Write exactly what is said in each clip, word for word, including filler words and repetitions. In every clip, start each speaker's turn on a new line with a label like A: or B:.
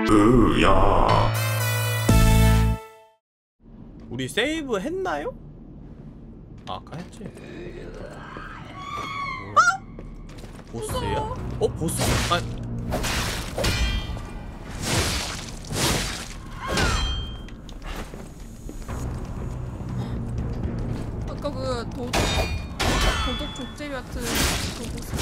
A: 으야.
B: 우리 세이브 했나요? 아, 아까 했지. 어? 보스야? 어? 보스? 아.
C: 아까 그 도둑 도둑 족제비 같은 그 보스.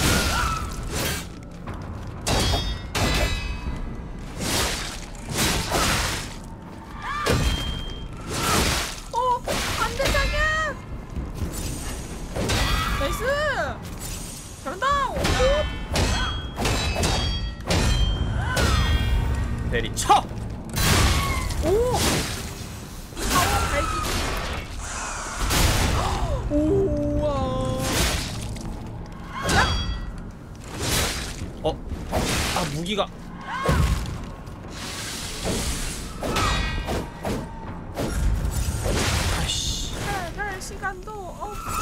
C: 어! 반대장이야! 나이스! 잘한다! 오!
B: 내리쳐!
C: 오! 파워 발기기! 우와!
B: 어? 아, 무기가. 아이씨.
C: 갈 시간도 없어.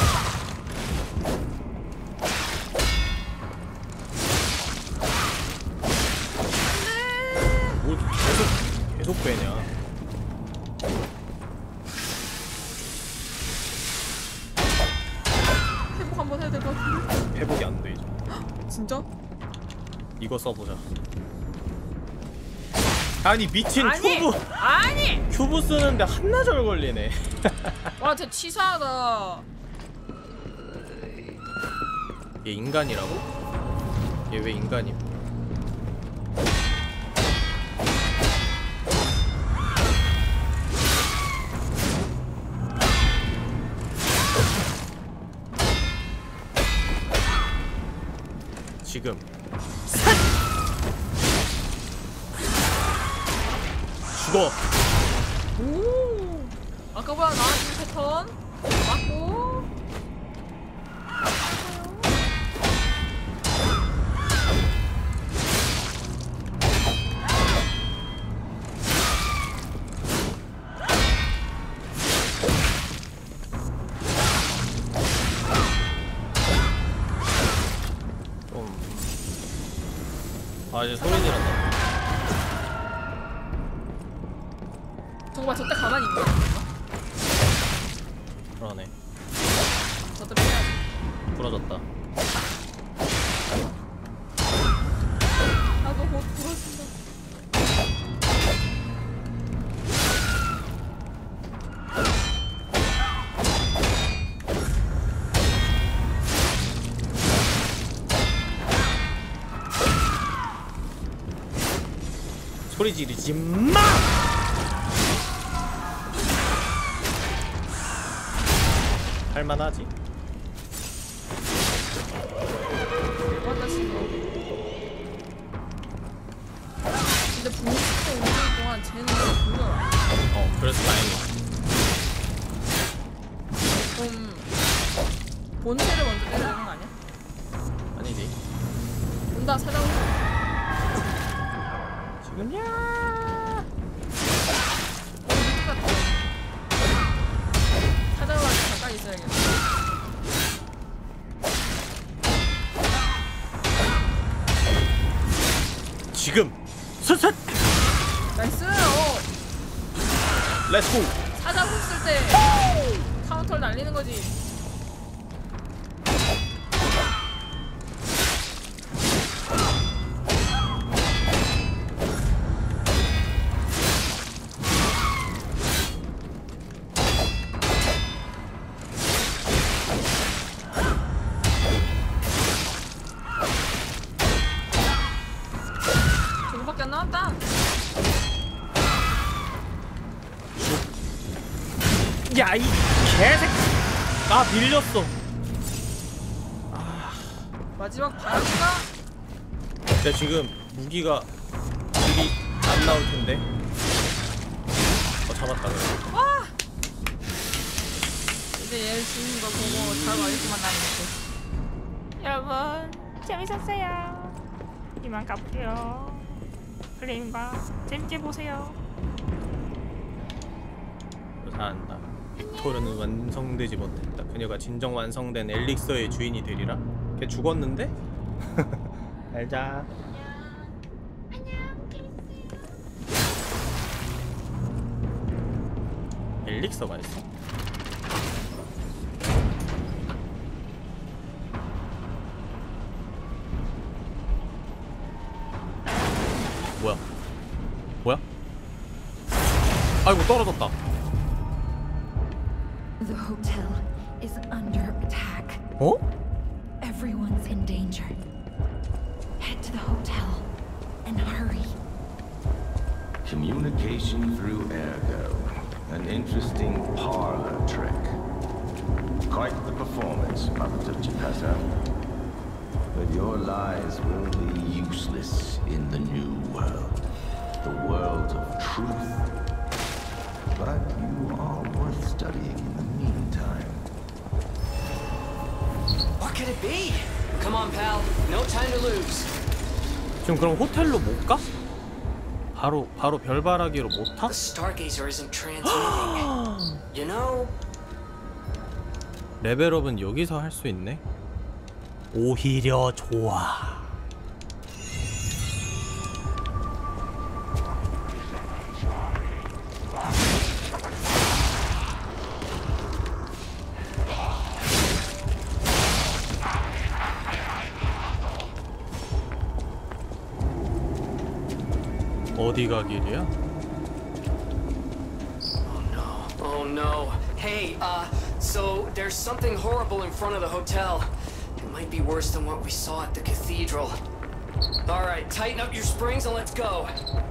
B: 뭐 계속 계속 빼냐?
C: 회복 한번 해야 될 것 같은데.
B: 회복이 안 돼 이제.
C: 진짜?
B: 이거 써보자. 아니 미친
C: 아니!
B: 큐브
C: 아니!
B: 큐브 쓰는데 한나절 걸리네.
C: 와, 진짜 치사하다.
B: 얘 인간이라고? 얘 왜 인간임? 지금 죽어.
C: 오! 아까보다 나아진 패턴 맞고.
B: 아, 이제 소리 지른다.
C: 정말 저때 가만히 있는 거야?
B: 그러네.
C: 저때 빼야지.
B: 부러졌다.
C: 나도 곧 부러진다.
B: 소리 지르지 마! 할만하지?
C: 맞다, 지금. 근데 분식도 오는 동안 쟤는 보여라.
B: 어, 그래서 다행이야.
C: 그럼 본체를 먼저 때려야 되는 거 아니야?
B: 아니지.
C: 온다, 찾아온다.
B: 지금이야.
C: 똑같아. 찾아와서 가까이 있어야겠다.
B: 지금 스스.
C: 나이스! 어!
B: 렛츠고.
C: 찾아고 있을 때 카운터를 날리는 거지. 저거밖에 안 남았다.
B: 야, 이 개새끼. 아, 밀렸어. 아,
C: 마지막 바람가?
B: 근데 지금 무기가 딜이 안 나올 텐데. 어, 잡았다 그래.
C: 와! 이제 얘 죽는 거 보고 잘 와있구만 나는.
D: 여러분 재밌었어요. 이만 가볼게요. 플레임과 재밌게 보세요.
B: 잘한다. 빅토르는 완성되지 못했다. 그녀가 진정 완성된 엘릭서의 주인이 되리라? 걔 죽었는데? 알자. 엘릭서가 있어? 뭐야? 뭐야? 아이고 떨어졌다.
A: The hotel is under attack.
B: 어?
A: Everyone's in danger. Head to the hotel and hurry.
E: Communication through ergo. An interesting parlor trick. Quite the performance, Mother Chipeta. But your lies will be useless in the new world. The world of truth. But you are worth studying in the meantime.
F: What could it be? Come on, pal. No time to lose.
B: 지금 그럼 호텔로 못 가? 바로 바로 별바라기로 못 타?
F: The Stargazer isn't transmitting. You know,
B: 레벨업은 여기서 할 수 있네. 오히려 좋아. 어디가 길이야?
F: oh no, oh no. Hey, uh, so there's something horrible in front of the hotel. It might be worse than what we saw at the cathedral. All right, tighten up your springs and let's go.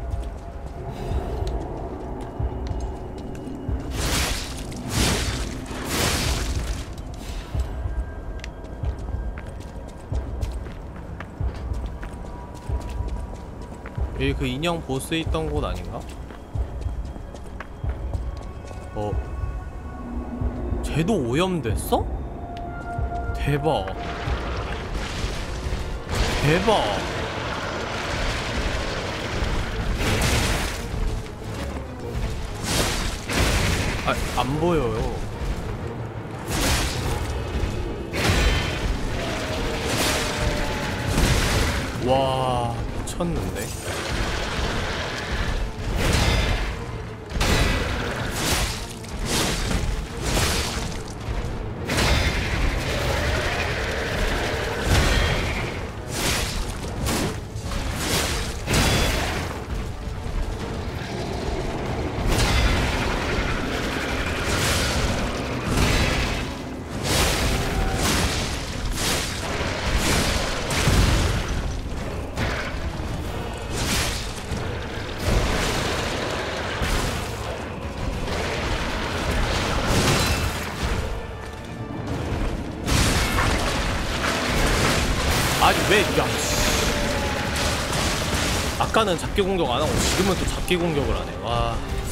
B: 여기 그 인형 보스 있던 곳 아닌가? 어? 쟤도 오염됐어? 대박. 대박. 아, 안 보여요. 와, 미쳤는데. 아니 왜, 야, 아까는 잡기 공격 안 하고 지금은 또 잡기 공격을 하네. 와.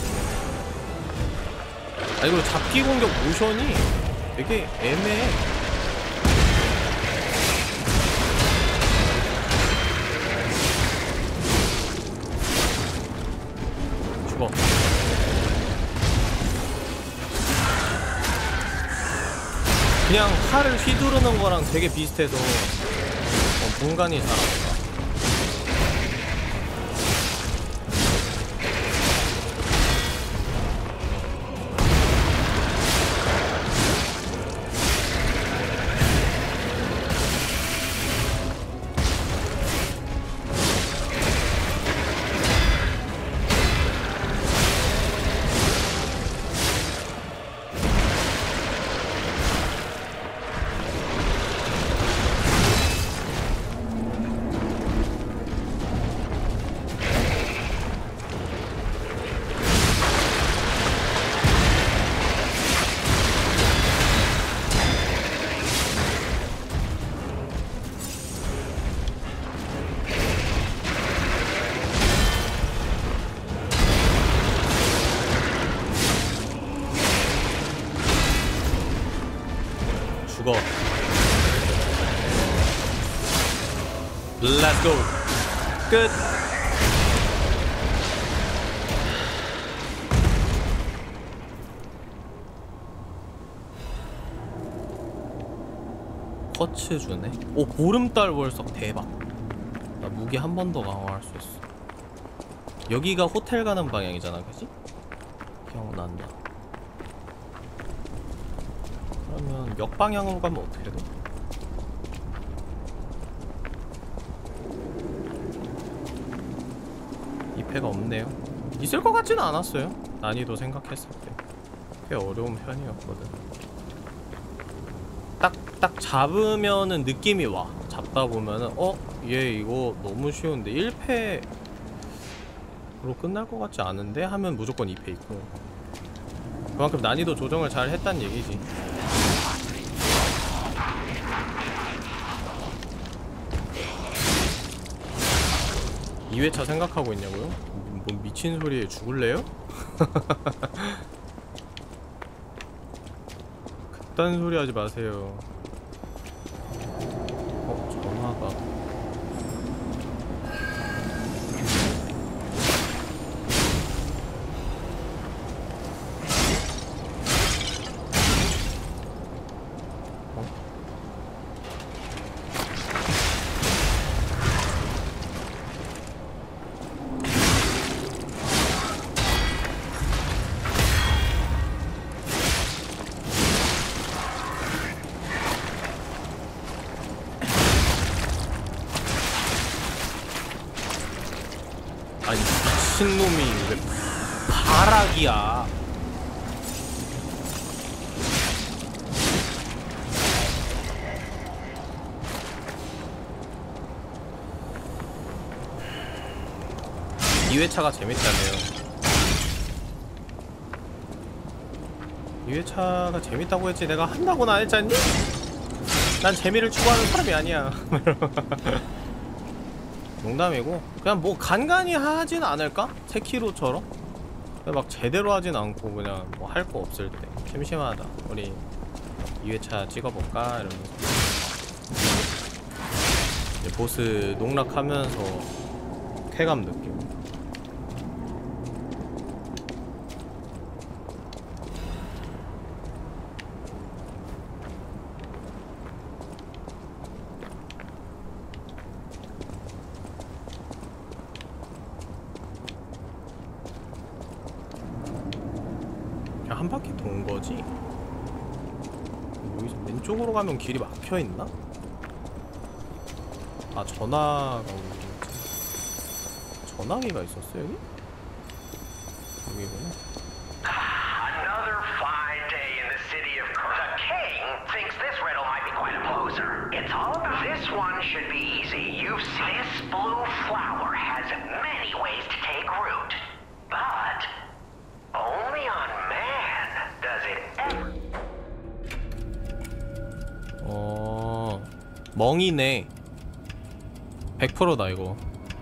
B: 아니 그리고 잡기 공격 모션이 되게 애매해. 죽어. 그냥 칼을 휘두르는 거랑 되게 비슷해서 어, 공간이 잘 안 가. 죽어. Let's go. 끝. 커츠 주네. 오, 보름달 월석 대박. 나 무기 한 번 더 강화할 수 있어. 여기가 호텔 가는 방향이잖아, 그지? 기억난다. 그러면 역방향으로 가면 어떻게 돼? 이 패가 없네요. 있을 것 같지는 않았어요. 난이도 생각했을 때 꽤 어려운 편이었거든. 딱, 딱 잡으면은 느낌이 와. 잡다 보면은 어? 얘 이거 너무 쉬운데 일 패로 끝날 것 같지 않은데? 하면 무조건 이 패 있고, 그만큼 난이도 조정을 잘 했단 얘기지. 이 회차 생각하고 있냐고요? 뭐 미친 소리에 죽을래요? 그딴 소리 하지 마세요. 어? 전화가... 아니 미친놈이 왜 바락이야. 이 회차가 재밌다네요. 이 회차가 재밌다고 했지 내가 한다고는 안 했잖니? 난 재미를 추구하는 사람이 아니야. 농담이고 그냥 뭐 간간히 하진 않을까? 세키로처럼? 막 제대로 하진 않고 그냥 뭐 할 거 없을 때 심심하다 우리 이 회차 찍어볼까? 이러면서 이제 보스 농락하면서 쾌감 느끼고. 한 바퀴 돈 거지? 여기서 왼쪽으로 가면 길이 막혀 있나? 아, 전화가 오겠지. 전화기가 있었어 여기? 여기구나.
G: Another fine day in the city of Cur- The king thinks this riddle might be quite a poser. It's all about this one should be easy. You've seen this blue flower has many ways to take root, but only on man does it ever.
B: 어... 멍이네. 백 퍼센트다 이거.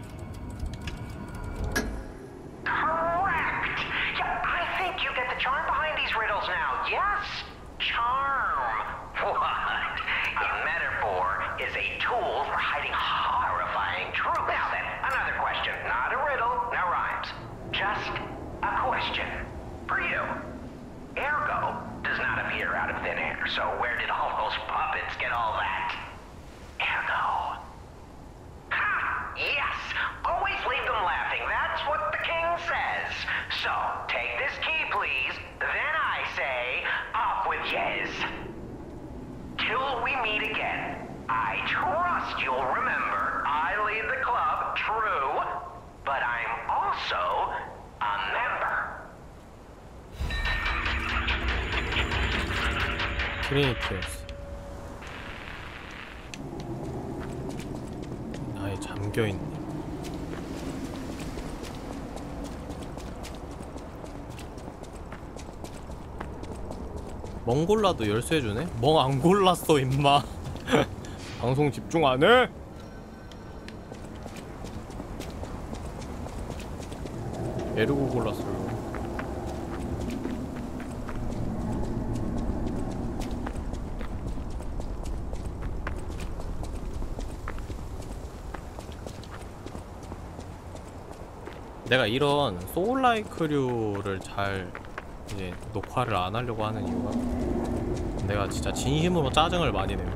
G: Correct. Yeah, I think you get the charm behind these riddles now. Yes, charm. What? A metaphor is a tool for hiding horrifying truth. Now then, another question. Not a riddle, no rhymes. Just a question for you. Ergo does not appear out of thin air. So where did all those puppets get all that? Ergo. Ha! Yes! Always leave them laughing. That's what the king says. So, take this key, please. Then I say, up with yes. Till we meet again. I trust you'll remember I lead the club, true, but I'm also a member.
B: 트리니티였어. 아예 잠겨있네. 멍 골라도 열쇠해주네? 멍 안 골랐어 임마. 방송 집중 안 해? 에르고 골랐어요. 내가 이런 소울라이크류를 잘 이제 녹화를 안 하려고 하는 이유가 내가 진짜 진심으로 짜증을 많이 내요.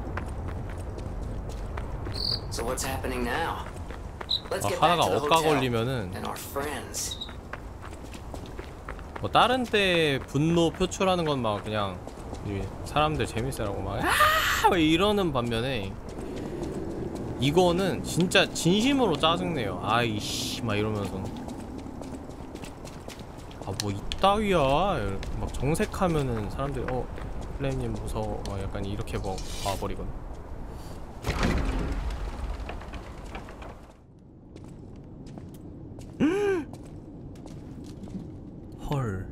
F: So what's happening now? Let's
B: 아,
F: get back
B: 하나가
F: to the
B: 엇가
F: hotel
B: 걸리면은
F: and our friends.
B: 뭐 다른 때 분노 표출하는 건 막 그냥 사람들 재밌으라고 막 아! 이러는 반면에 이거는 진짜 진심으로 짜증내요. 아이씨 막 이러면서 아 뭐 이따위야 막 정색하면은 사람들이 어 플레임님 무서워 막 약간 이렇게 뭐 봐버리거든. 헐.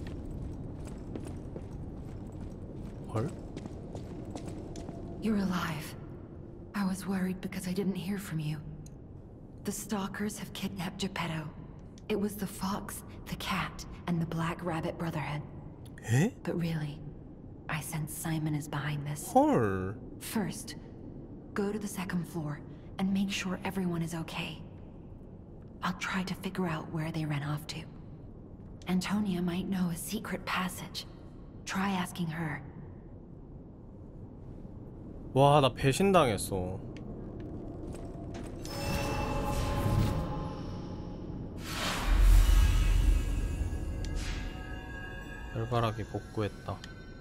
B: 헐?
A: You're alive. I was worried because I didn't hear from you. The stalkers have kidnapped Geppetto. It was the fox, the cat, and the Black Rabbit Brotherhood.
B: 에?
A: But really, I sense Simon is behind this.
B: 헐.
A: First, go to the second floor and make sure everyone is okay. I'll try to figure out where they ran off to. Antonia might know a secret passage. Try asking her.
B: 와, 나 배신당했어. 열바라기 복구했다.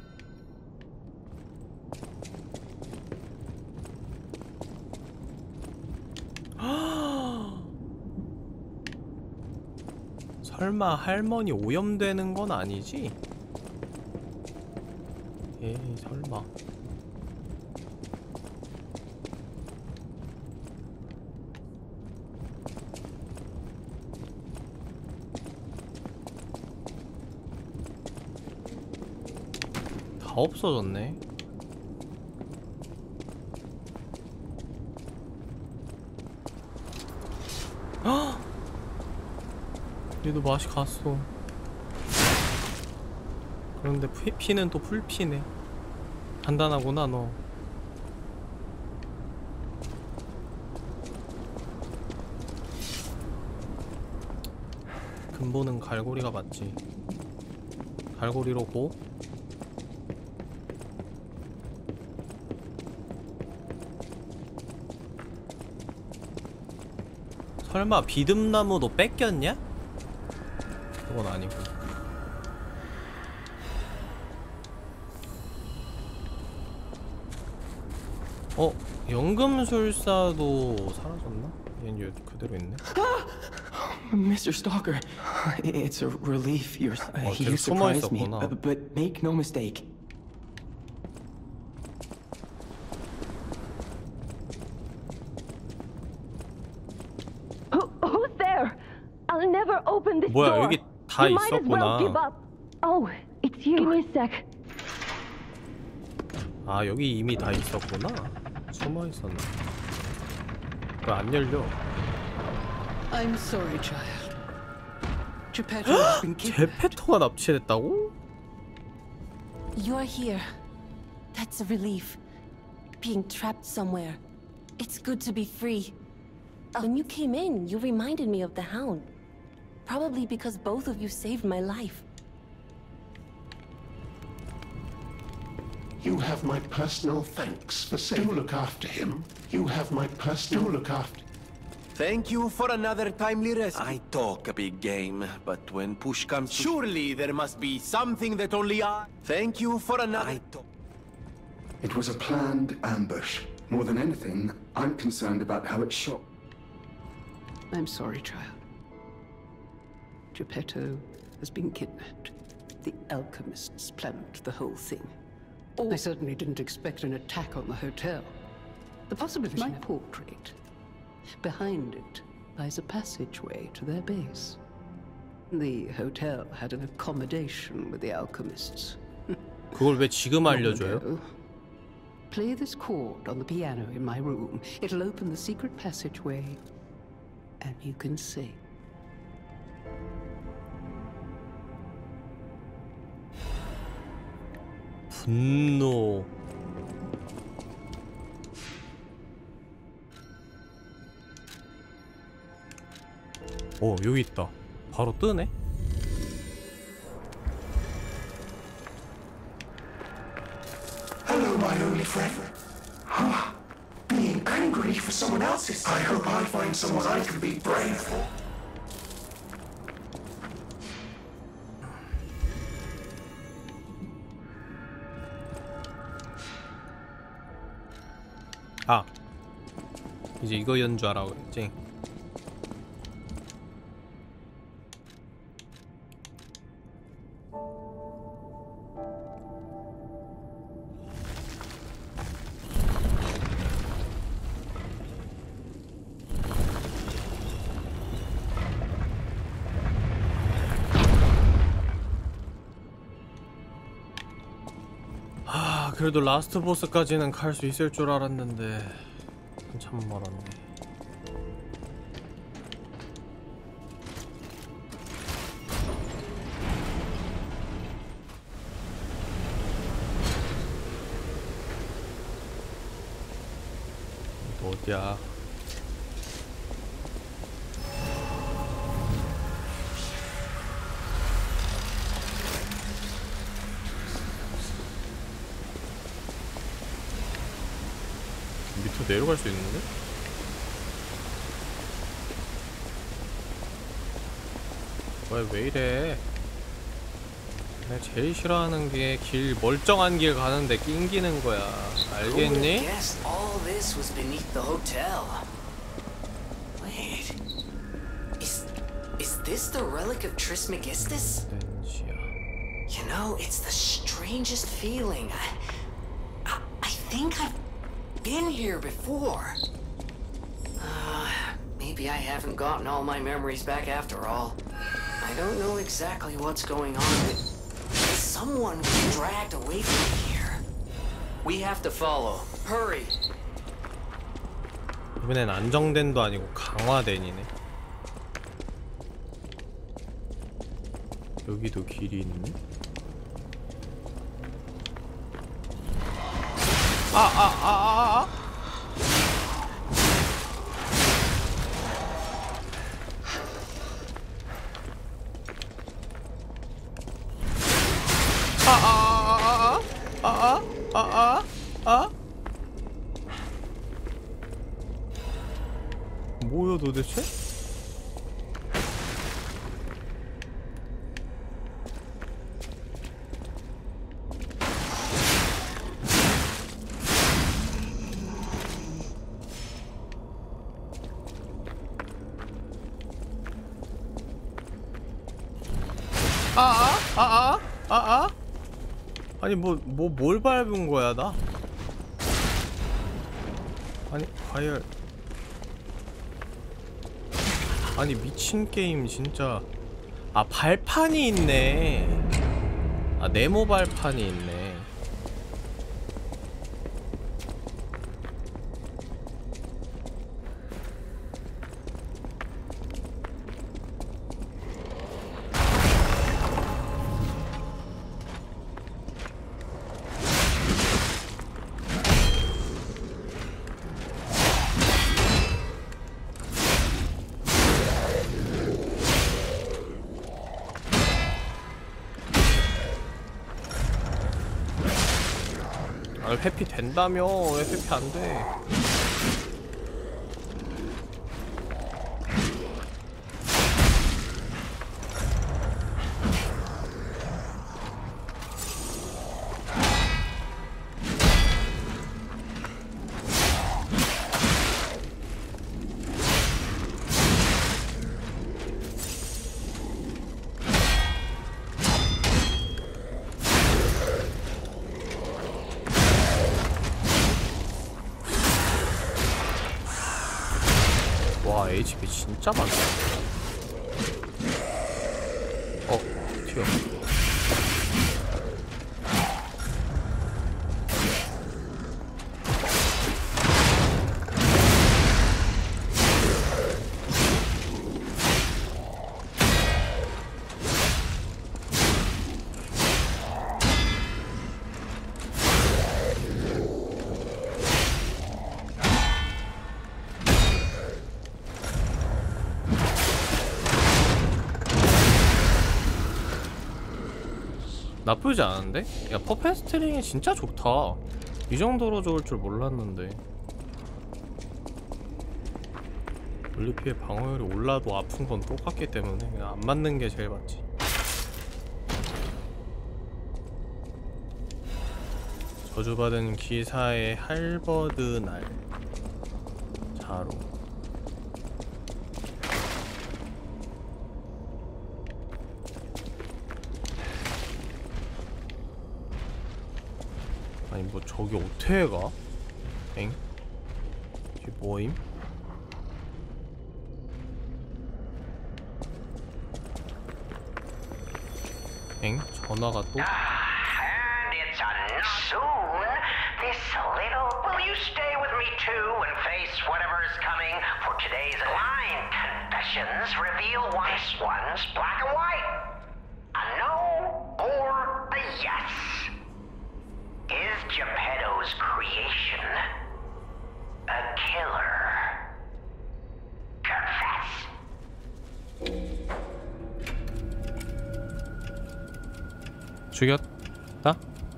B: 설마 할머니 오염되는 건 아니지? 에이 설마. 다 없어졌네. 헉! 얘도 맛이 갔어. 그런데 피, 피는 또 풀피네. 간단하구나 너. 근본은 갈고리가 맞지. 갈고리로 고. 설마 비듬나무도 뺏겼냐? 그건 아니고. 어? 연금술사도 사라졌나? 얘는 여기 그대로 있네.
H: Mister Stalker, it's a relief. You're
B: 어,
H: you surprised me,
B: 있었구나.
H: but, but make no mistake.
I: Who, who's there? I'll never open this
B: 뭐야
I: door.
B: 여기 다
I: You might as well give
B: 있었구나.
I: up. Oh, it's you. Give me a sec.
B: 아 여기 이미 다 있었구나. 숨어 있었네. 왜 안 열려?
J: I'm sorry, child. Geppetto has been kidnapped.
B: 제페토가 납치됐다고?
K: You're here. That's a relief. Being trapped somewhere. It's good to be free. When you came in, you reminded me of the Hound. Probably because both of you saved my life.
L: You have my personal thanks for saving. Do look after him. You have my personal look after.
M: Thank you for another timely rescue. I talk a big game, but when push comes to... Surely there must be something that only I... Thank you for another... I talk...
L: It was a planned ambush. More than anything, I'm concerned about how it shot.
J: I'm sorry, child. Geppetto has been kidnapped. The alchemists planned the whole thing. I certainly didn't expect an attack on the hotel. The possibility... My portrait. Behind it lies a passageway to their base. The hotel had an accommodation with the alchemists.
B: 그걸 왜 지금 알려줘요?
J: Play this chord on the piano in my room. It'll open the secret passageway, and you can sing.
B: 분노. 어 여기 있다. 바로 뜨네.
L: Hello, my only friend. Huh? Being angry for someone else's. I hope I find someone I can be brave for.
B: 아 이제 이거 연주하라고 했지. 그래도 라스트 보스까지는 갈 수 있을 줄 알았는데 한참 멀었네. 어디야? 밑으로 내려갈 수 있는데? 왜, 왜 이래? 내가 제일 싫어하는 게 길, 멀쩡한 길 가는데 낑기는 거야. 알겠니?
F: All this was beneath the hotel. Wait, is is this the relic of Trismegistus? You know, it's the strangest feeling. I, I, I think I've been here before. Uh, maybe I haven't gotten all my memories back after all. I don't know exactly what's going on, but someone was dragged away from here. We have to follow. Hurry.
B: 이번엔 안정된도 아니고 강화된이네. 여기도 길이 있네. 아, 아, 아, 아, 아. 아, 아, 아, 아, 아, 아, 아. 뭐야 도대체? 아아 아아 아아 아니 뭐 뭐 뭘 밟은 거야 나? 아니 과열 아니 미친 게임 진짜. 아 발판이 있네. 아 네모 발판이 있네. 아, 회피 된다며. 왜 회피 안 돼? 와 에이치피 진짜 많다. 어 튀어. 나쁘지 않은데? 야 퍼펫스트링이 진짜 좋다. 이 정도로 좋을 줄 몰랐는데. 올리피의 방어율이 올라도 아픈 건 똑같기 때문에 그냥 안 맞는 게 제일 맞지. 저주받은 기사의 할버드 날. 자루. 아니 뭐 저기 어떻게 가? 엥? 이게 뭐임? 엥? 전화가 또?
G: And it's a soon. This little. Will you stay with me too and face whatever is coming? For today's line confessions reveal once one's black and white. A no or a yes. Is Geppetto's creation a killer? Confess.
B: 죽였다?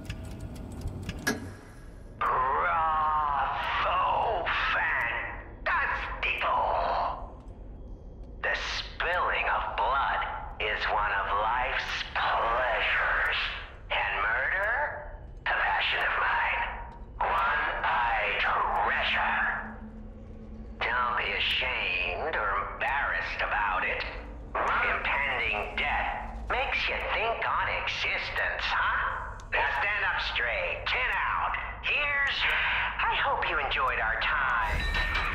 G: Bravo, fantastico. The spilling of blood is one of life's pleasures. And murder? A passion of mine. One I treasure. Don't be ashamed or embarrassed about it. Impending death makes you think on existence, huh? Now stand up straight, chin out. Here's... I hope you enjoyed our time.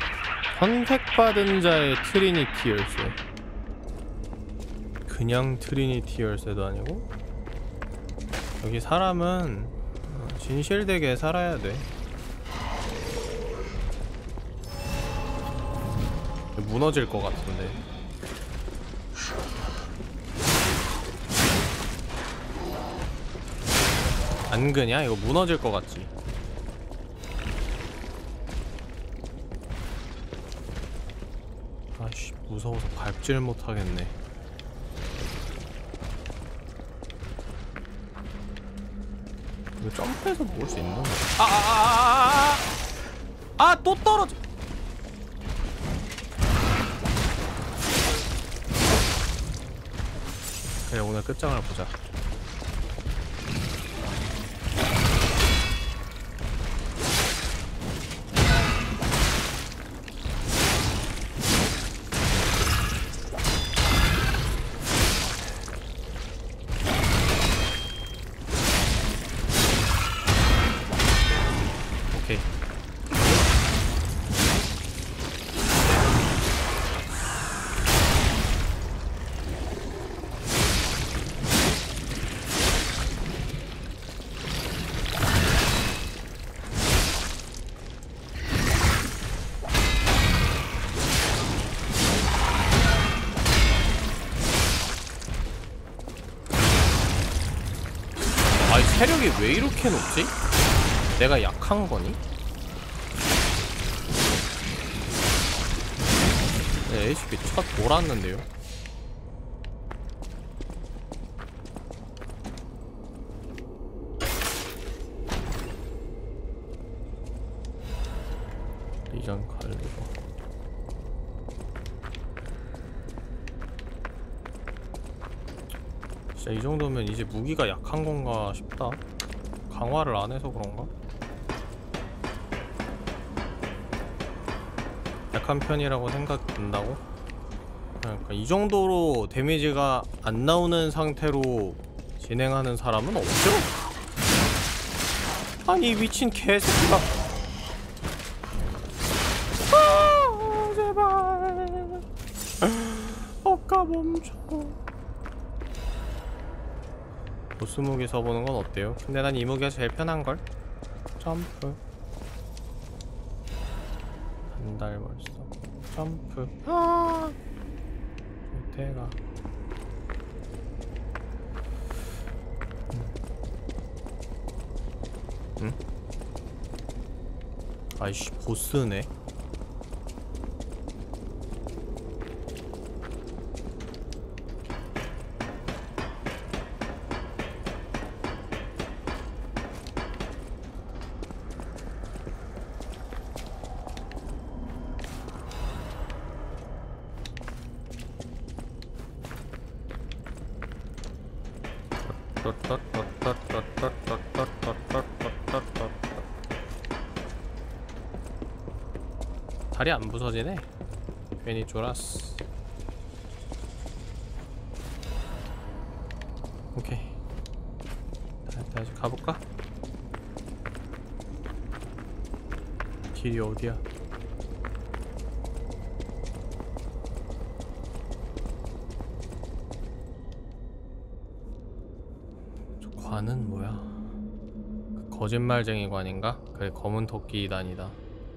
B: 선택받은 자의 트리니티 열쇠. 그냥 트리니티 열쇠도 아니고 여기 사람은 진실되게 살아야 돼. 무너질 것 같은데. 안 그냐? 이거 무너질 것 같지? 아씨 무서워서 밟질 못하겠네. 이거 점프해서 먹을 수 있는 거야? 아아아아아아! 아! 또 떨어져! 그래 오늘 끝장을 보자. 오케이. 아이 체력이 왜 이렇게 높지? 내가 약한 거니? 네, 에이치피 첫 돌았는데요. 리전 칼리버. 진짜 이 정도면 이제 무기가 약한 건가 싶다. 강화를 안 해서 그런가? 약한 편이라고 생각된다고? 그러니까 이 정도로 데미지가 안 나오는 상태로 진행하는 사람은 없죠? 아니 미친 개새끼가. 아 제발 억까 멈춰. 보스 무기 써보는 건 어때요? 근데 난 이 무기가 제일 편한걸? 점프 한 달 벌써 점프. 아 대가. 응? 아이씨 보스네. 다리 안 부서지네. 괜히 쫄았어. 오케이. 다시, 다시 가볼까? 길이 어디야? 저 관은 뭐야? 그 거짓말쟁이 관인가? 그래, 검은 토끼 단이다.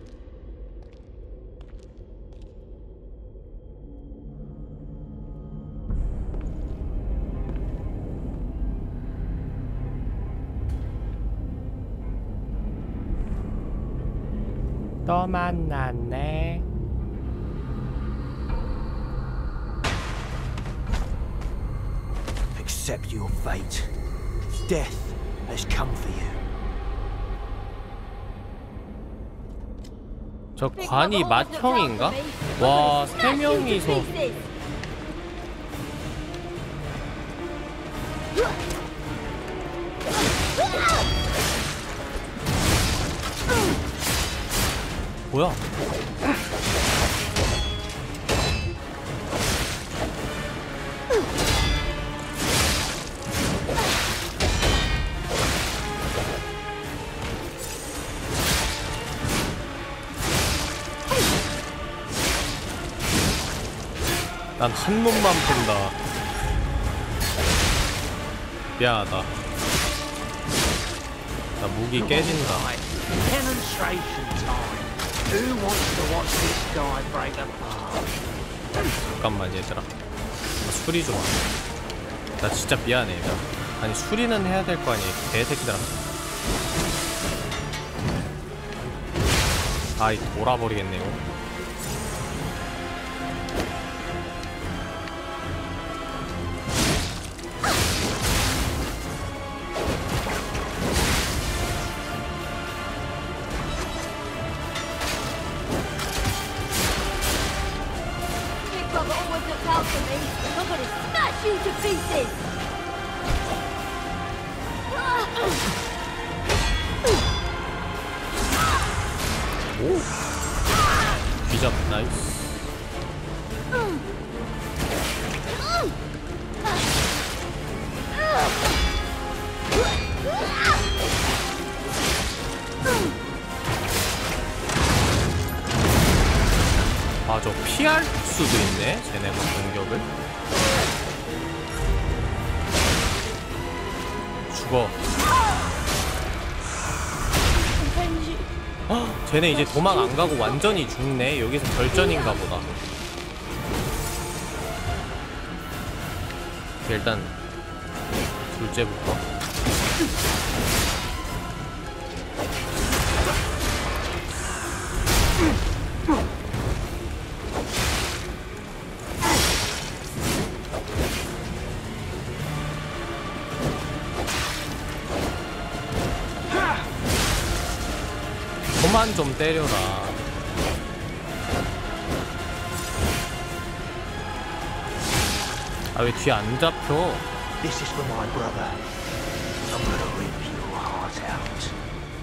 B: 또 만났네.
M: Accept your fate. Death has come for you.
B: 저 관이 맏형인가? 와, 세 명이서. 뭐야? 난 한 놈만 푼다. 미안하다. 나 무기 깨진다. 잠깐만 얘들아. 나 수리 좀. 나 진짜 미안해. 나. 아니 수리는 해야 될 거 아니야 개새끼들아. 아이 돌아버리겠네 이거. 오, 귀잡 나이스. 아, 저 피할 수도 있네 쟤네가 공격을. 죽어. 헉, 쟤네 이제 도망 안 가고 완전히 죽네. 여기서 결전인가 보다. 일단 둘째부터. 그만 좀 때려라. 아, 왜 뒤에 안 잡혀?
M: This is for my brother. I'm gonna rip your heart out.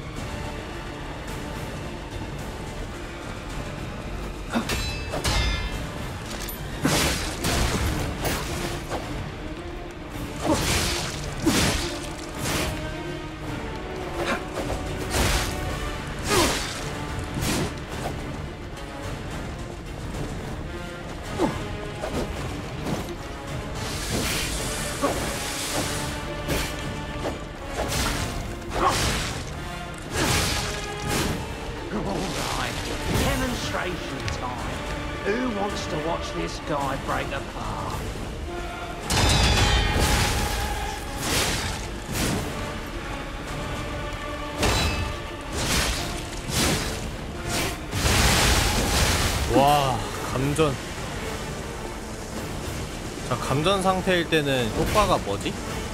G: This guy break apart.
B: 와, 감전. 자, 감전 상태일 때는 효과가 뭐지?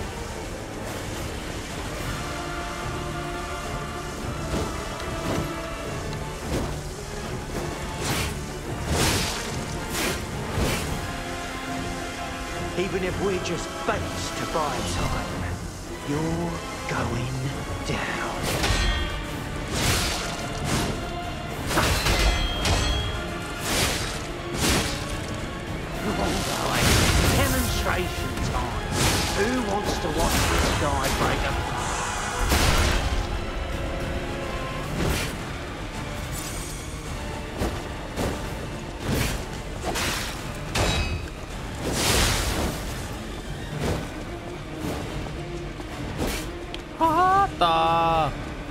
G: Even if we just face to buy time, you're going down. going. Demonstration time. Who wants to watch this guy break a...
B: 아따.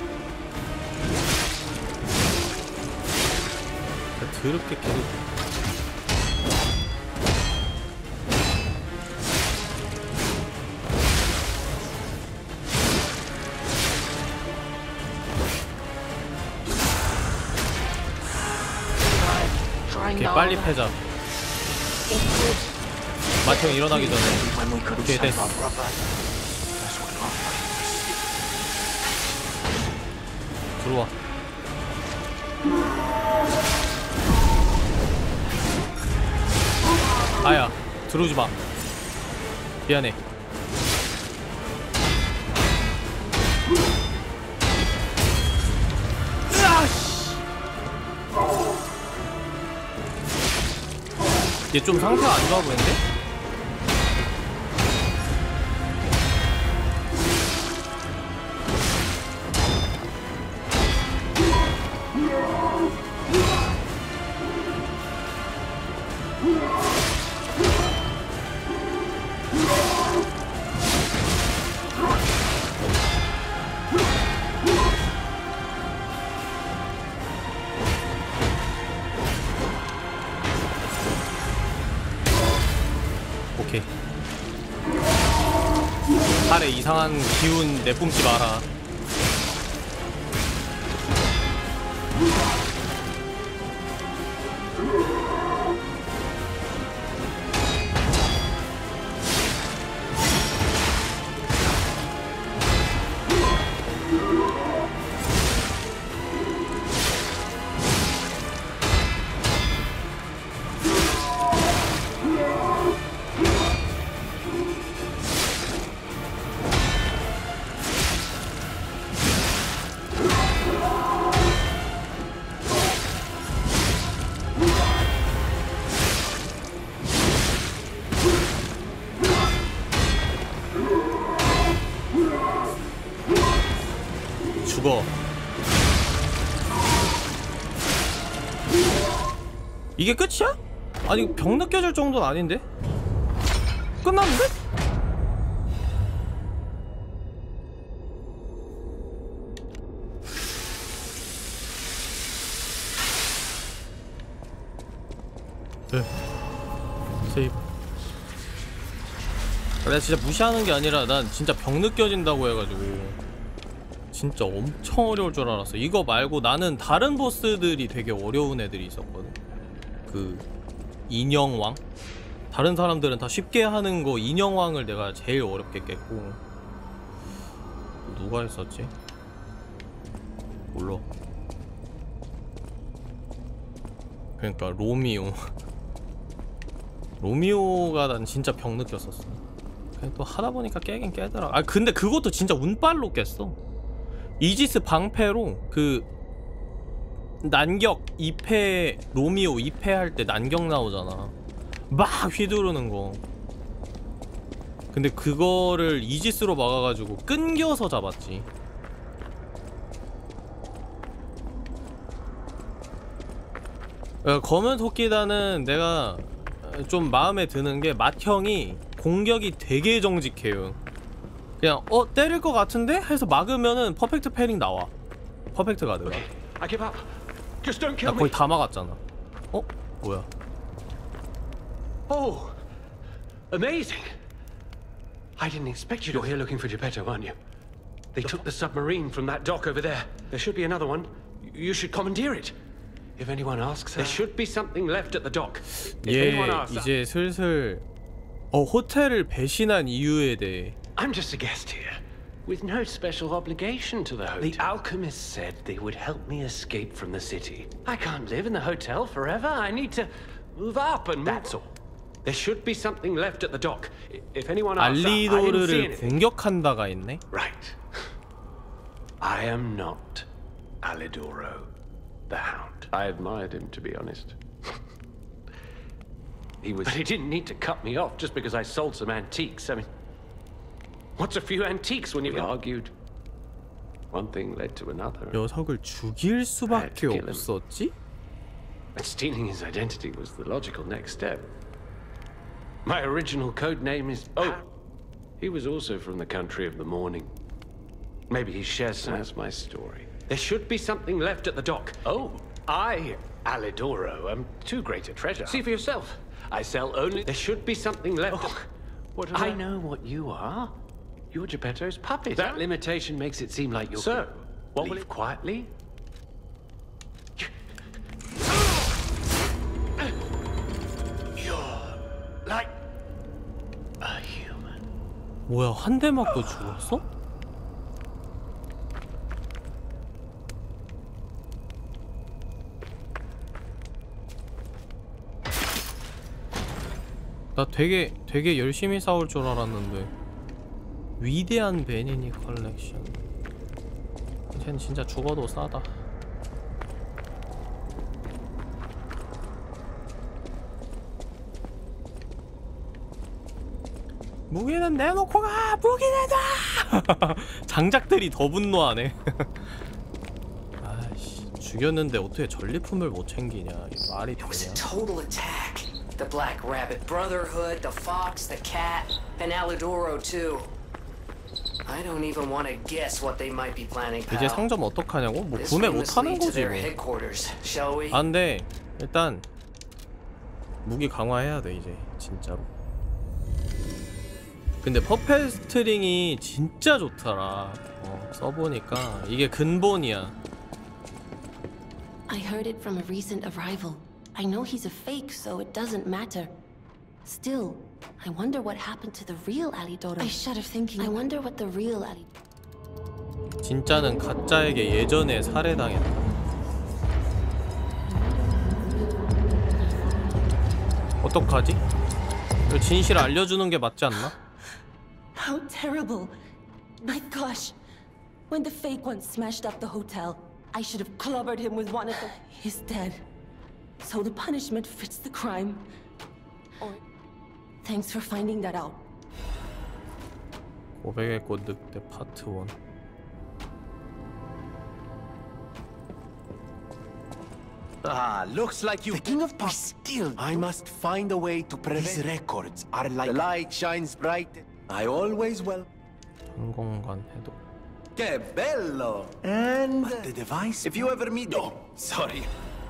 B: 더럽게 계속. 오케이, 빨리 패자. 마형 일어나기 전에. 오케이, 됐어. 들어와. 아야, 들어오지 마. 미안해. 얘 좀 상태가 안 좋아 보이는데? 오케이. 팔에 이상한 기운 내뿜지 마라. 죽어. 이게 끝이야? 아니 병 느껴질 정도는 아닌데? 끝났는데? 네. 세이브. 내가 진짜 무시하는 게 아니라 난 진짜 병 느껴진다고 해가지고 진짜 엄청 어려울 줄 알았어. 이거 말고 나는 다른 보스들이 되게 어려운 애들이 있었거든. 그 인형왕? 다른 사람들은 다 쉽게 하는 거 인형왕을 내가 제일 어렵게 깼고. 누가 했었지? 몰라. 그러니까 로미오. 로미오가 난 진짜 병 느꼈었어. 그냥 또 하다보니까 깨긴 깨더라. 아 근데 그것도 진짜 운빨로 깼어. 이지스 방패로 그 난격 이 패 로미오 이 패 할 때 난격 나오잖아. 막 휘두르는 거. 근데 그거를 이지스로 막아가지고 끈겨서 잡았지. 검은 토끼단은 내가 좀 마음에 드는 게 맏형이 공격이 되게 정직해요. 그냥 어? 때릴 것 같은데? 해서 막으면은 퍼펙트 패링 나와. 퍼펙트 가드가. 나 거의 다 막았잖아. 어? 뭐야?
N: Oh, amazing! I didn't expect you. You're here looking for Geppetto, aren't you? They took the submarine from that dock over there. There should be another one. You should commandeer it. If anyone asks, there should be something left at the dock.
B: 예, 이제 슬슬 어 호텔을 배신한 이유에 대해.
N: I'm just a guest here, with no special obligation to the hotel. The alchemist said they would help me escape from the city. I can't live in the hotel forever. I need to move up and that's all. There should be something left at the dock. If anyone asks, I didn't see anything.
B: 공격한다가 있네.
N: Right. I am not Alidoro, the Hound. I admired him, to be honest. He was. But he didn't need to cut me off just because I sold some antiques. I mean, what's a few antiques when you argued? One thing led to another.
B: 녀석을 죽일 수밖에 없었지?
N: But stealing his identity was the logical next step. My original code name is Oh. He was also from the country of the morning. Maybe he shares some. That's my story. There should be something left at the dock. Oh, I, Alidoro, am too great a treasure. See for yourself. I sell only. There should be something left. Oh, what I know what you are. You're Geppetto's puppet. That limitation makes it seem like you're. So, what will it quietly? You're like a human.
B: 뭐야, 한 대 맞고 죽었어? 나 되게 되게 열심히 싸울 줄 알았는데. 위대한 베니니 컬렉션. 쟨 진짜 죽어도 싸다. 무기는 내놓고 가! 무기 내놔! 장작들이 더 분노하네. 아이씨, 죽였는데 어떻게 전리품을 못 챙기냐. 이게 말이 되냐.
F: Total attack. The Black Rabbit Brotherhood, the Fox, the Cat, and Alidoro too. I don't even want to guess what they might be planning.
B: 이제 상점 어떡하냐고? 뭐 구매 못 하는 거지 뭐. 아 근데 일단 무기 강화해야 돼 이제 진짜로. 근데 퍼펫 스트링이 진짜 좋더라. 어, 써보니까 이게 근본이야.
K: I heard it from a recent arrival. I know he's a fake, so it doesn't matter. Still, I wonder what happened to the real Alidoro. I shudder thinking. I wonder what the real Alidoro.
B: 진짜는 가짜에게 예전에 살해당했다. 어떡하지? 진실을 알려주는 게 맞지 않나?
K: How terrible! My gosh! When the fake one smashed up the hotel, I should have clobbered him with one of the. He's dead. So the punishment fits the crime. Or. Thanks for finding that out.
B: 고백의 꽃 늑대 파트 원.
M: Ah, looks like you. The king of pop. Still, I must find a way to prevent. These records are like the light shines bright. I always will.
B: 전공간 해독.
M: Que bello! And but the device. If you ever meet. Oh, sorry.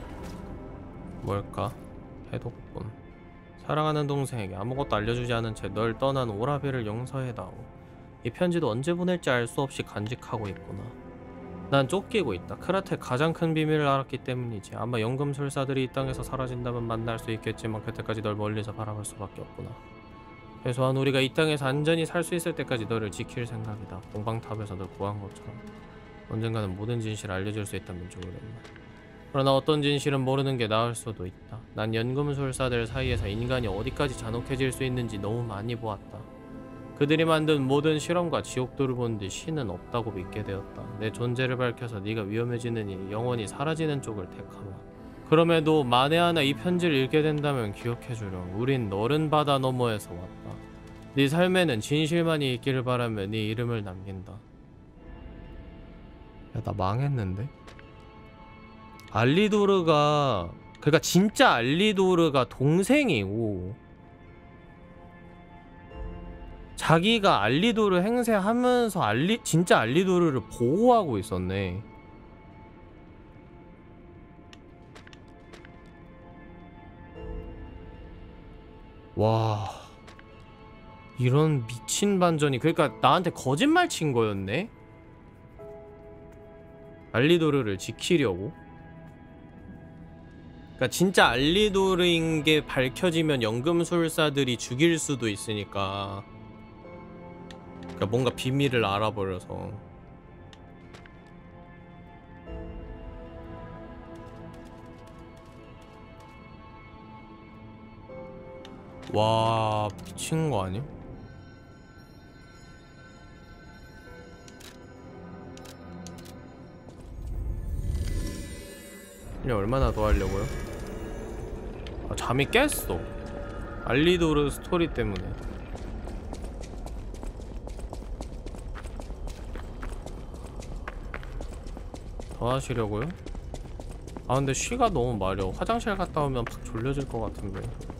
B: 뭘까? 해독본. 사랑하는 동생에게 아무것도 알려주지 않은 채 널 떠난 오라베를 용서해다오. 이 편지도 언제 보낼지 알 수 없이 간직하고 있구나. 난 쫓기고 있다. 크라테의 가장 큰 비밀을 알았기 때문이지. 아마 연금술사들이 이 땅에서 사라진다면 만날 수 있겠지만 그때까지 널 멀리서 바라볼 수밖에 없구나. 최소한 우리가 이 땅에서 안전히 살 수 있을 때까지 너를 지킬 생각이다. 공방탑에서 널 구한 것처럼. 언젠가는 모든 진실을 알려줄 수 있다면 좋으련만. 그러나 어떤 진실은 모르는 게 나을 수도 있다. 난 연금술사들 사이에서 인간이 어디까지 잔혹해질 수 있는지 너무 많이 보았다. 그들이 만든 모든 실험과 지옥도를 본 뒤 신은 없다고 믿게 되었다. 내 존재를 밝혀서 네가 위험해지느니 영원히 사라지는 쪽을 택하마. 그럼에도 만에 하나 이 편지를 읽게 된다면 기억해주렴. 우린 너른 바다 너머에서 왔다. 네 삶에는 진실만이 있기를 바라며 네 이름을 남긴다. 야, 나 망했는데? 알리도르가 그러니까 진짜 알리도르가 동생이고 자기가 알리도르 행세하면서 알리 진짜 알리도르를 보호하고 있었네. 와, 이런 미친 반전이. 그러니까 나한테 거짓말 친 거였네. 알리도르를 지키려고. 그러니까 진짜 알리도르인 게 밝혀지면 연금술사들이 죽일 수도 있으니까. 그러니까 뭔가 비밀을 알아버려서. 와, 미친 거 아니야? 이제 얼마나 더 하려고요? 아, 잠이 깼어. 알리도르 스토리 때문에. 더 하시려고요? 아 근데 쉬가 너무 마려. 화장실 갔다 오면 팍 졸려질 것 같은데.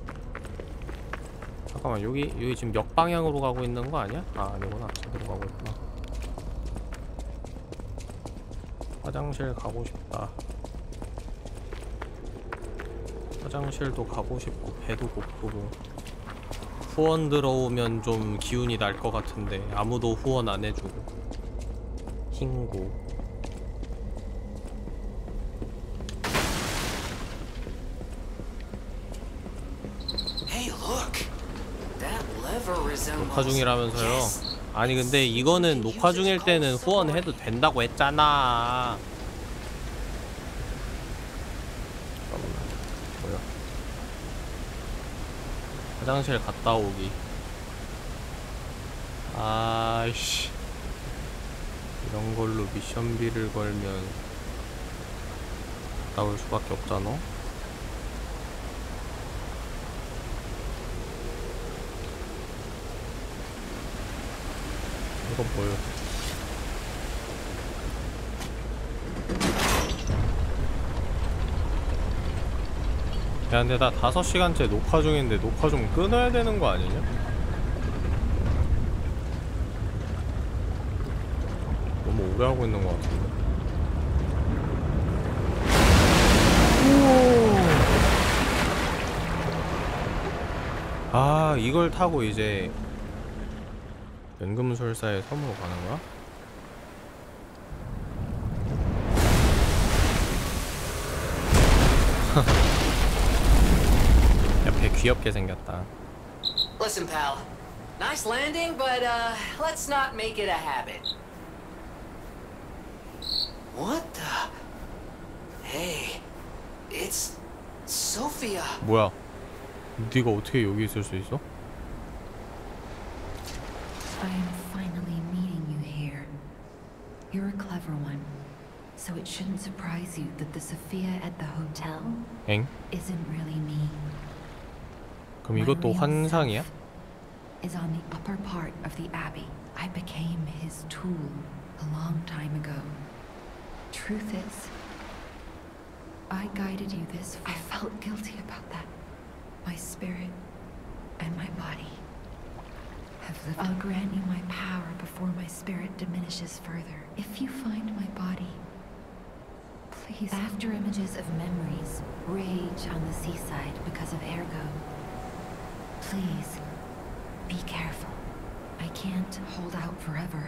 B: 잠깐만, 여기 여기 지금 역방향으로 가고 있는 거 아니야? 아 아니구나, 제대로 가고 있구나. 화장실 가고 싶다. 화장실도 가고 싶고 배도 고프고. 후원 들어오면 좀 기운이 날 것 같은데 아무도 후원 안 해주고. 흰고. 녹화 중이라면서요. 아니 근데 이거는 녹화 중일 때는 후원해도 된다고 했잖아. 잠깐만, 뭐야? 화장실 갔다 오기. 아이씨, 이런 걸로 미션비를 걸면 갔다 올 수밖에 없잖아. 이거 뭐요? 야 근데 나 다섯 시간째 녹화 중인데 녹화 좀 끊어야 되는 거 아니냐? 너무 오래 하고 있는 거 같은데. 아 이걸 타고 이제 연금술사의 섬으로 가는 거야? 야, 배 귀엽게 생겼다.
F: Listen, pal. Nice landing, but uh, let's not make it a habit. What the? Hey, it's Sophia.
B: 뭐야? 네가 어떻게 여기 있을 수 있어?
A: I am finally meeting you here. You're a clever one, so it shouldn't surprise you that the Sophia at the hotel
B: 엥?
A: isn't really me.
B: 그럼 이것도 환상이야?
A: Is on the upper part of the Abbey. I became his tool a long time ago. Truth is, I guided you this. I felt guilty about that. My spirit and my body have lived. I'll grant you my power before my spirit diminishes further. If you find my body, please. After images of memories rage on the seaside because of Ergo. Please, be careful. I can't hold out forever.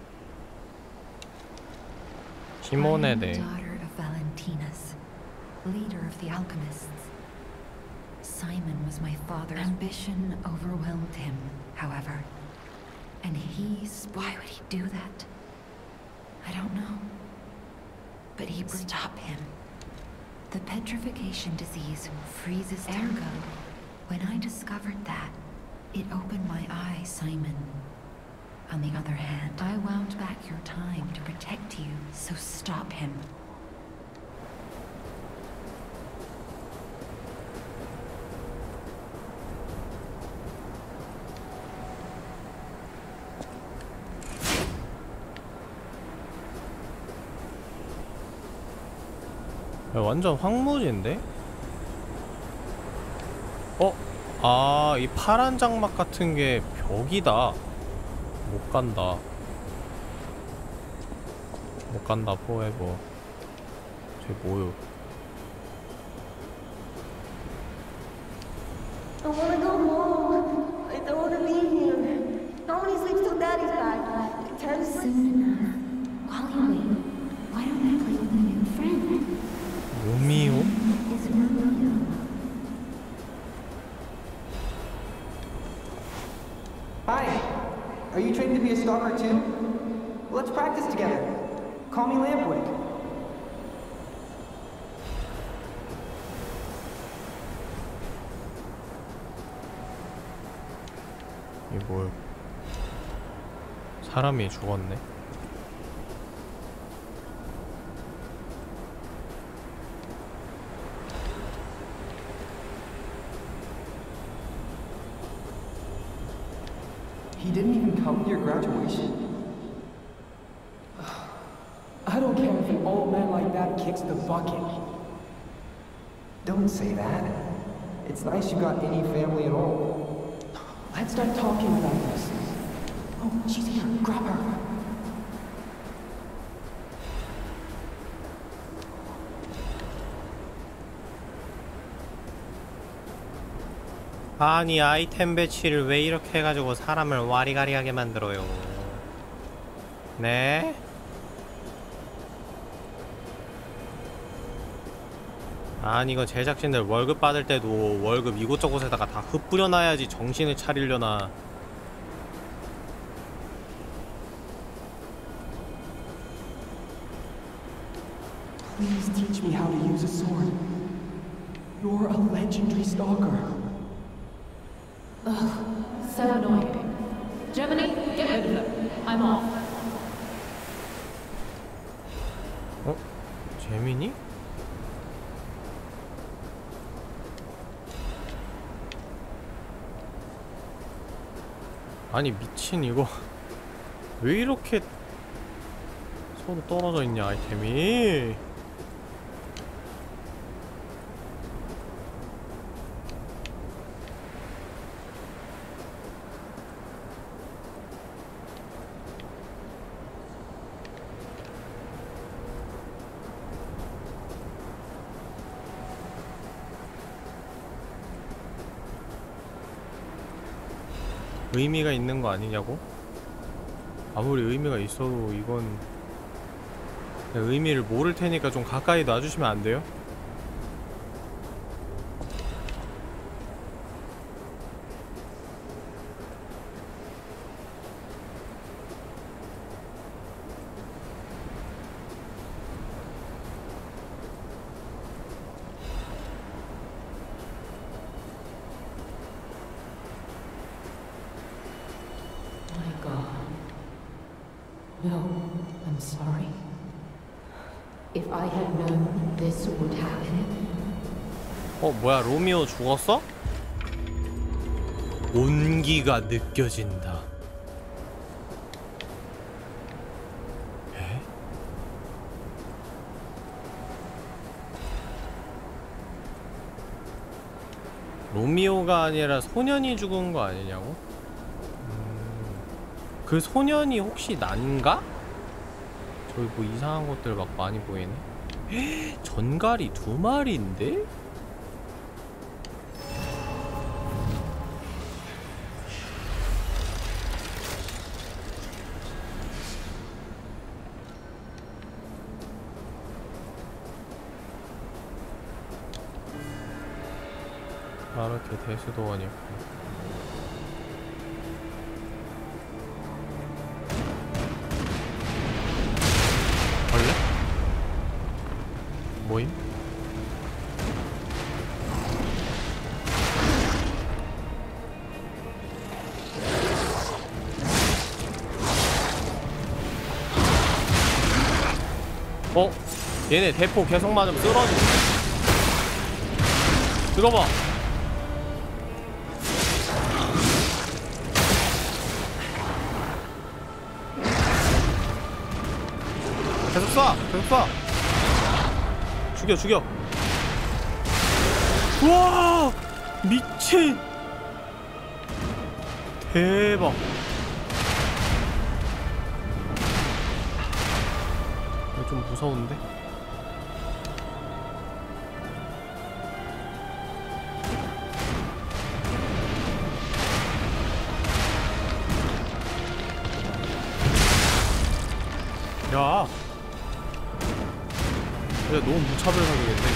B: 시몬에
A: I am the
B: 대해.
A: daughter of Valentinus, leader of the alchemists. Simon was my father's. Ambition overwhelmed him, however. And he's... Why would he do that? I don't know. But he... Stop him. The petrification disease freezes Ergo. When I discovered that, it opened my eyes, Simon. On the other hand, I wound back your time to protect you, so stop him.
B: 야, 완전 황무지인데? 어? 아, 이 파란 장막 같은 게 벽이다. 못 간다. 못 간다, 포에버. 쟤 뭐요?
I: I wanna go home. I don't wanna be here. Tony sleeps till Daddy's back. Ten soon enough. While you wait, why don't I play with a new friend?
B: 로미오?
I: Is Romeo.
O: Hi. Are you trained to be a stalker too? Let's practice together. Call me Lampwick.
B: 이게 뭐야? 사람이 죽었네.
O: He didn't even come to your graduation? I don't care if an old man like that kicks the bucket. Don't say that. It's nice you got any family at all. Let's start talking about this. Oh, she's here. Grab her.
B: 아니 아이템 배치를 왜 이렇게 해가지고 사람을 와리가리하게 만들어요. 네? 아니 이거 제작진들 월급 받을 때도 월급 이곳저곳에다가 다 흩뿌려놔야지 정신을 차리려나.
O: Please teach me how to use a sword. You're a legendary stalker.
P: Ugh, so annoying. Gemini, get rid of them. I'm off.
B: 어? 재민이? 아니 미친 이거 왜 이렇게 서로 떨어져 있냐 아이템이. 의미가 있는 거 아니냐고? 아무리 의미가 있어도 이건 의미를 모를 테니까 좀 가까이 놔주시면 안 돼요?
P: No, I'm sorry. If I had known this would happen.
B: 어 뭐야 로미오 죽었어? 온기가 느껴진다. 에? 로미오가 아니라 소년이 죽은 거 아니냐고? 그 소년이 혹시 난가? 저기 뭐 이상한 것들 막 많이 보이네. 헉, 전갈이 두 마리인데? 이렇게 대수도원이었고. 모임? 어? 얘네 대포 계속 맞으면 쓰러져. 들어봐. 계속 쏴! 계속 쏴! 죽여 죽여. 우와 미친. 대박. 이거 좀 무서운데? 야 야, 너무 무차별하겠네.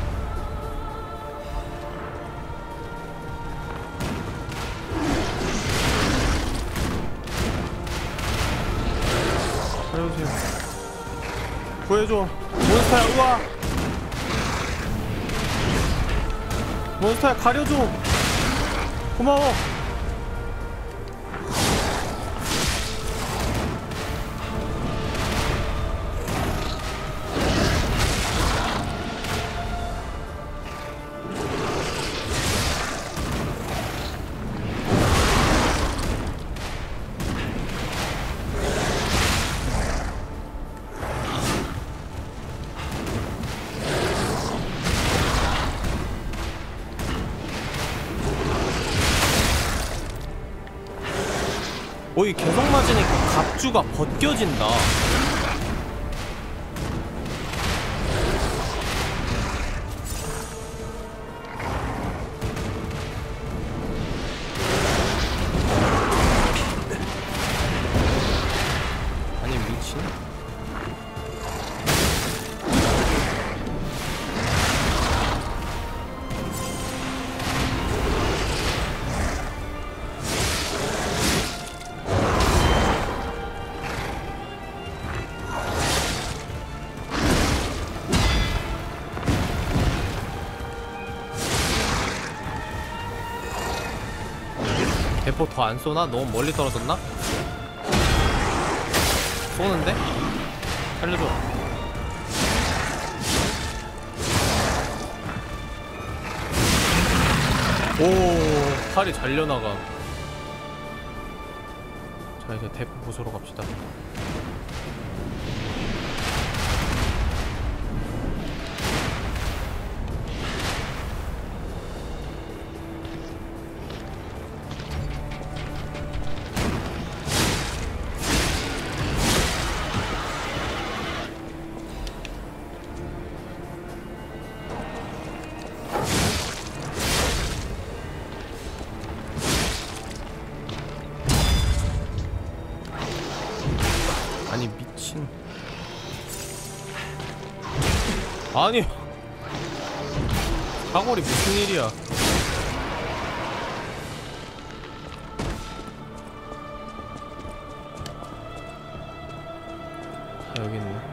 B: 살려주세요. 구해줘. 몬스터야, 우와! 몬스터야, 가려줘! 고마워! 오이 계속 맞으니까 갑주가 벗겨진다. 아니 미친. 대포 더 안 쏘나? 너무 멀리 떨어졌나? 쏘는데? 살려줘. 오, 팔이 잘려나가. 자, 이제 대포 부수러 갑시다. 아니 미친. 아니 사거리 무슨 일이야. 자 여기 있네.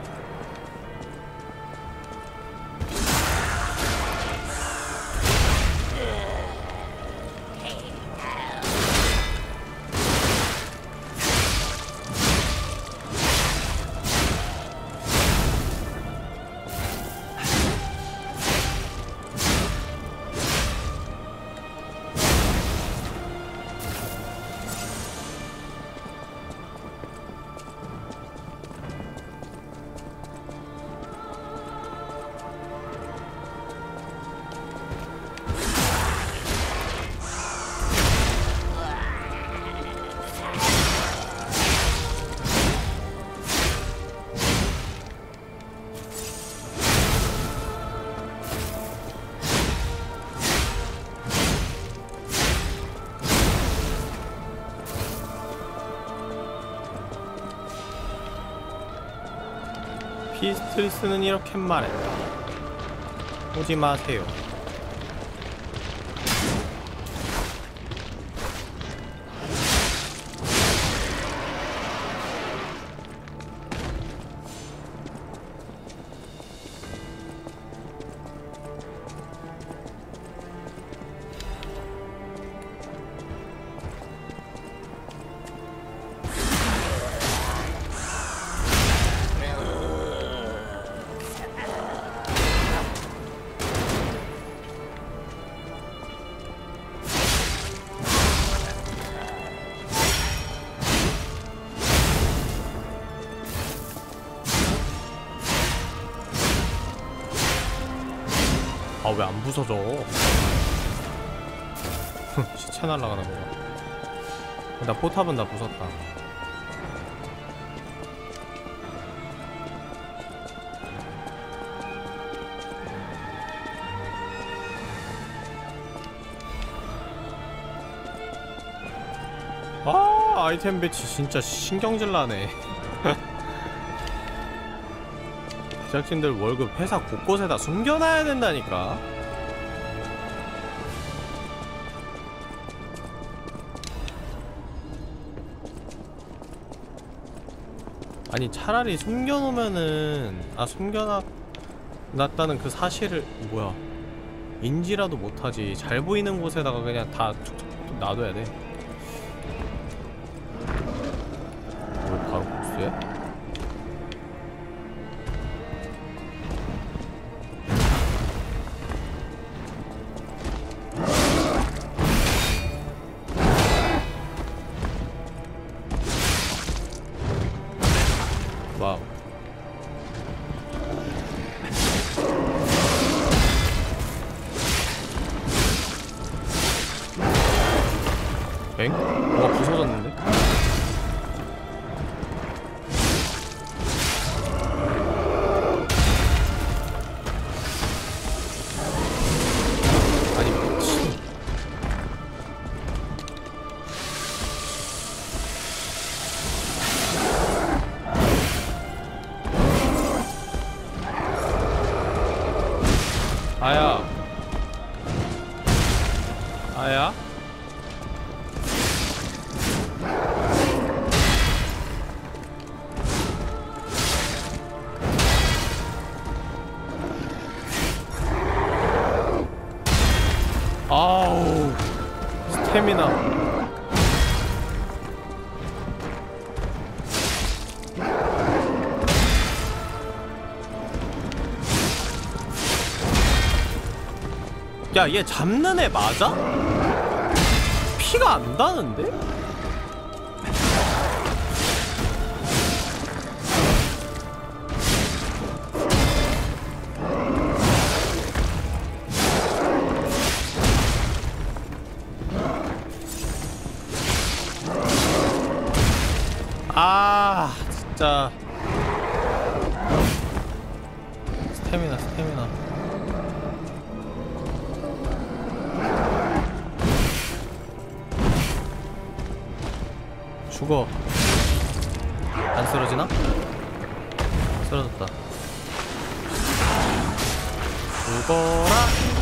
B: 피스트리스는 이렇게 말했다. 오지 마세요. 아 왜 안 부서져? 시체 날라가나 보다. 나 포탑은 다 부쉈다. 아 아이템 배치 진짜 신경질 나네. 제작진들 월급 회사 곳곳에다 숨겨놔야 된다니까. 아니 차라리 숨겨놓으면은 아 숨겨놨다는 그 사실을 뭐야 인지라도 못하지. 잘 보이는 곳에다가 그냥 다 놔둬야 돼. 뭘 바로 보스야? 와우. 엥? 뭐가 부서졌는데? 스태미나. 야, 얘 잡는 애 맞아? 피가 안 나는데? 아, 진짜. 스태미나, 스태미나. 죽어. 안 쓰러지나? 쓰러졌다. 죽어라.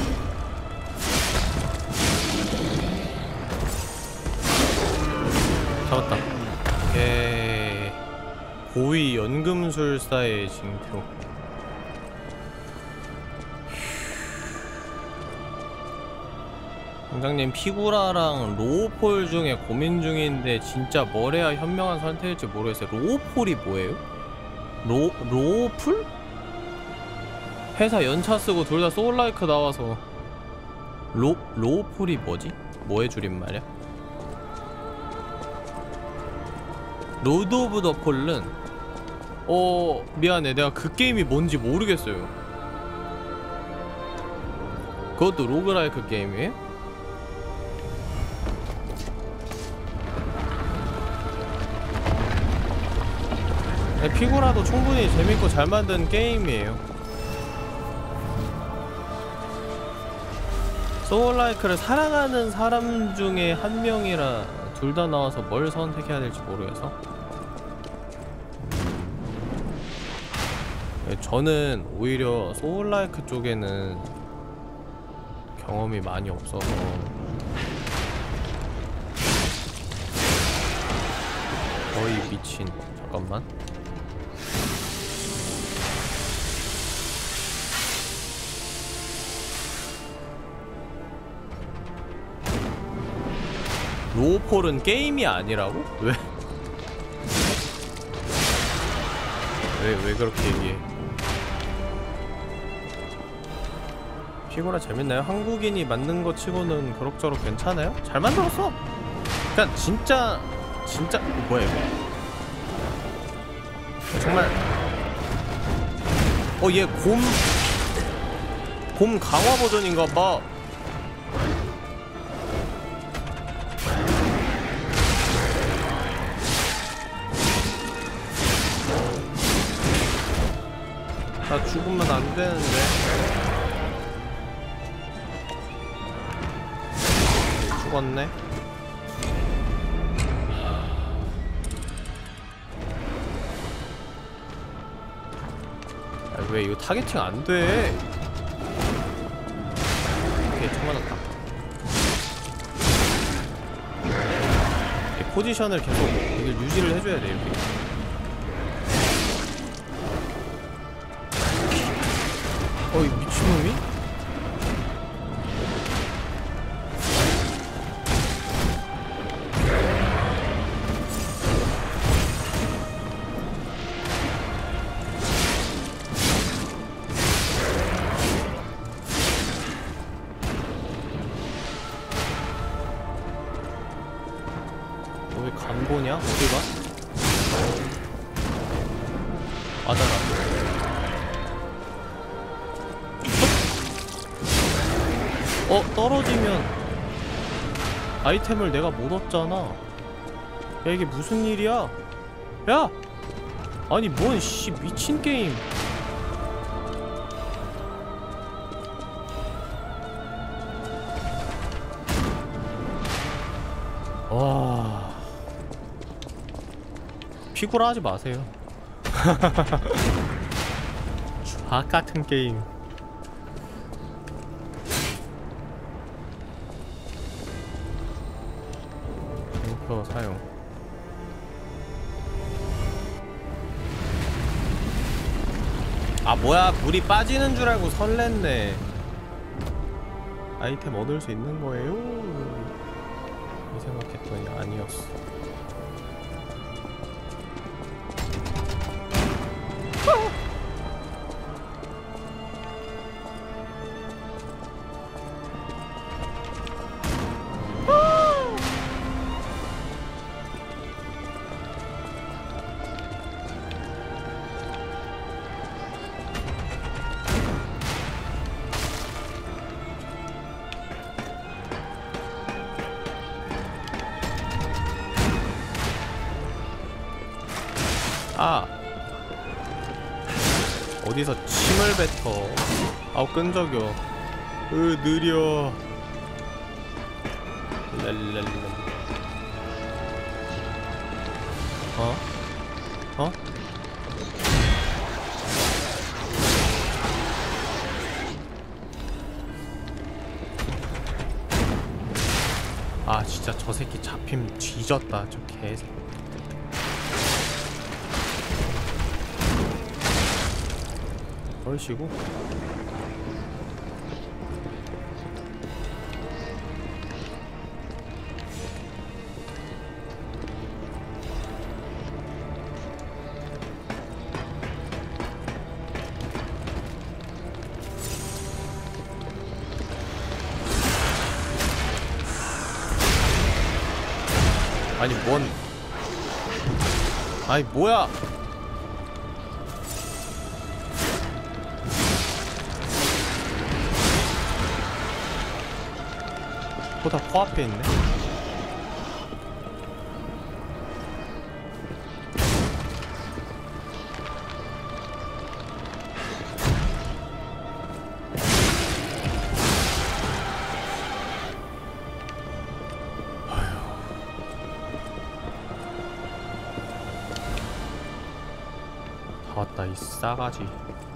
B: 잡았다. 오케이. 고위 연금술사의 징표. 원장님, 피구라랑 로우폴 중에 고민 중인데 진짜 뭘 해야 현명한 선택일지 모르겠어요. 로우폴이 뭐예요? 로.. 로우풀? 회사 연차 쓰고 둘 다 소울라이크 나와서 로.. 로우폴이 뭐지? 뭐의 줄임말이야? 로드 오브 더 폴른? 어.. 미안해, 내가 그 게임이 뭔지 모르겠어요. 그것도 로그라이크 게임이에요? 피구라도 충분히 재밌고 잘 만든 게임이에요. 소울라이크를 사랑하는 사람 중에 한 명이라 둘 다 나와서 뭘 선택해야 될지 모르겠어. 저는 오히려 소울라이크 쪽에는 경험이 많이 없어서 거의 미친. 잠깐만. 로우폴은 게임이 아니라고? 왜? 왜, 왜 그렇게 얘기해? 피구라 재밌나요? 한국인이 만든 거 치고는 그럭저럭 괜찮아요? 잘 만들었어! 그니까 진짜 진짜 뭐야 이거? 정말 어 얘 곰 곰 강화 버전인가봐. 나 죽으면 안 되는데. 죽었네. 아, 왜 이거 타겟팅 안 돼? 오케이, 총 맞았다. 이 포지션을 계속 이걸 유지를 해줘야 돼, 이렇게. 어, 이 미친놈이? 왜 간보냐? 어디가? 맞아라. 어, 떨어지면 아이템을 내가 못 얻잖아. 야, 이게 무슨 일이야? 야! 아니 뭔 씨 미친 게임. 와, 피구라 하지 마세요. 악 같은 게임. 링커 사용. 아 뭐야, 물이 빠지는 줄 알고 설렜네. 아이템 얻을 수 있는 거예요. 이 생각했더니 아니었어. 아! 어디서 침을 뱉어. 아우 끈적여. 으 느려. 랄랄랄. 어? 어? 아 진짜 저 새끼 잡힘 뒤졌다 저 개새끼. 얼씨구. 아니 뭔 아니 뭐야. 다 코앞에 있네. 다 왔다 이 싸가지.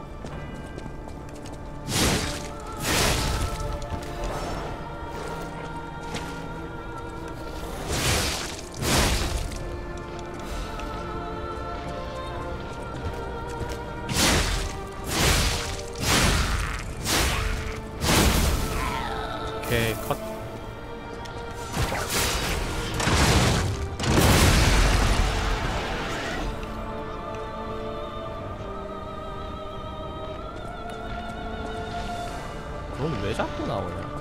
B: 오케이 컷. 넌 왜 자꾸 나오냐?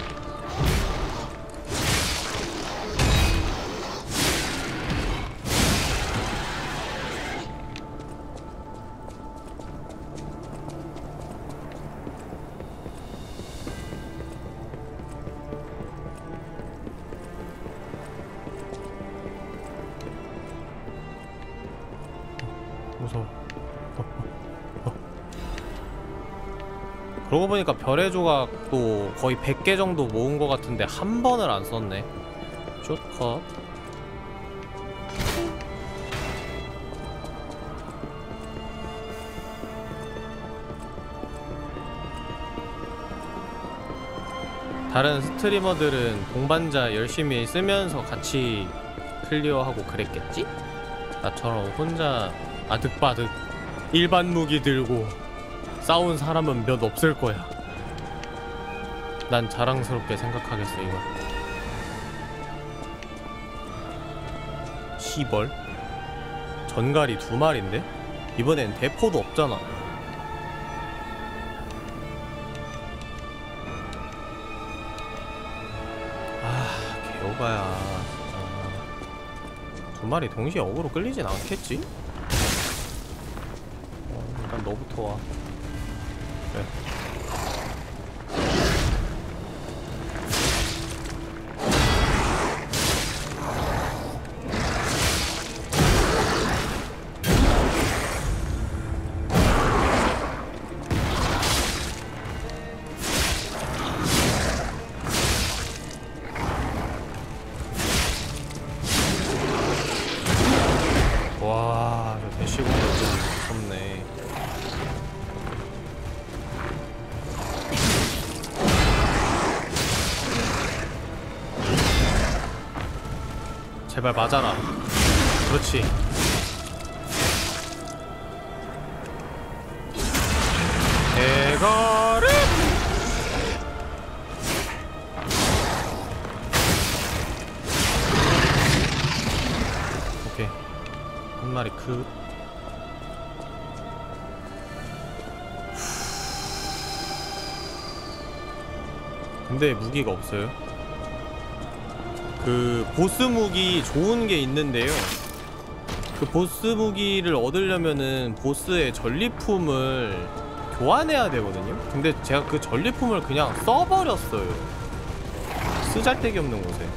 B: 무서워. 어, 어, 어. 그러고 보니까 별의 조각도 거의 백 개 정도 모은 것 같은데 한 번을 안 썼네. 숏컷. 다른 스트리머들은 동반자 열심히 쓰면서 같이 클리어하고 그랬겠지? 나처럼 혼자 아득바득 일반 무기 들고 싸운 사람은 몇 없을 거야. 난 자랑스럽게 생각하겠어 이걸. 시벌? 전갈이 두 마리인데? 이번엔 대포도 없잖아. 아 개오바야 진짜. 두 마리 동시에 어그로 끌리진 않겠지? 어, 일단 너부터 와. 그래. 와, 저 대시공도 좀 무섭네. 제발 맞아라. 그렇지. 대가리! 한 마리 크. 근데 무기가 없어요. 그 보스 무기 좋은 게 있는데요, 그 보스 무기를 얻으려면은 보스의 전리품을 교환해야 되거든요. 근데 제가 그 전리품을 그냥 써버렸어요, 쓰잘데기 없는 곳에.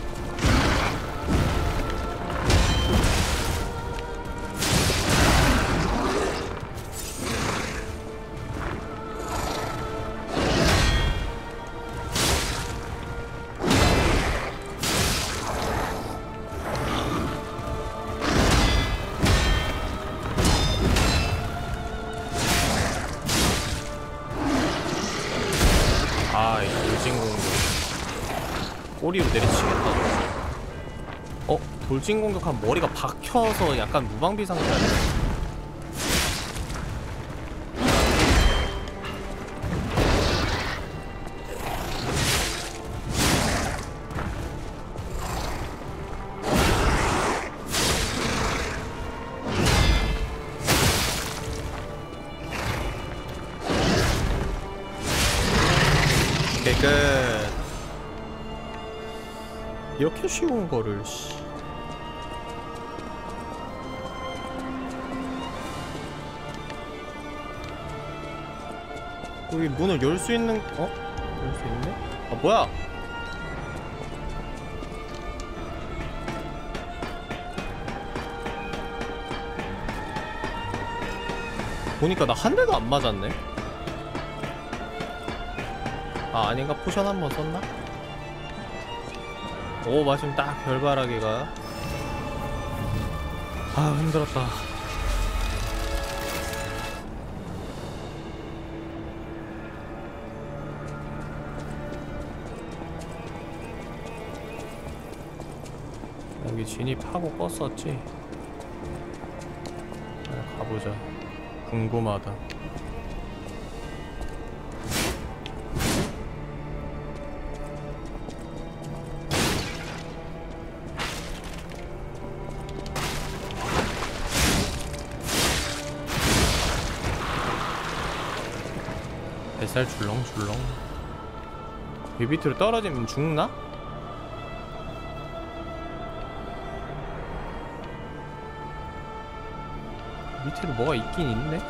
B: 아, 이 돌진공격 꼬리로 내리치겠다. 어? 돌진공격하면 머리가 박혀서 약간 무방비 상태야. 끝. 이렇게 쉬운 거를, 씨. 여기 문을 열 수 있는, 어? 열 수 있네? 아, 뭐야? 보니까 나 한 대도 안 맞았네? 아, 아닌가? 포션 한 번 썼나? 오, 마침 딱 별바라기가. 아, 힘들었다. 여기 진입하고 껐었지? 가보자. 궁금하다. 뱃살 줄렁줄렁. 이 밑으로 떨어지면 죽나? 밑으로 뭐가 있긴 있네?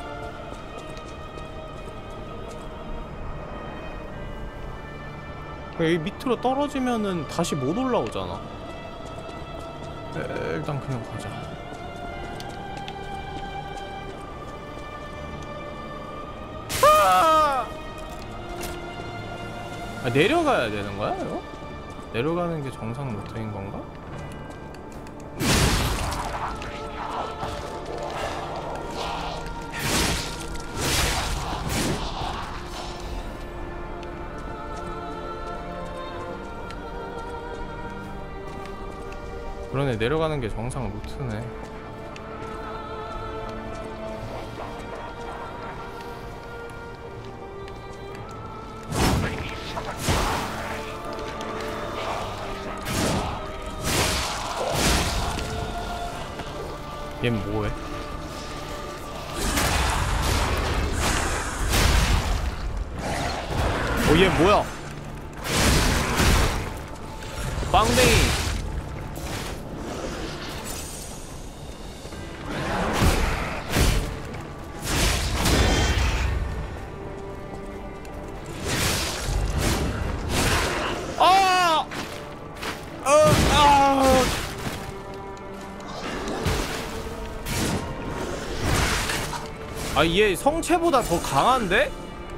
B: 여기 밑으로 떨어지면은 다시 못 올라오잖아. 에, 일단 그냥 가자. 아, 내려가야 되는 거야, 이거? 내려가는 게 정상 루트인 건가? 그러네, 내려가는 게 정상 루트네. 얜 뭐해? 어, 얘 뭐야? 빵댕이. 아! 어, 아! 아, 얘 성체보다 더 강한데?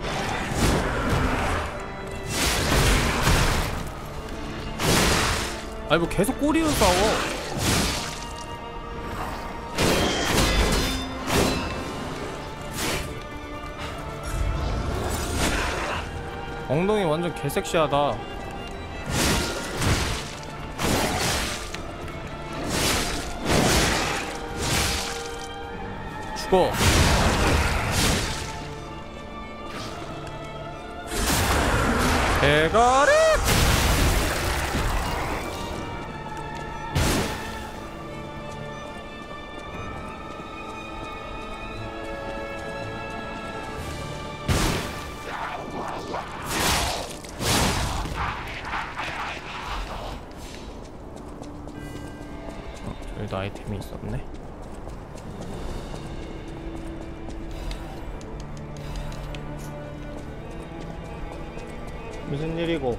B: 아니 뭐 계속 꼬리로 싸워. 엉덩이 완전 개섹시하다. 죽어. 대가리! 아이템이 있었네. 무슨 일이고?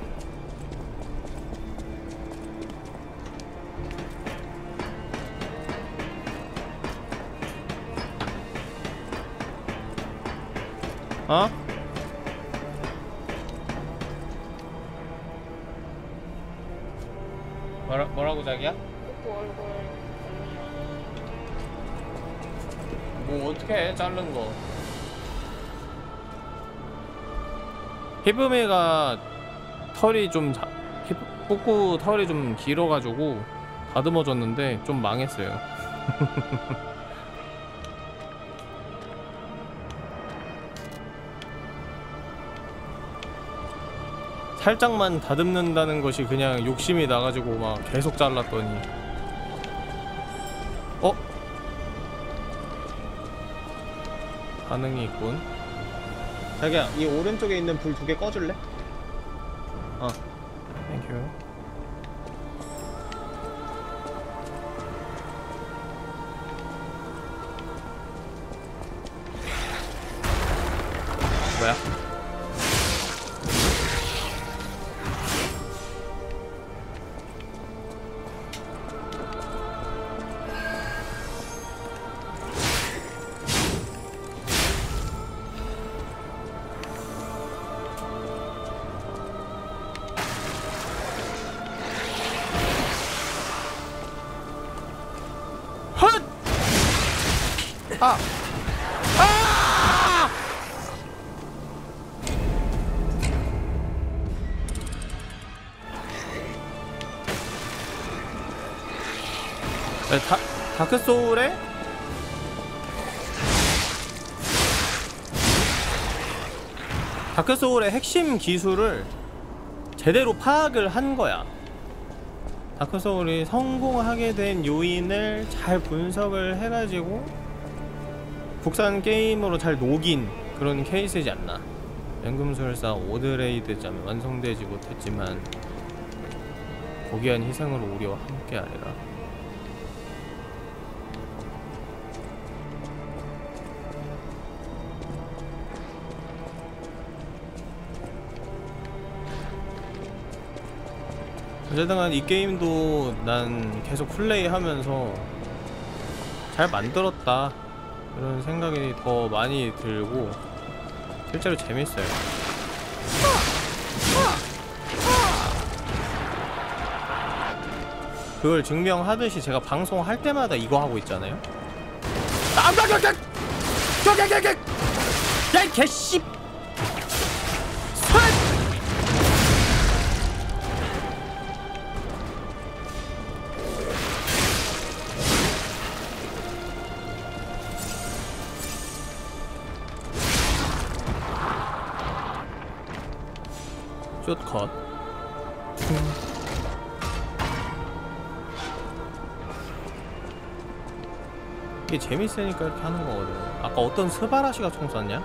B: 어? 뭐라, 뭐라고 자기야? 뭐 어떻게 해? 자른 거. 히브메가 털이 좀 자, 히, 뿌꾸 털이 좀 길어가지고 다듬어졌는데 좀 망했어요. 살짝만 다듬는다는 것이 그냥 욕심이 나가지고 막 계속 잘랐더니 어? 반응이 있군. 자기야, 이 오른쪽에 있는 불 두 개 꺼줄래? 어, 땡큐. 뭐야? 아! 아! 네, 다, 다크소울의 다크소울의 핵심 기술을 제대로 파악을 한 거야. 다크소울이 성공하게 된 요인을 잘 분석을 해가지고 국산 게임으로 잘 녹인 그런 케이스이지 않나. 연금술사 오드레이드자면 완성되지 못했지만 고귀한 희생으로 우리와 함께하리라. 어쨌든 이 게임도 난 계속 플레이하면서 잘 만들었다 이런 생각이 더 많이 들고 실제로 재밌어요. 그걸 증명하듯이 제가 방송할 때마다 이거 하고 있잖아요. 야, 개씨! 숏컷. 이게 재밌으니까 이렇게 하는 거거든. 아까 어떤 스바라시가 총 쐈냐?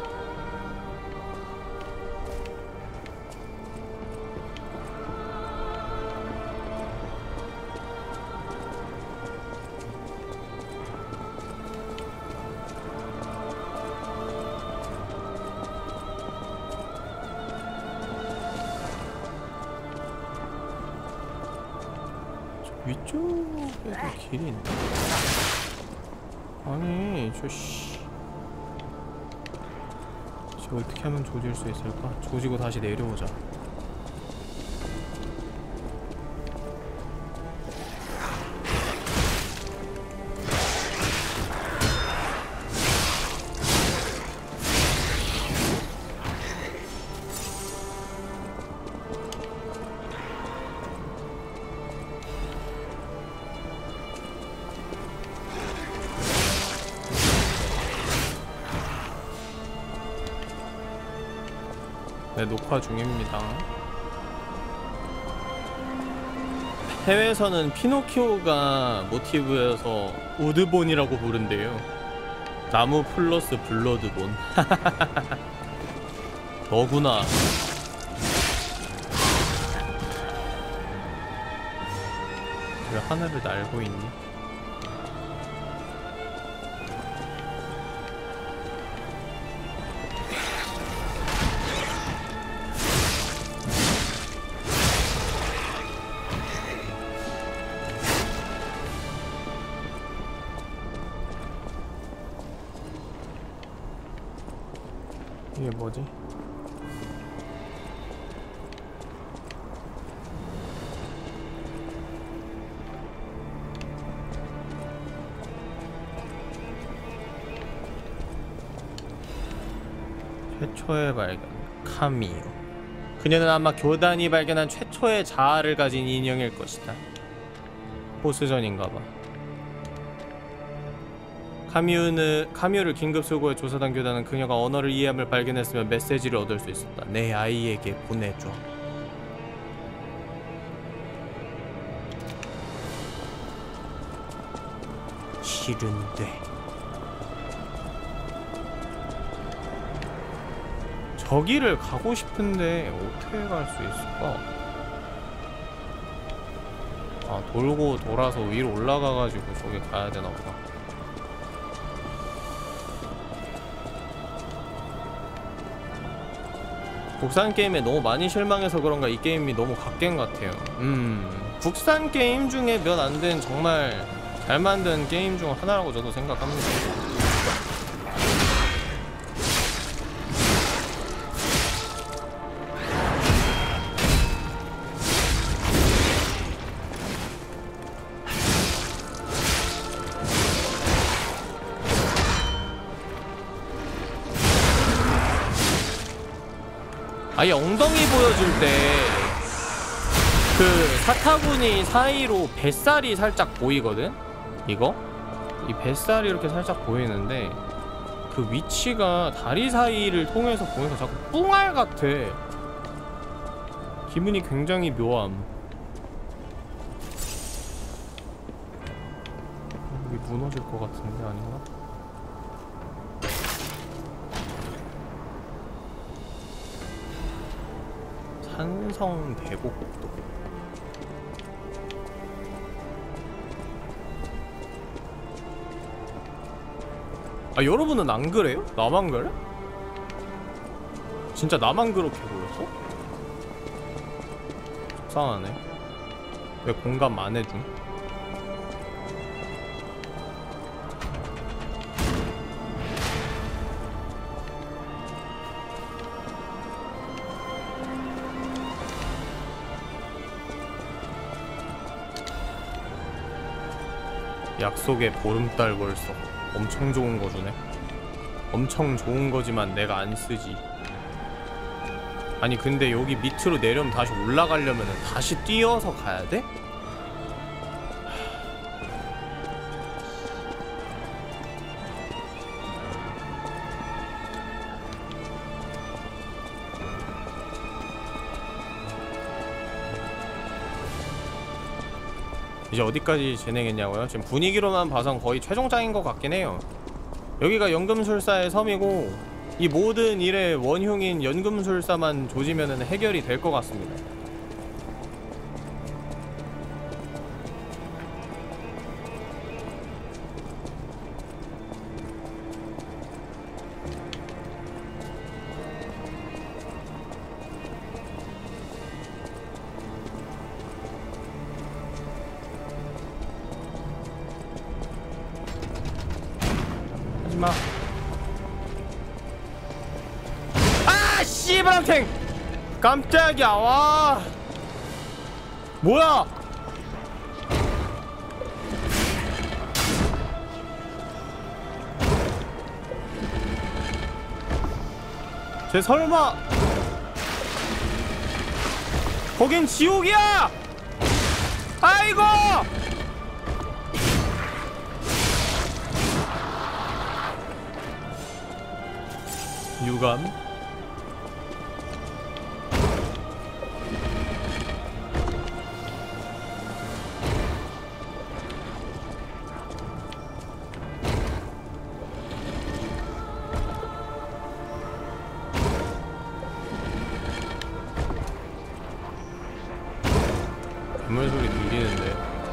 B: 위쪽에도 길이 있네. 아니, 저 씨. 저 어떻게 하면 조질 수 있을까? 조지고 다시 내려오자. 네, 녹화 중입니다. 해외에서는 피노키오가 모티브여서 우드본이라고 부른대요. 나무 플러스 블러드본. 너구나. 왜 하늘을 날고 있니? 이게 뭐지? 최초의 발견, 카미오. 그녀는 아마 교단이 발견한 최초의 자아를 가진 인형일 것이다. 보스전인가봐. 카미오는, 카미오를 긴급 수거해 조사단 교단은 그녀가 언어를 이해함을 발견했으면 메시지를 얻을 수 있었다. 내 아이에게 보내줘. 싫은데. 저기를 가고 싶은데 어떻게 갈 수 있을까? 아, 돌고 돌아서 위로 올라가가지고 저기 가야 되나 보다. 국산 게임에 너무 많이 실망해서 그런가 이 게임이 너무 갓겜 같아요. 음, 국산 게임 중에 몇 안 된 정말 잘 만든 게임 중 하나라고 저도 생각합니다. 아예 엉덩이 보여줄 때 그 사타구니 사이로 뱃살이 살짝 보이거든? 이거? 이 뱃살이 이렇게 살짝 보이는데 그 위치가 다리 사이를 통해서 보면서 자꾸 뿡알 같아. 기분이 굉장히 묘함. 여기 무너질 것 같은데 아닌가? 산성 대곡도. 아, 여러분은 안 그래요? 나만 그래? 진짜 나만 그렇게 보였어? 속상하네. 왜 공감 안 해줌? 약속의 보름달 벌써. 엄청 좋은 거 주네. 엄청 좋은 거지만 내가 안 쓰지. 아니 근데 여기 밑으로 내려면 다시 올라가려면 다시 뛰어서 가야 돼? 이제 어디까지 진행했냐고요? 지금 분위기로만 봐선 거의 최종장인 것 같긴 해요. 여기가 연금술사의 섬이고 이 모든 일의 원흉인 연금술사만 조지면은 해결이 될 것 같습니다. 하지마. 아 씨발탱! 깜짝이야. 와 뭐야? 쟤 설마 거긴 지옥이야! 아이고! 유감? 괴물 소리 들리는데.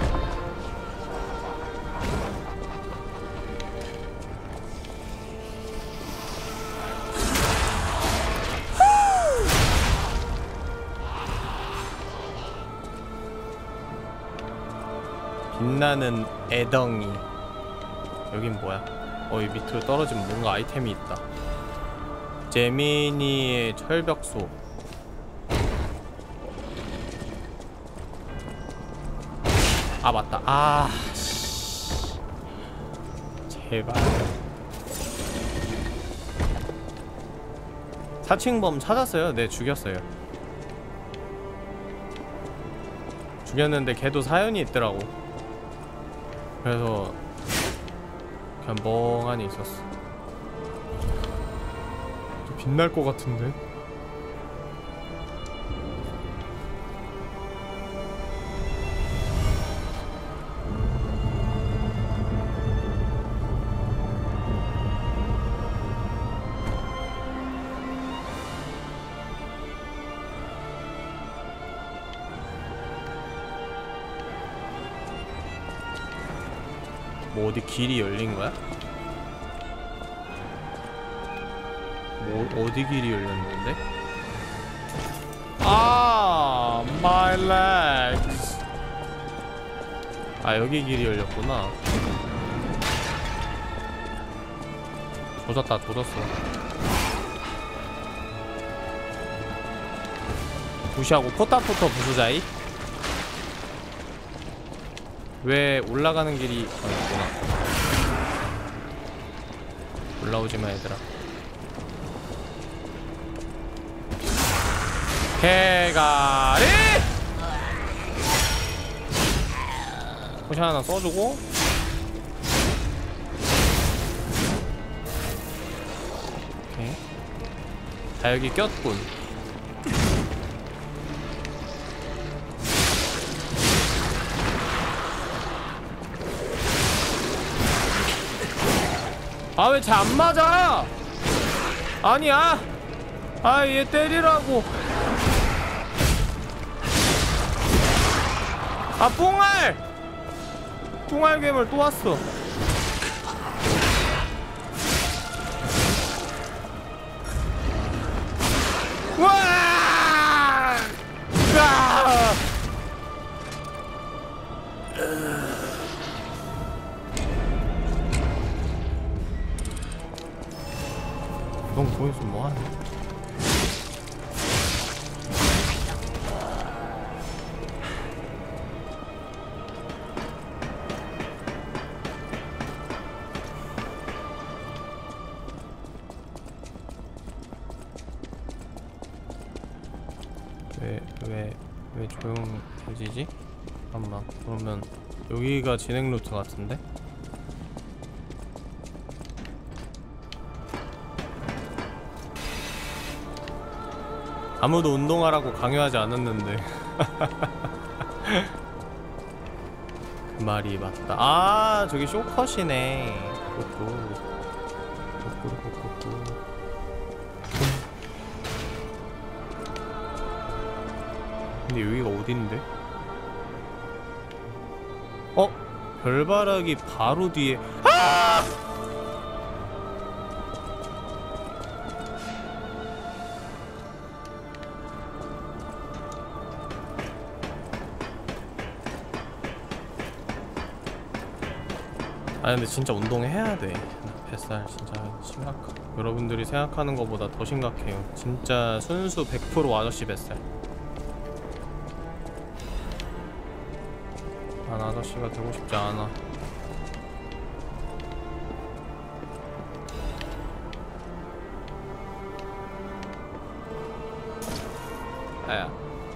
B: 빛나는 애덩이. 여긴 뭐야? 어, 이 밑으로 떨어지면 뭔가 아이템이 있다. 제미니의 철벽소. 아 맞다. 아 제발. 사칭범 찾았어요. 네, 죽였어요. 죽였는데 걔도 사연이 있더라고. 그래서 그냥 멍하니 있었어. 빛날 것 같은데? 뭐 어디 길이 열린 거야? 뭐 어디 길이 열렸는데? 아, my legs. 아, 여기 길이 열렸구나. 조졌다, 조졌어. 무시하고 포타포터 부수자이? 왜 올라가는 길이 있구나. 올라오지마 얘들아. 개가리! 포션 하나 써주고. 오케이. 자, 여기 꼈군. 아, 왜 쟤 안 맞아? 아니야. 아, 얘 때리라고. 아, 뽕알! 뽕알 괴물 또 왔어. 와! 으아! 넌 거기서 뭐하냐? 왜, 왜, 왜 조용해지지? 잠깐만, 그러면 여기가 진행 루트 같은데? 아무도 운동하라고 강요하지 않았는데. 그 말이 맞다. 아, 저기 쇼컷이네. 그것도. 근데 여기가 어딘데? 어? 별바라기 바로 뒤에. 아! 아, 근데 진짜 운동해야 돼. 뱃살 진짜 심각하. 여러분들이 생각하는 것보다 더 심각해요. 진짜 순수 백 퍼센트 아저씨 뱃살. 난 아저씨가 되고 싶지 않아. 아야.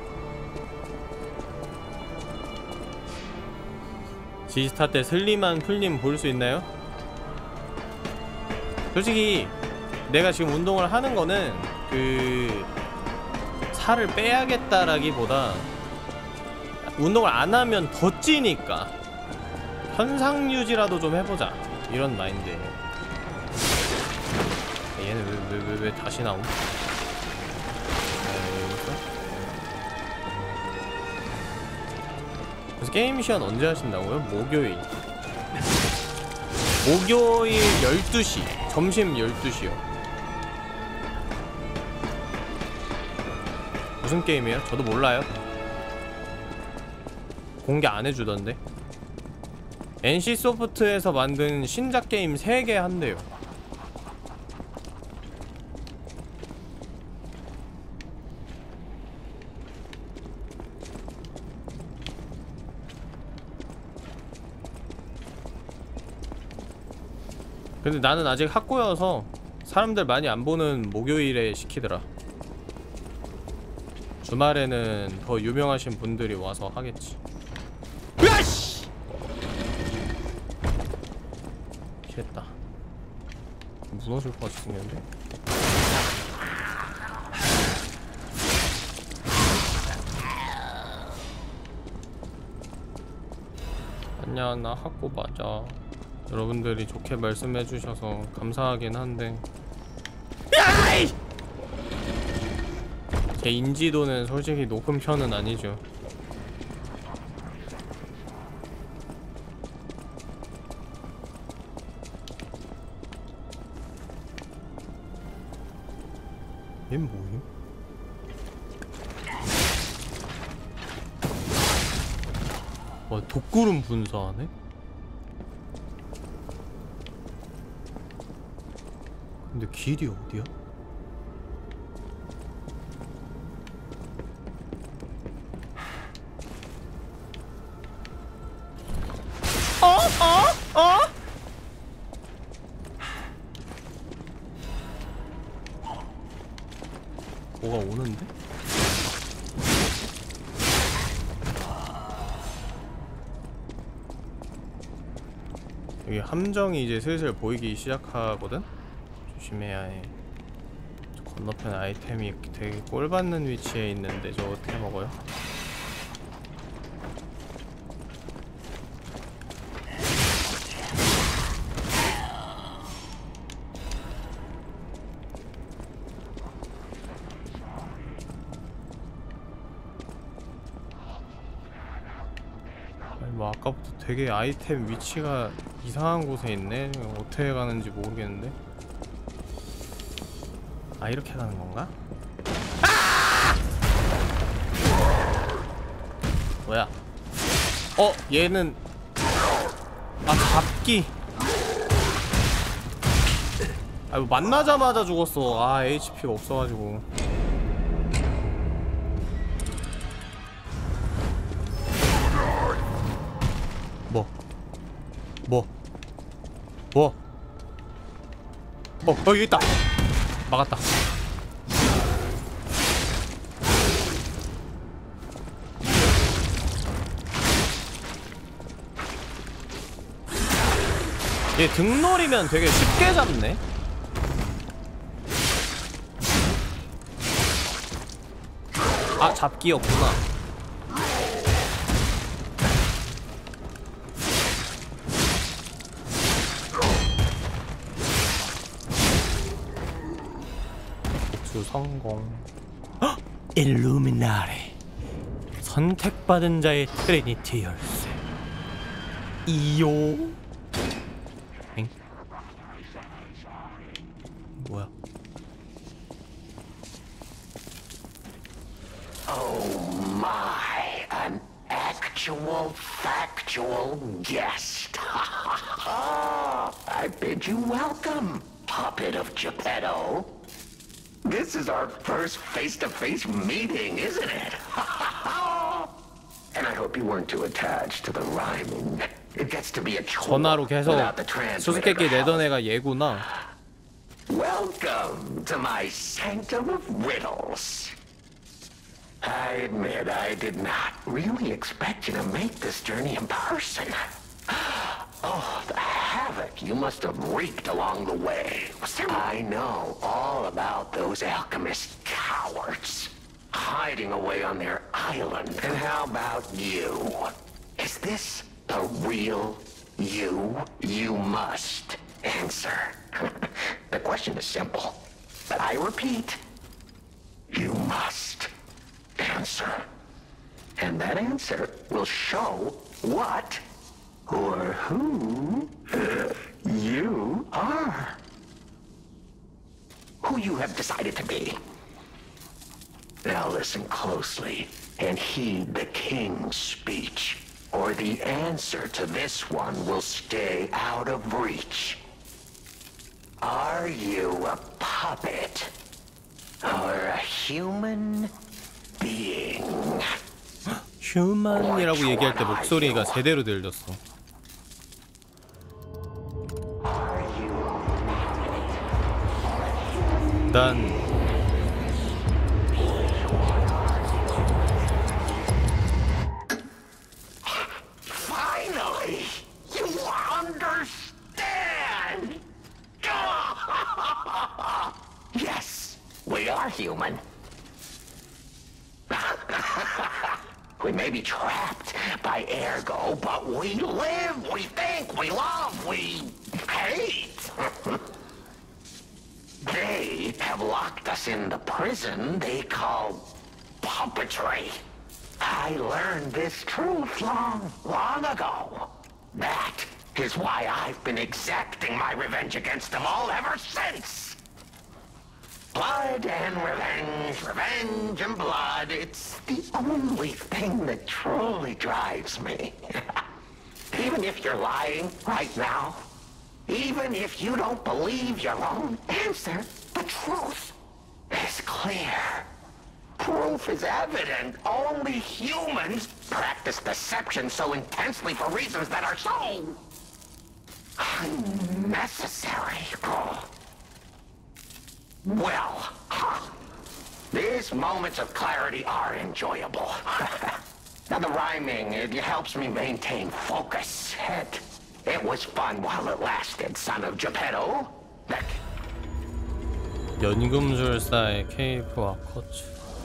B: 지스타 때 슬림한 풀님 볼 수 있나요? 솔직히 내가 지금 운동을 하는 거는 그 살을 빼야겠다라기보다 운동을 안 하면 더 찌니까 현상 유지라도 좀 해보자 이런 마인드. 얘는 왜 왜 왜 왜 다시 나옴? 그래서 게임 미션 언제 하신다고요? 목요일. 목요일 열두 시. 점심 열두 시요. 무슨 게임이에요? 저도 몰라요. 공개 안 해주던데. 엔씨소프트에서 만든 신작 게임 세 개 한대요. 근데 나는 아직 학고여서 사람들 많이 안 보는 목요일에 시키더라. 주말에는 더 유명하신 분들이 와서 하겠지. 으아씨! 피했다. 무너질 것 같이 생겼는데? 아니야, 나 학고 맞아. 여러분들이 좋게 말씀해주셔서 감사하긴 한데 야이! 제 인지도는 솔직히 높은 편은 아니죠. 얘 뭐임? 와, 독구름 분사하네? 근데 길이 어디야? 어? 어? 어? 뭐가 오는데? 여기 함정이 이제 슬슬 보이기 시작하거든? 조심해야 해. 저 건너편 아이템이 되게 꼴받는 위치에 있는데 저거 어떻게 먹어요? 아니 뭐 아까부터 되게 아이템 위치가 이상한 곳에 있네. 어떻게 가는지 모르겠는데. 아, 이렇게 가는 건가? 아! 뭐야? 어, 얘는 아, 잡기. 아, 이거 만나자마자 죽었어. 아, 에이치피가 없어가지고. 뭐? 뭐? 뭐? 어, 여기 있다. 막았다. 얘 등놀이면 되게 쉽게 잡네. 아, 잡기였구나. 복수 성공. 헉! 일루미나리. 선택받은 자의 트리니티 열쇠. 이요. 엥? 뭐야?
L: Oh my, an actual factual guest. I bid you welcome, puppet of Geppetto. This is our first face-to-face meeting, isn't it? And I hope you weren't too attached to the rhyming. It gets to be a chore
B: 전화로 계속
L: without the transmitter.
B: 수수께끼 내던 애가 얘구나.
L: Welcome to my sanctum of riddles. I admit I did not really expect you to make this journey in person. Oh, the havoc you must have wreaked along the way. I know all about those alchemist cowards hiding away on their island. And how about you? Is this the real you? You must answer. The question is simple, but I repeat, you must answer. And that answer will show what or who you are. Who you have decided to be. Now listen closely and heed the king's speech, or the answer to this one will stay out of reach. Are you a puppet or a human being?
B: 휴먼이라고 얘기할 때 목소리가 제대로 들렸어.
L: Are you
B: 일단
L: Finally, you understand. Yes, we are human. We may be trapped by Ergo, but we live, we think, we love, we hate. They have locked us in the prison they call puppetry. I learned this truth long, long ago. That is why I've been exacting my revenge against them all ever since. Blood and revenge, revenge and blood, it's the only thing that truly drives me. Even if you're lying right now, even if you don't believe your own answer, the truth is clear. Proof is evident. Only humans practice deception so intensely for reasons that are so unnecessary. Well, these moments of clarity are enjoyable. Now the rhyming, it helps me maintain focus. It, it was fun while it lasted, son of Geppetto. That...
B: 연금술사의 케이프와 코츠.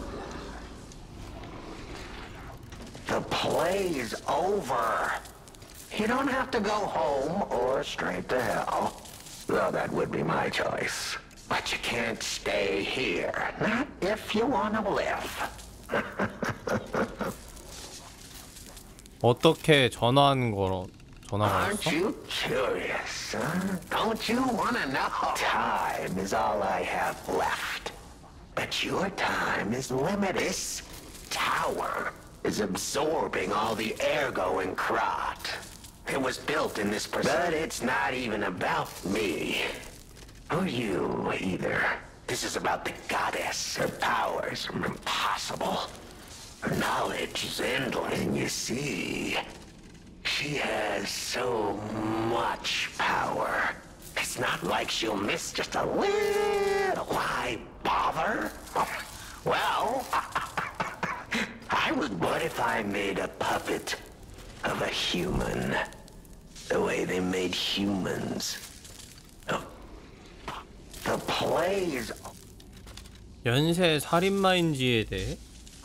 L: The play's over. You don't have to go home or straight to hell. Though that would be my choice. But you can't stay here. Not if you want to live.
B: 어떻게 전화하는 거로 전화가
L: Aren't
B: 왔어?
L: you curious, huh? Don't you want to know? Time is all I have left. But your time is limited. This tower is absorbing all the Ergo in Krat. It was built in this person. But it's not even about me. Or you, either. This is about the goddess. Her powers are impossible. Her knowledge is endless. And you see, she has so much power. It's not like she'll miss just a little. Why bother? Well, I would. What if I made a puppet of a human? The way they made humans. The plays.
B: 연쇄 살인마인지에 대해?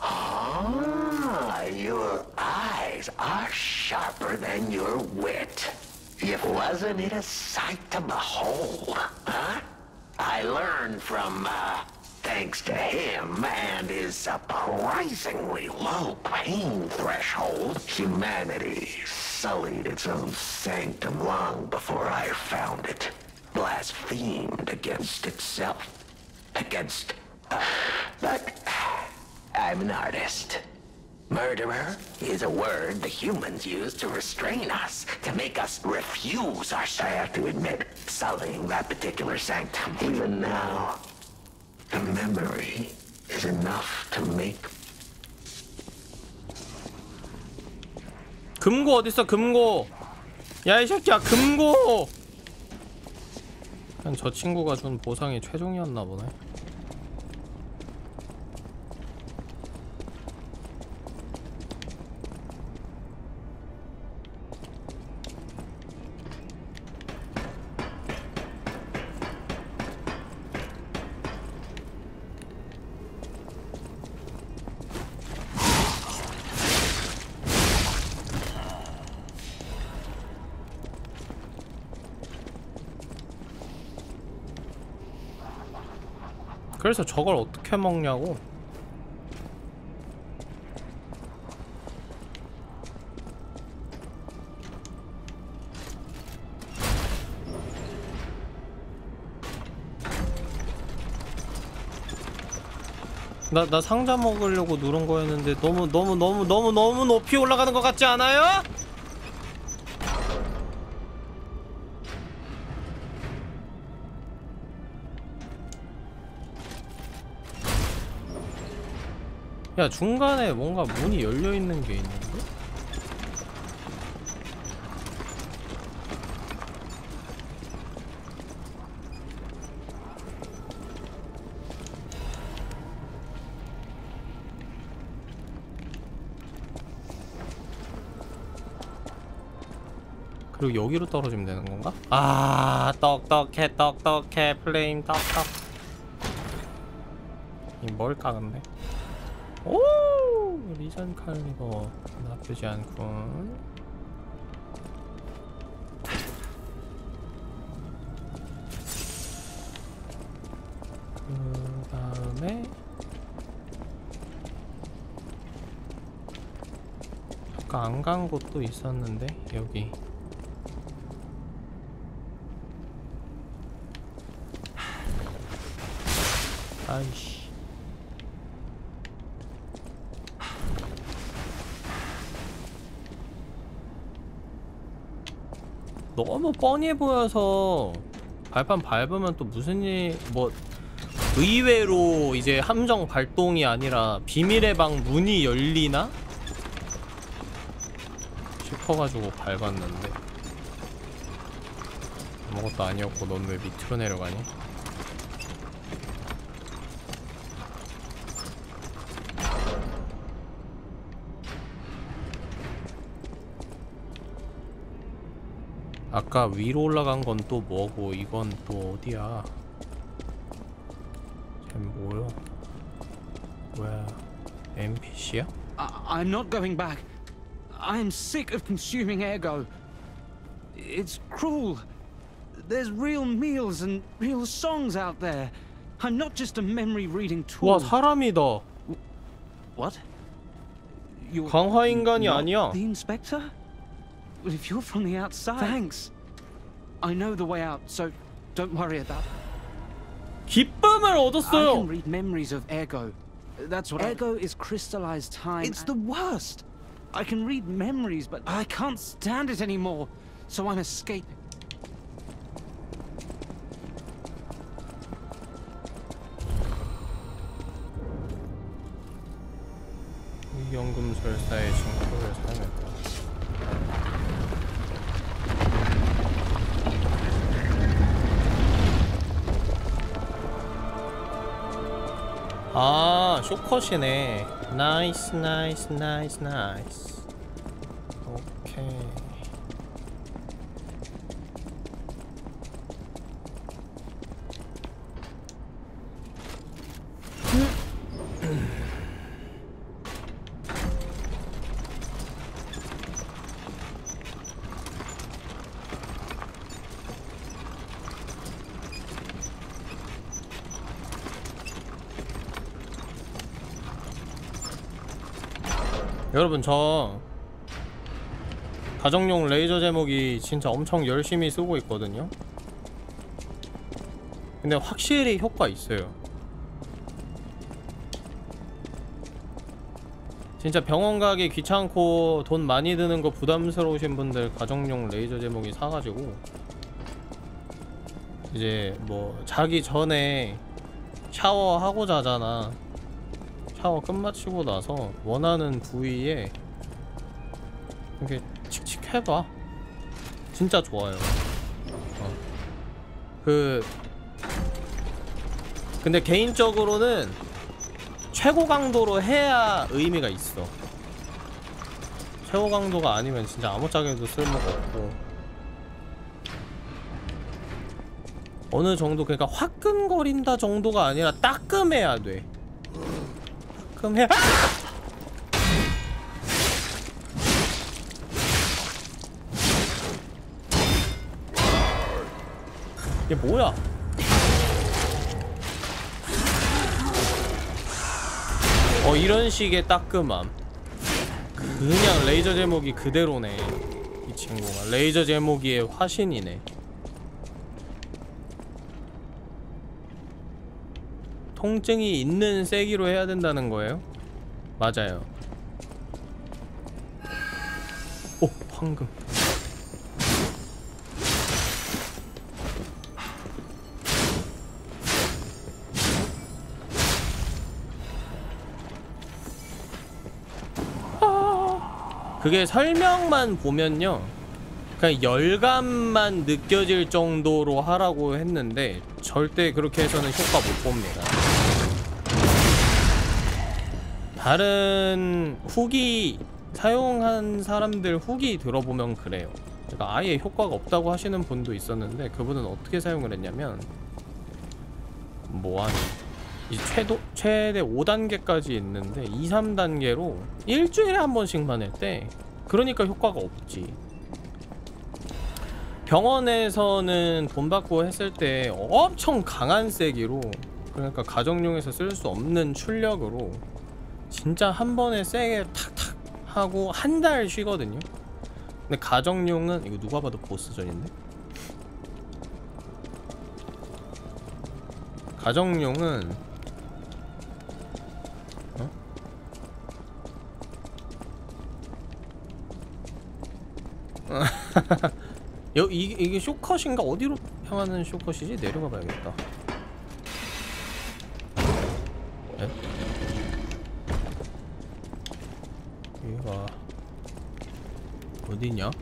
L: Ah, your eyes are sharper than your wit. If wasn't it a sight to behold, huh? I learned from, uh, thanks to him and his surprisingly low pain threshold, humanity sullied its own sanctum long before I found it. Blasphemed against itself. Against... Uh, but I'm an artist. Murderer is a word the humans use to restrain us, to make us refuse our... I have to admit, sullying that particular sanctum. Even now, the memory is enough to make...
B: 금고 어딨어, 금고! 야, 이 새끼야, 금고! 그냥 저 친구가 준 보상이 최종이었나 보네. 그래서 저걸 어떻게 먹냐고. 나, 나 상자 먹으려고 누른 거였는데 너무 너무 너무 너무 너무 높이 올라가는 것 같지 않아요? 야, 중간에 뭔가 문이 열려있는 게 있는데? 그리고 여기로 떨어지면 되는 건가? 아, 떡떡해 떡떡해 플레임 떡떡. 이 뭘까 근데? 오, 리전 칼리버 나쁘지 않군. 그 다음에 아까 안 간 곳도 있었는데 여기. 아이씨. 너무 뻔히 보여서 발판 밟으면 또 무슨 일, 뭐 의외로 이제 함정 발동이 아니라 비밀의 방 문이 열리나? 싶어가지고 밟았는데 아무것도 아니었고 넌 왜 밑으로 내려가니? 아까 위로 올라간 건 또 뭐고 이건 또 어디야? 쟤 뭐야? 뭐야? 엔피씨야?
Q: I, I'm not going back. I'm sick of consuming ergo. It's cruel. There's real meals and real songs out there. I'm not just a memory reading tool.
B: 와, 사람이다.
Q: What? You're
B: 강화 인간이
Q: not
B: 아니야.
Q: The inspector? Well, if you're from the outside. Thanks. I know the way out, so don't worry about it.
B: 기쁨을 얻었어요.
Q: I can read memories of ergo. That's what ergo I... is crystallized time. It's the worst. I can read memories, but I can't stand it anymore. So I'm escaping.
B: 연금술사의 징표를 사용했다. 아, 쇼컷이네. 나이스 나이스 나이스 나이스. 오케이. 여러분, 저 가정용 레이저 제목이 진짜 엄청 열심히 쓰고 있거든요. 근데 확실히 효과 있어요. 진짜 병원 가기 귀찮고 돈 많이 드는 거 부담스러우신 분들 가정용 레이저 제목이 사가지고 이제 뭐 자기 전에 샤워하고 자잖아. 샤워 끝마치고 나서 원하는 부위에 이렇게 칙칙 해봐. 진짜 좋아요. 어. 그 근데 개인적으로는 최고 강도로 해야 의미가 있어. 최고 강도가 아니면 진짜 아무짝에도 쓸모가 없고, 어느 정도, 그러니까 화끈거린다 정도가 아니라 따끔해야 돼. 따끔해. 이게 뭐야? 어, 이런 식의 따끔함. 그냥 레이저 제목이 그대로네. 이 친구가 레이저 제목이의 화신이네. 통증이 있는 세기로 해야 된다는 거예요? 맞아요. 오, 황금. 그게 설명만 보면요, 그냥 열감만 느껴질 정도로 하라고 했는데 절대 그렇게 해서는 효과 못 봅니다. 다른 후기 사용한 사람들 후기 들어보면 그래요. 그러니까 아예 효과가 없다고 하시는 분도 있었는데 그분은 어떻게 사용을 했냐면 뭐하니 이제 최도, 최대 오 단계까지 있는데 이, 삼 단계로 일주일에 한 번씩만 했대. 그러니까 효과가 없지. 병원에서는 돈 받고 했을 때 엄청 강한 세기로, 그러니까 가정용에서 쓸 수 없는 출력으로 진짜 한 번에 세게 탁탁 하고 한 달 쉬거든요. 근데 가정용은 이거 누가 봐도 보스전인데? 가정용은 어? 여, 이, 이게 쇼컷인가? 어디로 향하는 쇼컷이지? 내려가 봐야겠다. 에? 얘가 어디냐?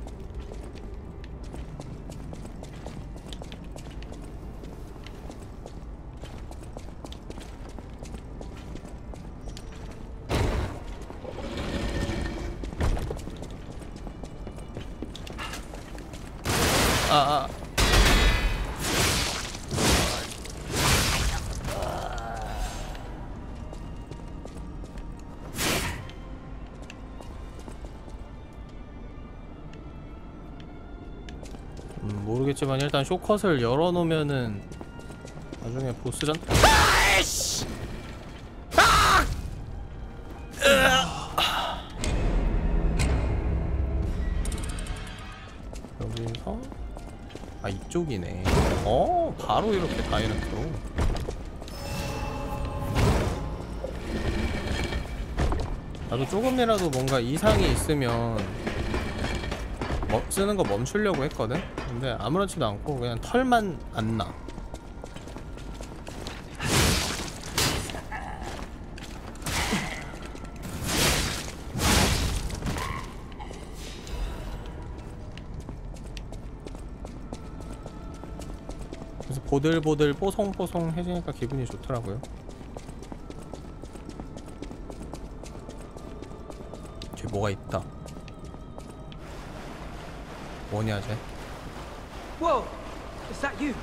B: 아, 아. 음, 모르겠지만 일단 쇼컷을 열어놓으면은 나중에 보스전. 아이씨! 아! 여기서 아 이쪽이네. 어 바로 이렇게 다이렉트로. 나도 조금이라도 뭔가 이상이 있으면 뭐, 쓰는 거 멈추려고 했거든? 근데 아무렇지도 않고 그냥 털만 안 나. 그래서 보들보들 뽀송뽀송 해지니까 기분이 좋더라고요. 뒤에 뭐가 있다. 뭐냐 쟤?
R: Whoa! Is that you?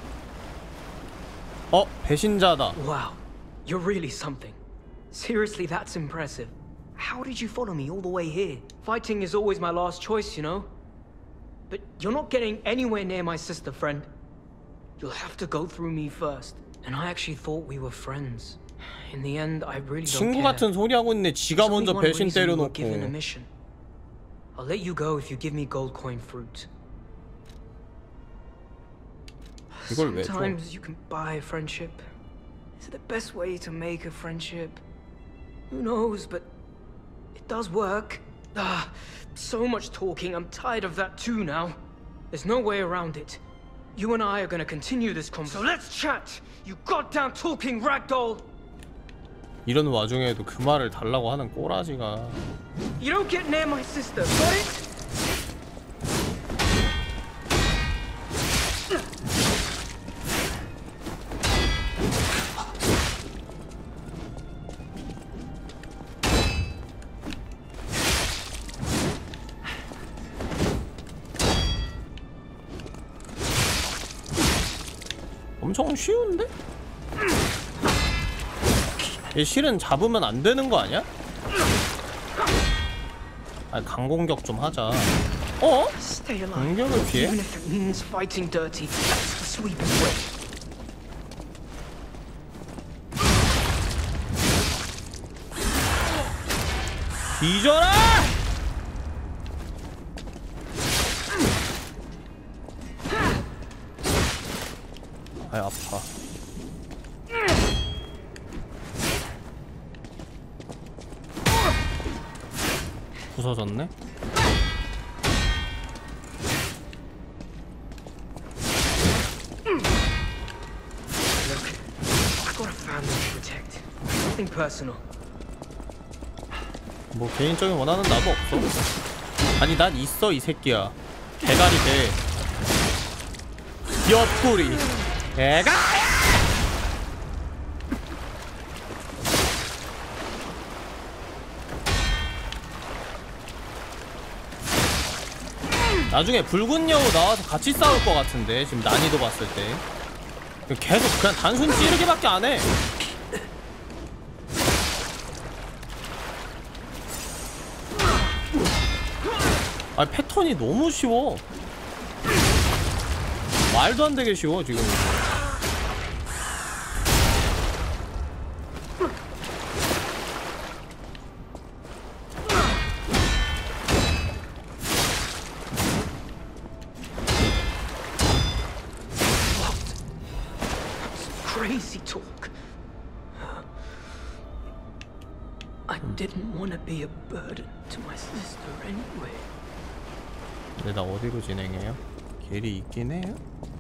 B: 어? 배신자다.
R: Wow. You're really something. Seriously, that's impressive. How did you follow me all the way here? Fighting is always my last choice, you know? But you're not getting anywhere near my sister, friend. You'll have to go through me first. And I actually thought we were friends. In the end, I really don't
B: 친구
R: care.
B: 같은 소리 하고 있네. 지가 먼저 배신 때려놓고.
R: Given a mission. I'll let you go if you give me gold coin fruit.
B: 이걸 왜 줘?
R: Sometimes you can buy a friendship. Is it the best way to make a friendship? Who knows, but it does work. Ah, so much talking. I'm tired of that too now. There's no way around it. You and I are gonna continue this conversation. So let's chat. You goddamn talking ragdoll.
B: 이런 와중에도 그 말을 달라고 하는 꼬라지가.
R: You don't get near my sister, got it?
B: 엄청 쉬운데? 얘 실은 잡으면 안 되는 거 아니야? 아, 강공격 좀 하자. 어? 공격을 피해? 뒤져라! 아이 아파. 부서졌네? 뭐 개인적인 원하는 나도 없어. 아니 난 있어 이 새끼야. 대가리 대 옆구리 대가리. 나중에 붉은 여우 나와서 같이 싸울 것 같은데 지금 난이도 봤을 때 계속 그냥 단순 찌르기밖에 안 해. 아 패턴이 너무 쉬워. 말도 안 되게 쉬워 지금.
R: Crazy talk. I didn't want to be a burden to my sister anyway.
B: 근데 나 어디로 진행해요? 길이 있긴 해요?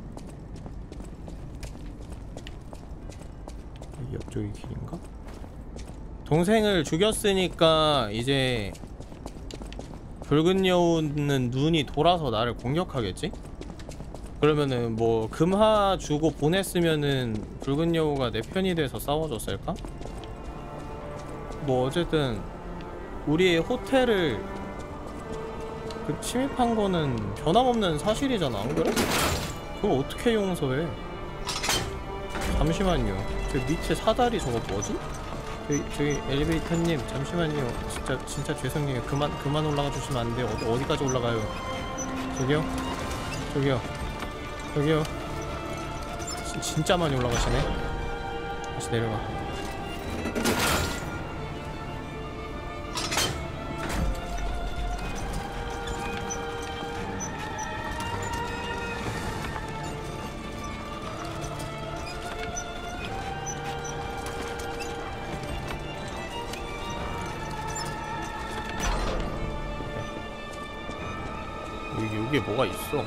B: 옆쪽이 길인가? 동생을 죽였으니까 이제 붉은 여우는 눈이 돌아서 나를 공격하겠지? 그러면은 뭐 금화 주고 보냈으면은 붉은 여우가 내 편이 돼서 싸워줬을까? 뭐 어쨌든 우리의 호텔을 그 침입한 거는 변함없는 사실이잖아, 안 그래? 그걸 어떻게 용서해? 잠시만요. 저 밑에 사다리 저거 뭐지? 저기, 저기 엘리베이터님 잠시만요. 진짜 진짜 죄송해요. 그만 그만 올라가 주시면 안 돼요. 어디 어디까지 올라가요? 저기요, 저기요, 저기요. 지, 진짜 많이 올라가시네. 다시 내려가. 여기에 뭐가 있어?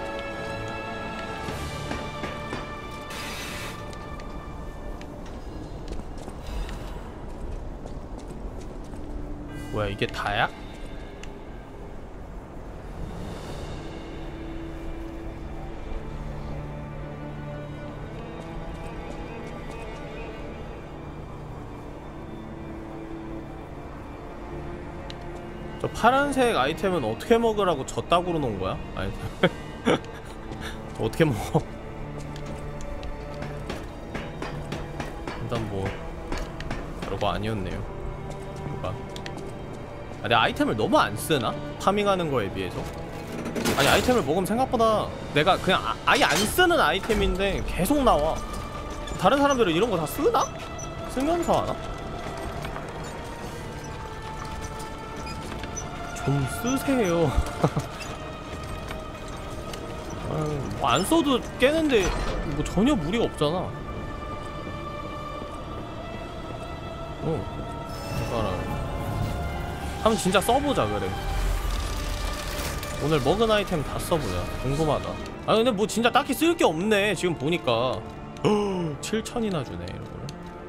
B: 뭐야 이게 다야? 저 파란색 아이템은 어떻게 먹으라고 저따구로 놓은 거야? 아이템 어떻게 먹어? 일단 뭐 별거 아니었네요. 뭔가 아, 내가 아이템을 너무 안 쓰나? 파밍하는 거에 비해서. 아니 아이템을 먹으면 생각보다 내가 그냥 아, 아예 안 쓰는 아이템인데 계속 나와. 다른 사람들은 이런 거 다 쓰나? 쓰면서 하나? 좀 쓰세요. 뭐 안 써도 깨는데 뭐 전혀 무리가 없잖아. 어, 그러니까 한번 진짜 써보자 그래. 오늘 먹은 아이템 다 써보자. 궁금하다. 아 근데 뭐 진짜 딱히 쓸 게 없네. 지금 보니까 칠천이나 주네 이러고.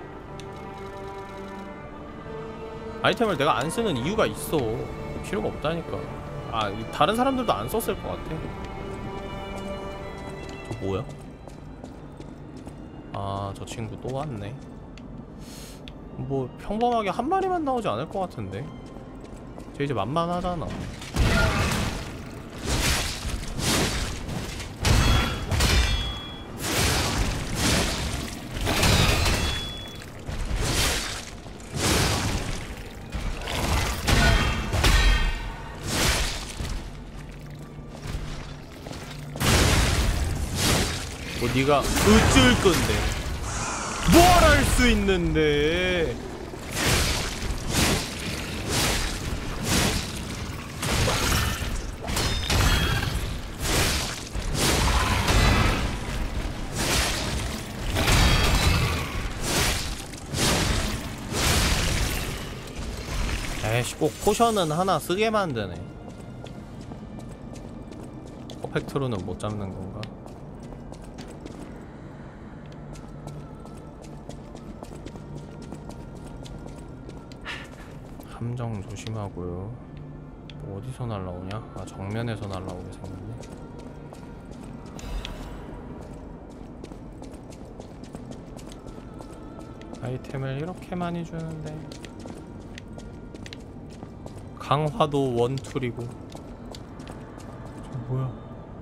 B: 아이템을 내가 안 쓰는 이유가 있어. 필요가 없다니까. 아 다른 사람들도 안 썼을 것 같아. 저 뭐야? 아 저 친구 또 왔네. 뭐 평범하게 한 마리만 나오지 않을 것 같은데. 쟤 이제 만만하잖아. 뭐 네가 어쩔 건데 뭘 할 수 있는데. 에이씨 꼭 포션은 하나 쓰게 만드네. 퍼펙트로는 못 잡는 건가? 함정 조심하고요. 뭐 어디서 날라오냐? 아 정면에서 날라오게 생겼네. 아이템을 이렇게 많이 주는데. 강화도 원툴이고 뭐야?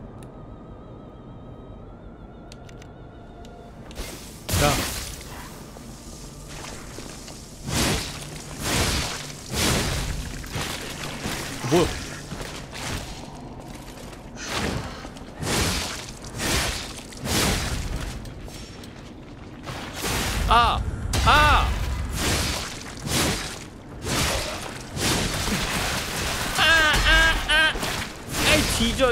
B: 야. 뭐? 아! 아! 아! 아! 아! 에이 뒤져.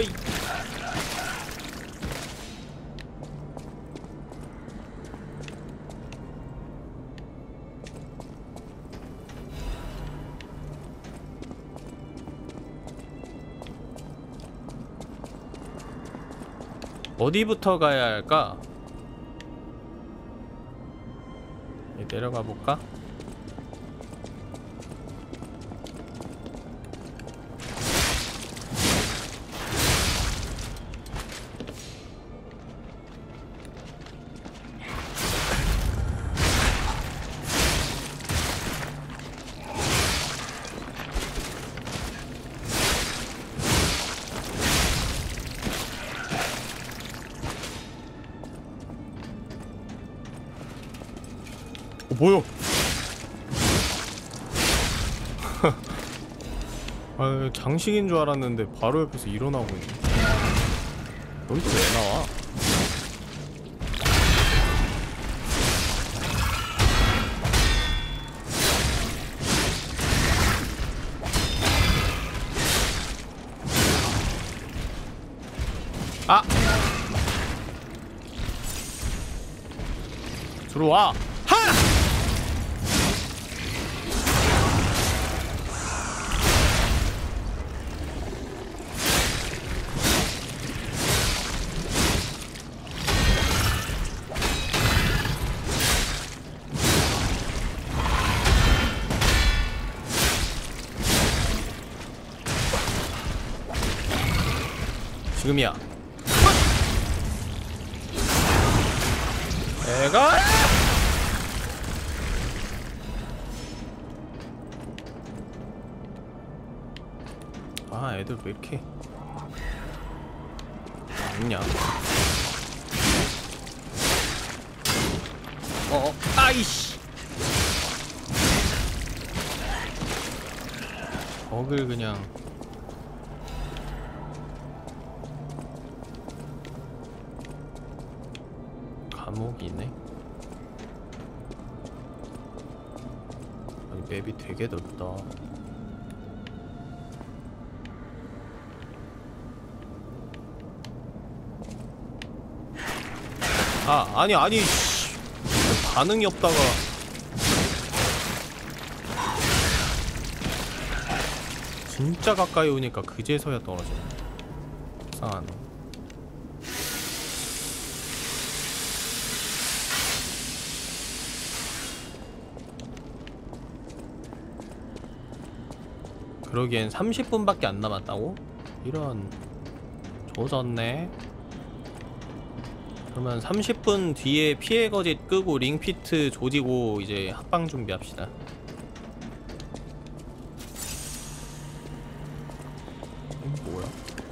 B: 어디부터 가야 할까? 내려가 볼까? 뭐요? 아, 장식인 줄 알았는데 바로 옆에서 일어나고 있네. 여기서 왜 나와? 아! 들어와! 하! 지금이야. 내가 아 애들 왜 이렇게 없냐? 어 아이씨 벽을 그냥 감옥이네. 아니 맵이 되게 넓다. 아 아니 아니 씨. 반응이 없다가 진짜 가까이 오니까 그제서야 떨어지네. 이상하네. 그러기엔 삼십 분밖에 안 남았다고? 이런 조졌네. 그러면 삼십 분 뒤에 피해 거짓 끄고 링피트 조지고 이제 합방 준비합시다. 이거 뭐야?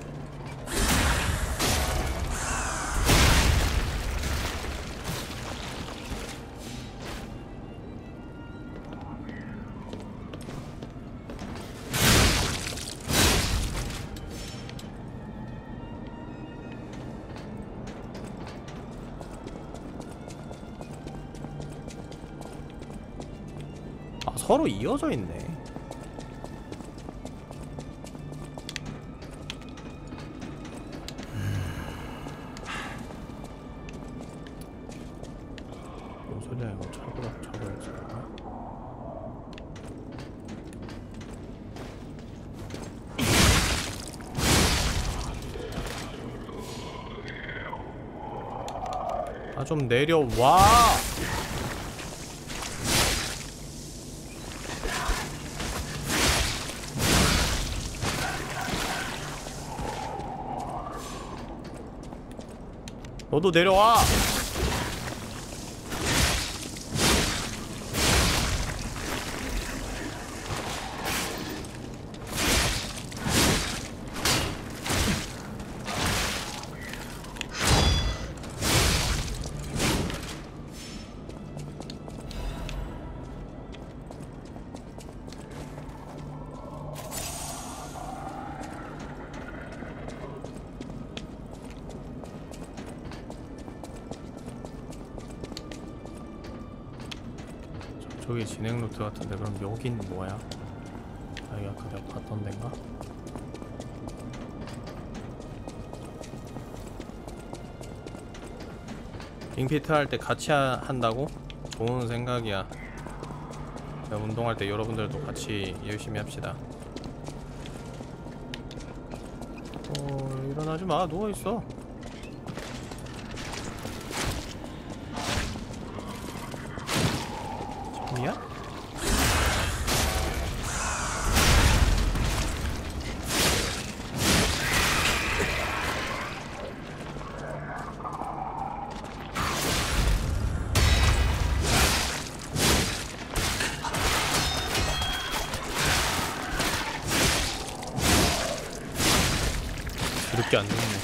B: 서로 이어져 있네. 뭔 소리야 이거. 차고라 차고야지. 아 좀 내려와. 너도 내려와. 저기 진행 루트 같은데 그럼 여긴 뭐야? 아, 여기 아까 내가 봤던 데인가? 링피트 할 때 같이 하, 한다고? 좋은 생각이야. 운동할 때 여러분들도 같이 열심히 합시다. 어, 일어나지 마. 누워있어. 지금이야? 이렇게 안 되네.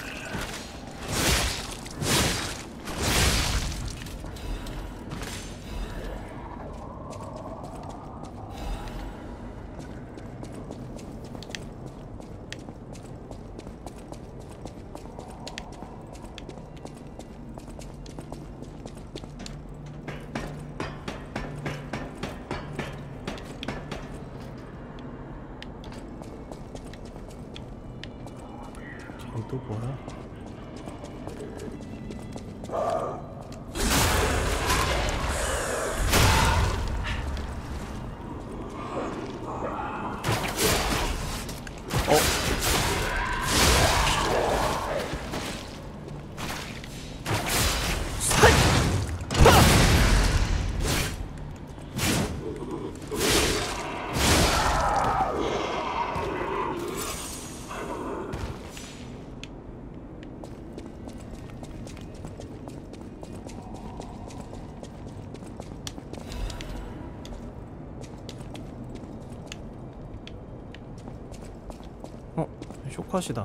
B: 또 뭐야? 쇼컷이다.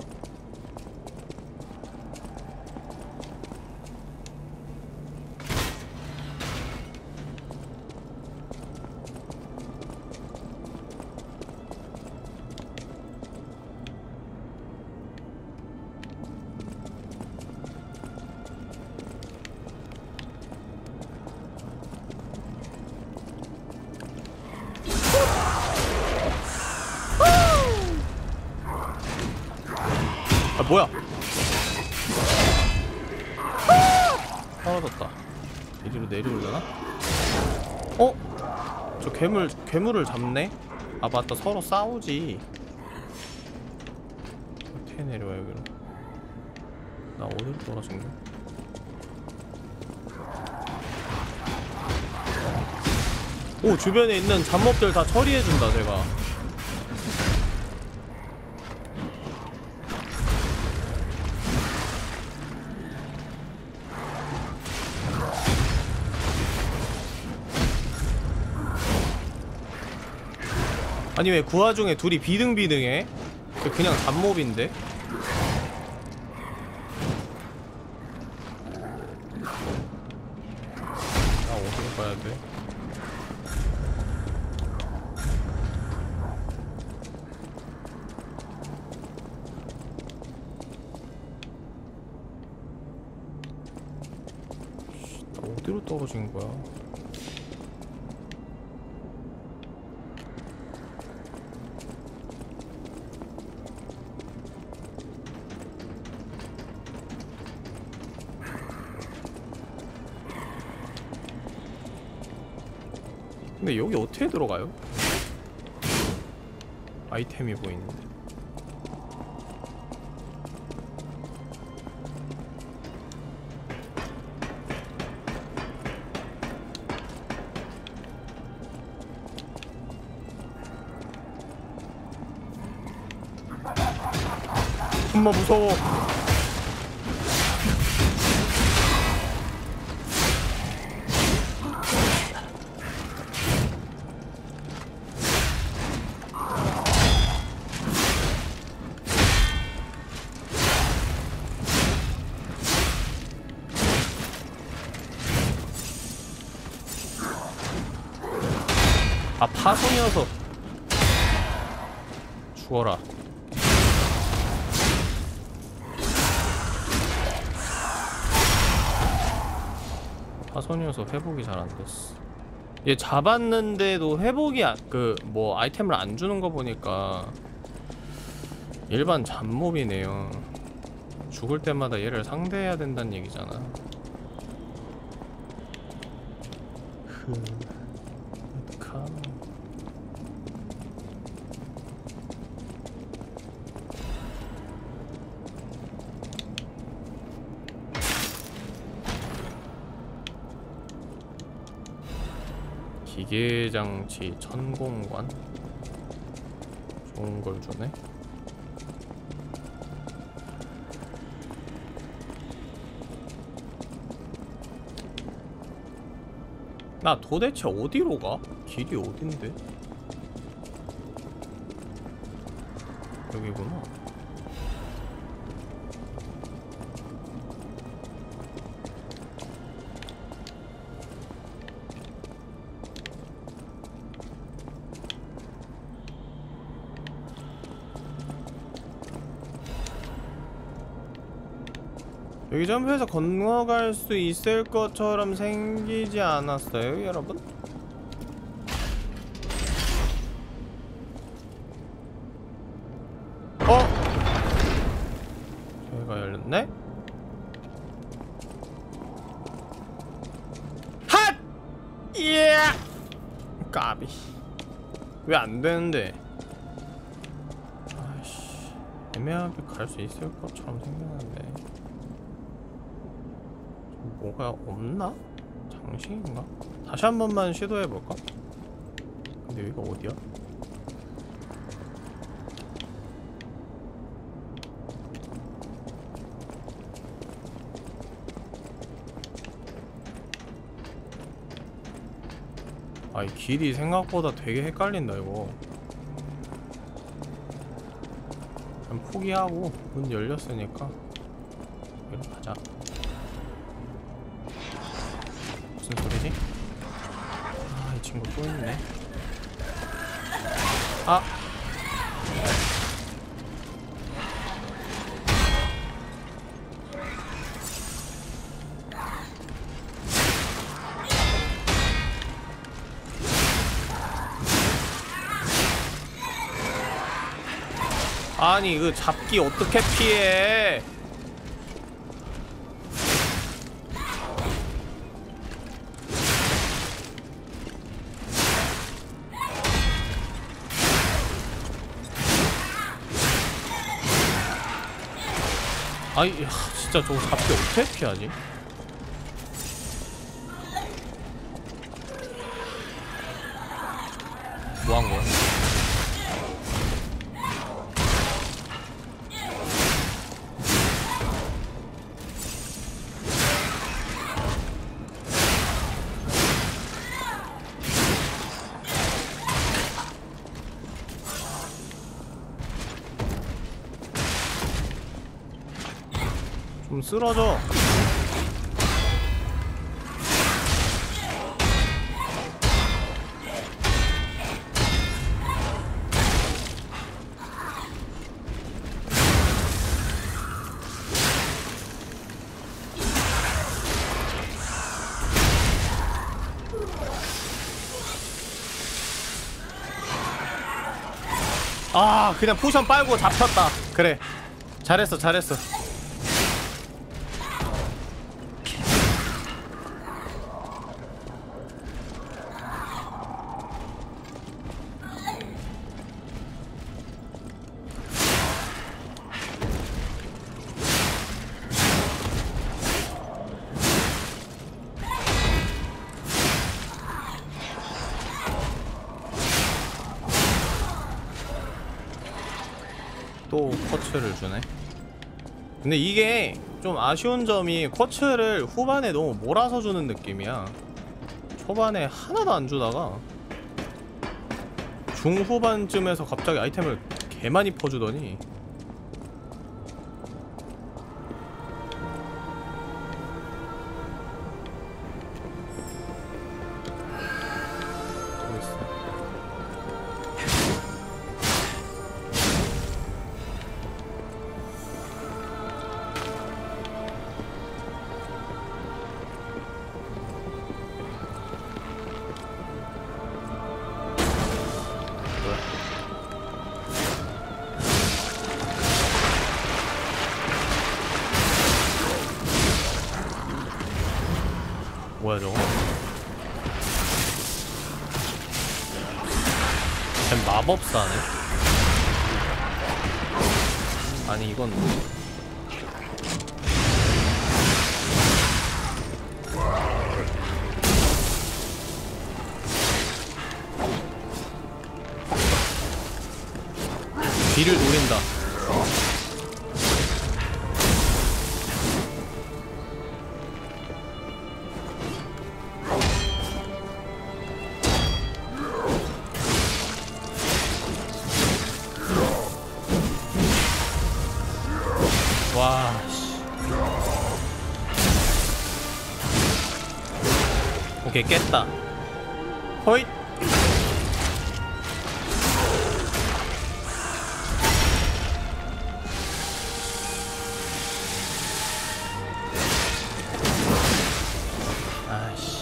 B: 아 뭐야? 떨어졌다. 이리로 내려오려나? 어? 저 괴물, 괴물을 잡네? 아 맞다, 서로 싸우지. 어떻게 내려와 여기로? 나 어디로 떨어진 거야? 오, 주변에 있는 잡몹들 다 처리해준다 제가. 아니 왜 그 와중에 둘이 비등비등해? 그냥 잡몹인데? 나 어디로 가야 돼? 나 어디로 떨어진 거야? 근데 여기 어떻게 들어가요? 아이템이 보이는데. 엄마 무서워. 아, 파손이어서 죽어라. 파손이어서 회복이 잘 안 됐어. 얘 잡았는데도 회복이 그 뭐 아이템을 안 주는 거 보니까 일반 잡몹이네요. 죽을 때마다 얘를 상대해야 된다는 얘기잖아. 흐... 어떡하... 기계장치 천공관? 좋은 걸 주네? 나 도대체 어디로 가? 길이 어딘데? 여기구나. 여기 점프해서 건너갈 수 있을 것처럼 생기지 않았어요, 여러분? 어? 저기가 열렸네? 핫! 예! 까비. 왜 안 되는데? 아이씨. 애매하게 갈 수 있을 것처럼 생겼는데. 뭐가 없나? 장식인가? 다시 한 번만 시도해볼까? 근데 여기가 어디야? 아, 이 길이 생각보다 되게 헷갈린다 이거. 그냥 포기하고 문 열렸으니까 여기로 가자. 무슨 소리지? 아, 이 친구 또 있네. 아! 아니, 그 잡기 어떻게 피해? 아이, 야, 진짜 저거 잡기 어떻게 피하지? 뭐 한 거야? 좀 쓰러져. 아, 그냥 포션 빨고 잡혔다. 그래, 잘했어 잘했어. 또 쿼츠를 주네. 근데 이게 좀 아쉬운 점이 쿼츠를 후반에 너무 몰아서 주는 느낌이야. 초반에 하나도 안 주다가 중후반쯤에서 갑자기 아이템을 개 많이 퍼주더니 뭐야 저거? 쟨 마법사네? 아니 이건 뒤를 노린다. 와, 씨. 오케이, 깼다. 호잇! 아이씨.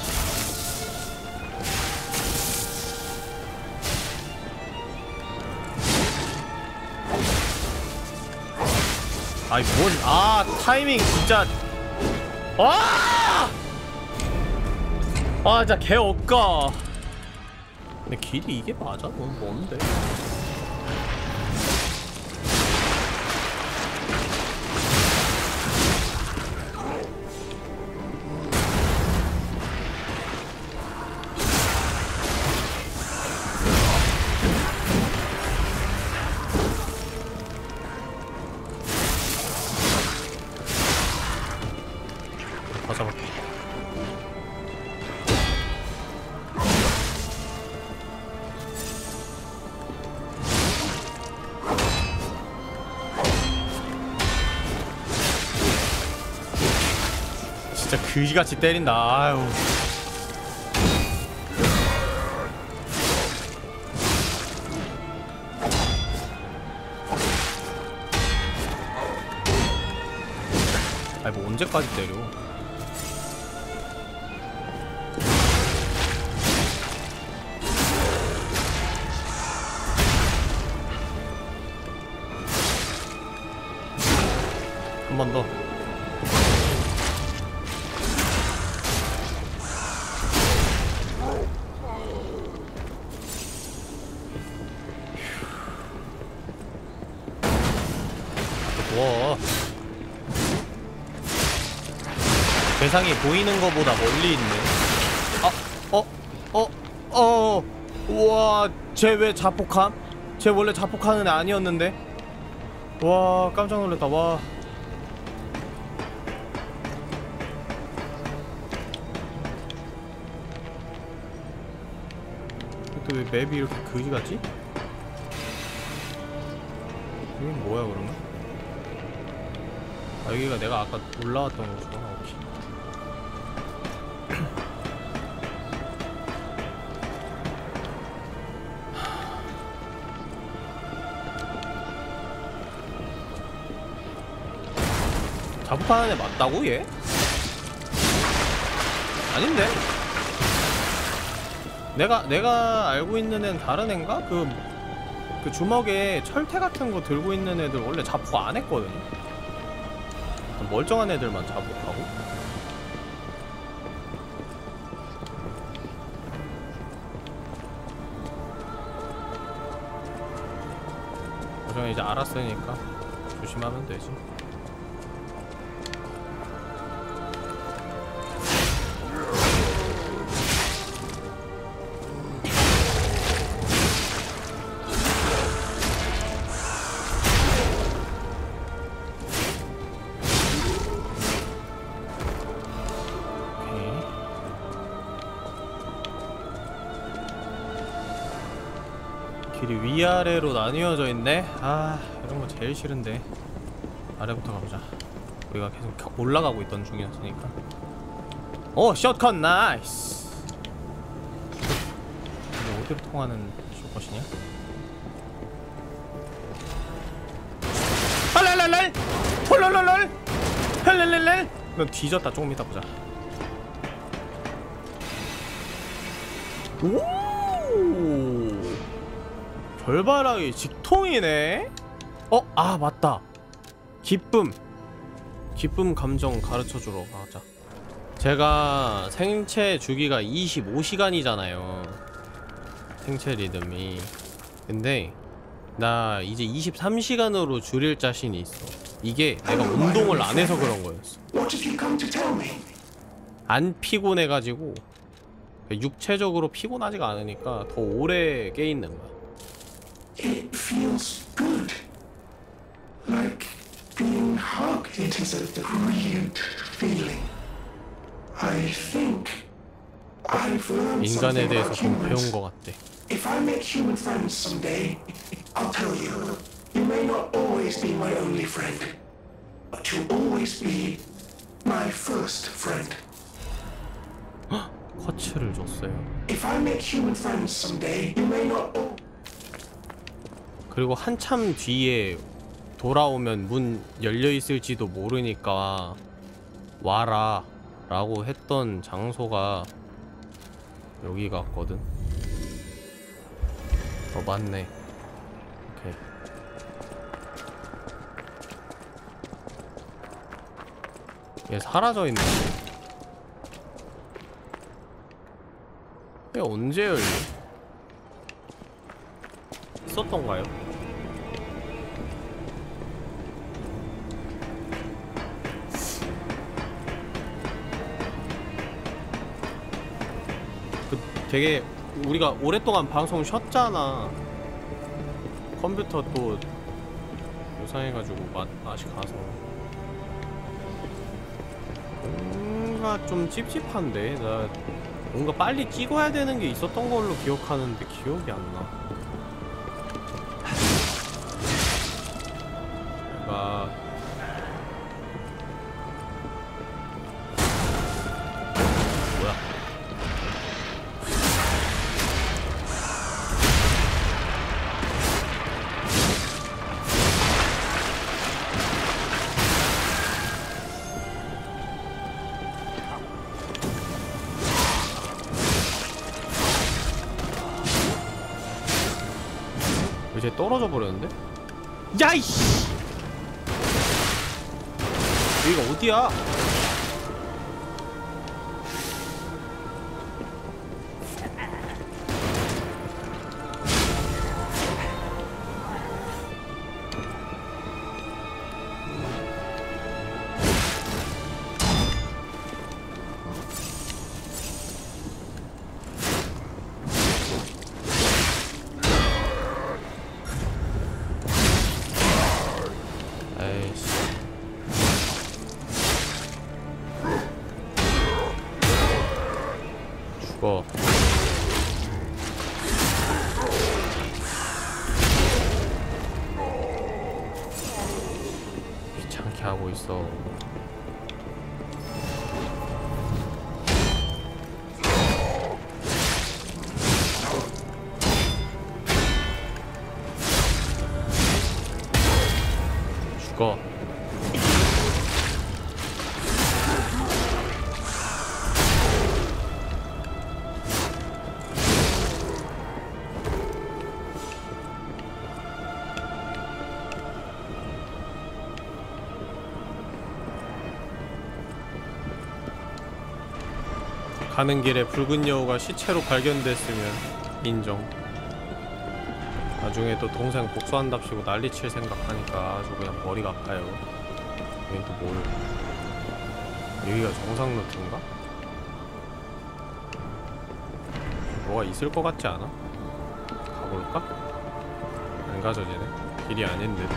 B: 아이 뭔, 아 타이밍 진짜. 아! 아 진짜 개 억까. 근데 길이 이게 맞아? 너무 뭔데? 진짜 그지같이 때린다. 아유. 아니 뭐 언제까지 때려? 한 번 더. 와. 대상이 보이는 거보다 멀리 있네. 아, 어, 어, 어, 우와, 쟤 왜 자폭함? 쟤 원래 자폭하는 애 아니었는데? 와, 깜짝 놀랐다. 와. 또 왜 맵이 이렇게 그지같지? 이건 뭐야 그러면? 아 여기가 내가 아까 올라왔던 곳이구나. 오케이. 자폭하는 애 맞다고 얘? 아닌데? 내가 내가 알고 있는 애는 다른 애인가? 그, 그 주먹에 철퇴 같은 거 들고 있는 애들 원래 자폭 안 했거든. 멀쩡한 애들만 자폭하고. 나중에 이제 알았으니까 조심하면 되지. 길이 위아래로 나뉘어져 있네? 아 이런거 제일 싫은데. 아래부터 가보자. 우리가 계속 올라가고 있던 중이었으니까. 오! 숏컷 나이스! 이게 어디로 통하는 숏컷이냐? 랄랄랄! 홀랄랄랄! 헬렐렐렐! 넌 뒤졌다. 조금 이따 보자. 오! 별바라기 직통이네? 어? 아 맞다. 기쁨 기쁨 감정 가르쳐주러 가자. 제가 생체 주기가 이십오 시간이잖아요. 생체 리듬이. 근데 나 이제 이십삼 시간으로 줄일 자신이 있어. 이게 내가 운동을 안 해서 그런 거였어. 안 피곤해가지고 육체적으로 피곤하지가 않으니까 더 오래 깨 있는 거야.
L: It feels good. Like being hugged. It is a brilliant feeling. I think I've learned
B: 인간에
L: something
B: 대해서
L: about
B: 좀 배운
L: humans.
B: 것 같대.
L: If I make human friends someday, I'll tell you, you may not always be my only friend, but you'll always be my first friend.
B: 커츠를 줬어요.
L: If I make human friends someday, you may not.
B: 그리고 한참 뒤에 돌아오면 문 열려있을지도 모르니까 와라 라고 했던 장소가 여기 같거든. 어 맞네. 오케이. 얘 사라져있네. 얘 언제 열려? 있었던가요? 그 되게 우리가 오랫동안 방송 쉬었잖아. 컴퓨터 또 요상해가지고 맛, 맛이 가서 뭔가 좀 찝찝한데. 나 뭔가 빨리 찍어야 되는 게 있었던 걸로 기억하는데 기억이 안 나. 내가 뭐야? 이제 떨어져 버렸는데? 야이씨! 여기가 어디야? 죽어. 귀찮게 하고 있어. 죽어. 가는 길에 붉은 여우가 시체로 발견됐으면 인정. 나중에 또 동생 복수한답시고 난리칠 생각하니까 아주 그냥 머리가 아파요. 여긴 또 뭘? 여기가 정상 루트인가? 뭐가 있을 것 같지 않아? 가볼까? 안 가져 쟤네. 길이 아닌 듯.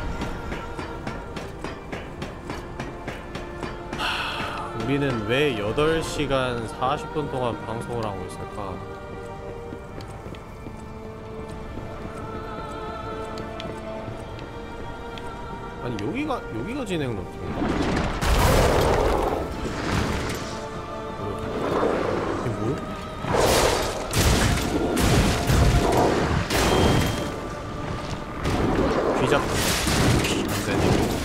B: 우리는 왜 여덟 시간 사십 분 동안 방송을 하고 있을까? 아니 여기가 여기가 진행 루트인가? 이게 뭐야? 귀잡 안 되네.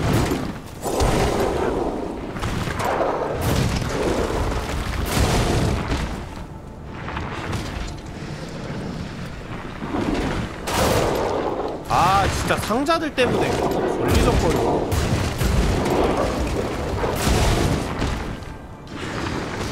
B: 아 진짜 상자들 때문에 걸리적거려.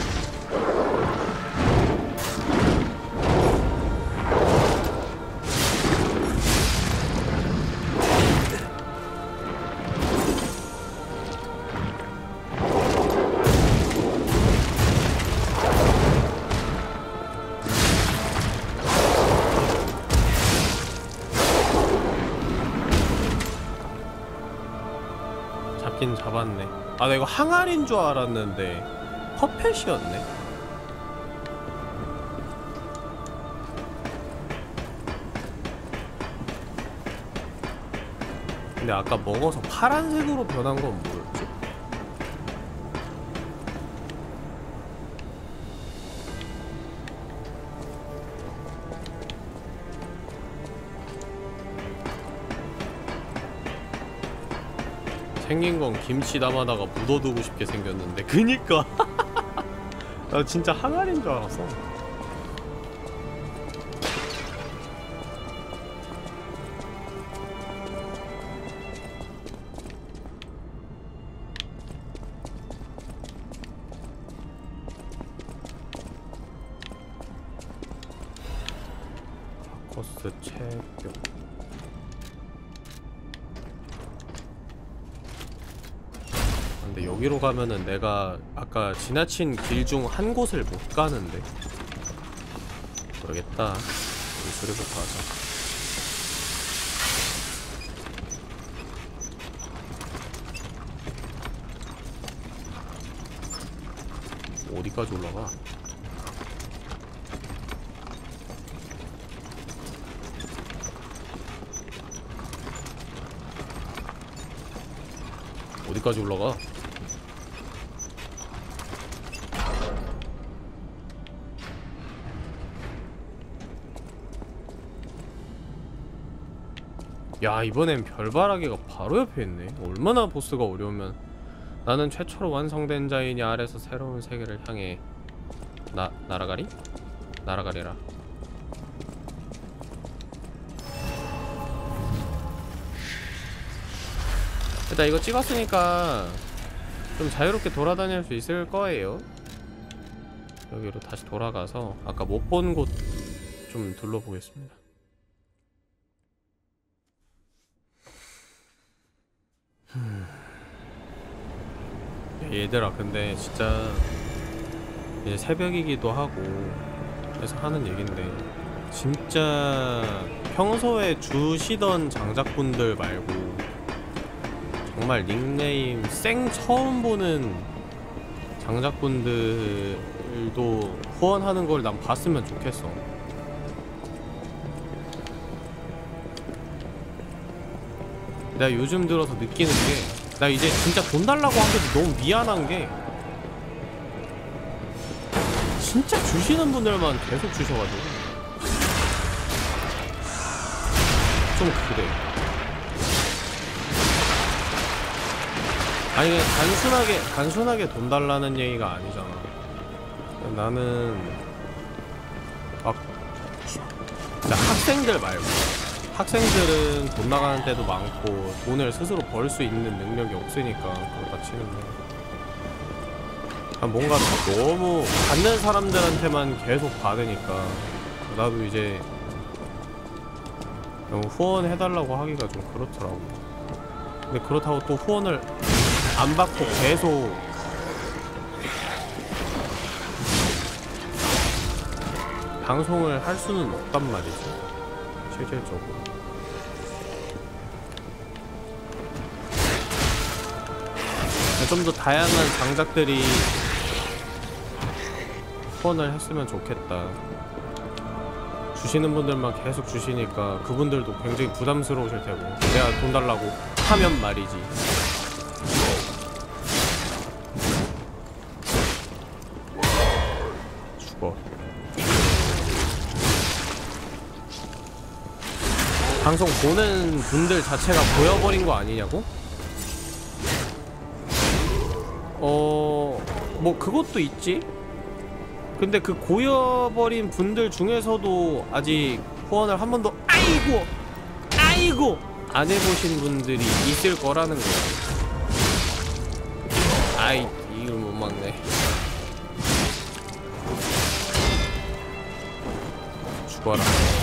B: 잡긴 잡았네. 아, 나 이거 항아리인 줄 알았는데 퍼펫이었네. 근데 아까 먹어서 파란색으로 변한 건 뭐였지? 생긴 건 김치 담아다가 묻어두고 싶게 생겼는데. 그니까 나 진짜 항아리인 줄 알았어. 코스 체격. 근데 여기로 가면은 내가 아까 지나친 길 중 한 곳을 못 가는데. 모르겠다. 수리부터 하자. 어디까지 올라가? 어디까지 올라가? 야, 이번엔 별바라기가 바로 옆에 있네. 얼마나 보스가 어려우면. 나는 최초로 완성된 자이니 아래서 새로운 세계를 향해 나, 날아가리? 날아가리라. 일단 이거 찍었으니까 좀 자유롭게 돌아다닐 수 있을 거예요. 여기로 다시 돌아가서 아까 못 본 곳 좀 둘러보겠습니다. 음. 얘들아, 근데 진짜 이제 새벽이기도 하고 그래서 하는 얘긴데, 진짜 평소에 주시던 장작분들 말고 정말 닉네임 생 처음 보는 장작분들도 후원하는 걸 난 봤으면 좋겠어. 내가 요즘 들어서 느끼는 게, 나 이제 진짜 돈 달라고 한 게 너무 미안한 게, 진짜 주시는 분들만 계속 주셔가지고 좀 그래. 아니, 그냥 단순하게 단순하게 돈 달라는 얘기가 아니잖아. 나는 막 진짜 학생들 말고, 학생들은 돈 나가는 때도 많고 돈을 스스로 벌 수 있는 능력이 없으니까 그렇다 치는데, 뭔가 너무 받는 사람들한테만 계속 받으니까 나도 이제 너무 후원해달라고 하기가 좀 그렇더라고. 근데 그렇다고 또 후원을 안 받고 계속 방송을 할 수는 없단 말이지, 실질적으로. 좀 더 다양한 장작들이 후원을 했으면 좋겠다. 주시는 분들만 계속 주시니까 그분들도 굉장히 부담스러우실 테고, 내가 돈 달라고 하면 말이지. 죽어. 방송 보는 분들 자체가 보여버린 거 아니냐고? 어... 뭐 그것도 있지? 근데 그 고여버린 분들 중에서도 아직 후원을 한 번도 아이고! 아이고! 안 해보신 분들이 있을 거라는 거야. 아이, 이걸 못 막네. 죽어라.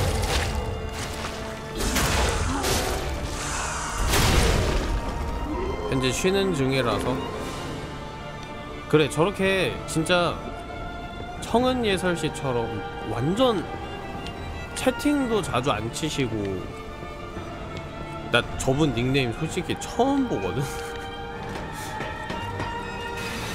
B: 현재 쉬는 중이라서. 그래, 저렇게 진짜 청은예설씨처럼 완전 채팅도 자주 안 치시고, 나 저분 닉네임 솔직히 처음 보거든?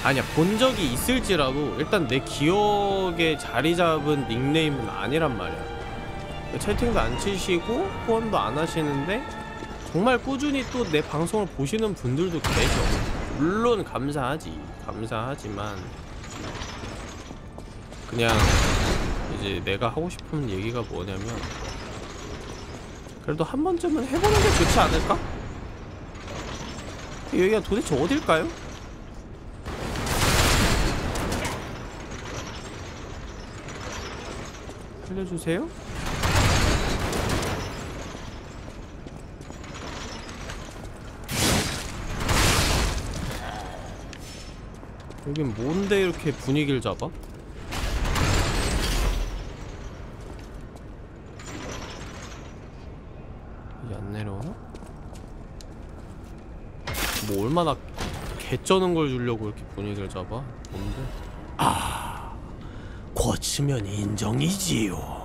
B: 아니야, 본 적이 있을지라도 일단 내 기억에 자리 잡은 닉네임은 아니란 말이야. 채팅도 안 치시고 후원도 안 하시는데 정말 꾸준히 또 내 방송을 보시는 분들도 계셔. 물론 감사하지. 감사하지만 그냥 이제 내가 하고 싶은 얘기가 뭐냐면 그래도 한 번쯤은 해보는 게 좋지 않을까? 여기가 도대체 어딜까요? 알려주세요? 여긴 뭔데 이렇게 분위기를 잡아? 이게 안 내려오나? 뭐 얼마나 개쩌는 걸 주려고 이렇게 분위기를 잡아? 뭔데? 아, 고치면 인정이지요.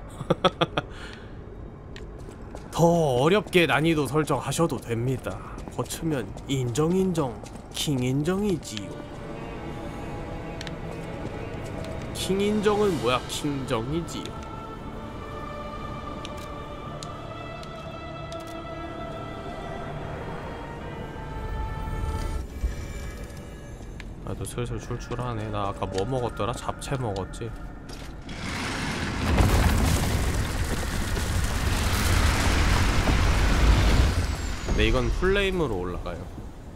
B: 더 어렵게 난이도 설정하셔도 됩니다. 고치면 인정 인정 킹 인정이지요. 킹 인정은 뭐야? 킹정이지요. 나도 슬슬 출출하네. 나 아까 뭐 먹었더라? 잡채 먹었지? 근데 이건 플레임으로 올라가요.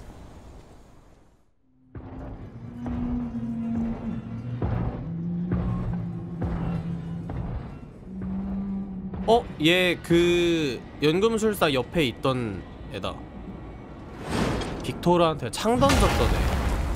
B: 어? 얘 그 연금술사 옆에 있던 애다. 빅토르한테 창 던졌던 애.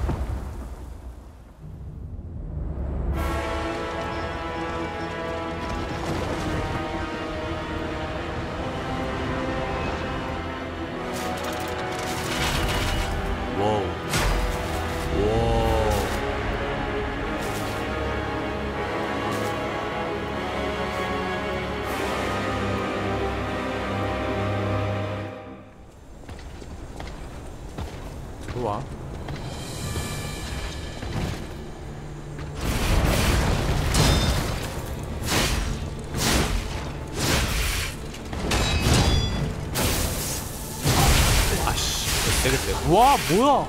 B: 좋아. 아씨, 되겠대. 와, 뭐야?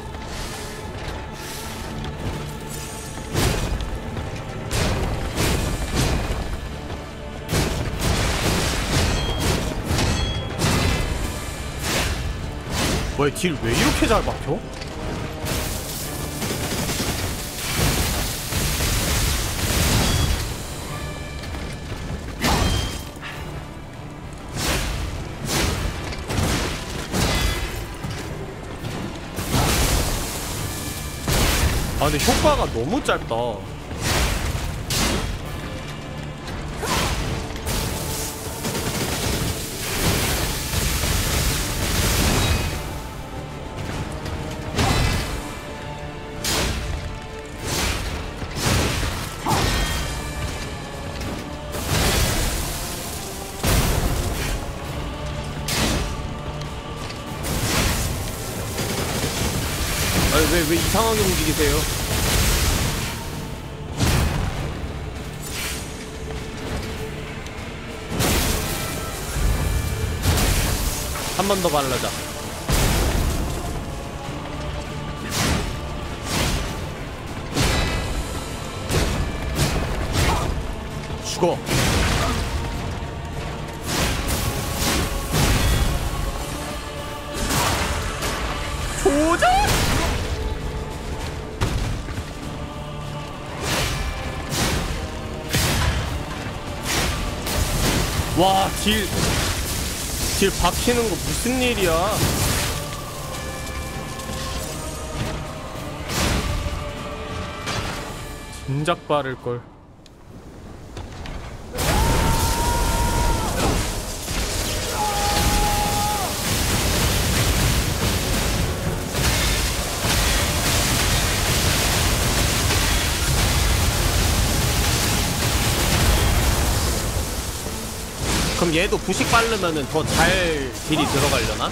B: 뭐야, 딜 왜 이렇게 잘 박혀? 아, 근데 효과가 너무 짧다. 왜, 왜 이상하게 움직이세요? 한 번 더 바르자. 죽어. 조작! 와, 딜, 딜 박히는 거 무슨 일이야? 진작 바를걸. 그럼 얘도 부식 바르면은 더 잘 딜이 들어가려나?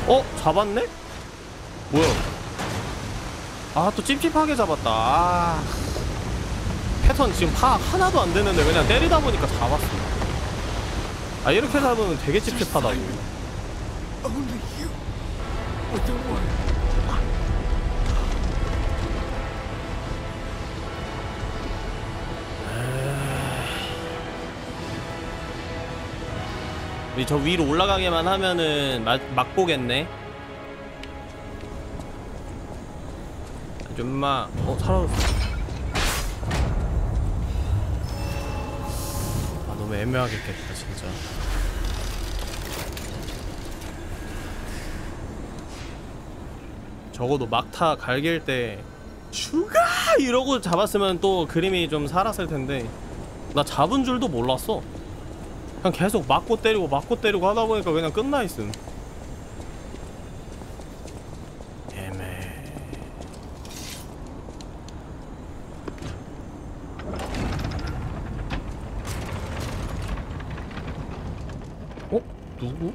B: 어? 잡았네? 뭐야? 아, 또 찝찝하게 잡았다. 아... 패턴 지금 파악 하나도 안 되는데 그냥 때리다 보니까 잡았어. 아, 이렇게 잡으면 되게 찝찝하다고. 우리 저 위로 올라가게만 하면은 막, 막 보겠네. 아줌마. 어, 사라졌어. 아, 너무 애매하겠겠다 진짜. 적어도 막타 갈길 때 슈가 이러고 잡았으면 또 그림이 좀 살았을 텐데 나 잡은 줄도 몰랐어. 그냥 계속 맞고 때리고 맞고 때리고 하다 보니까 그냥 끝나 있음. 애매. 어? 누구?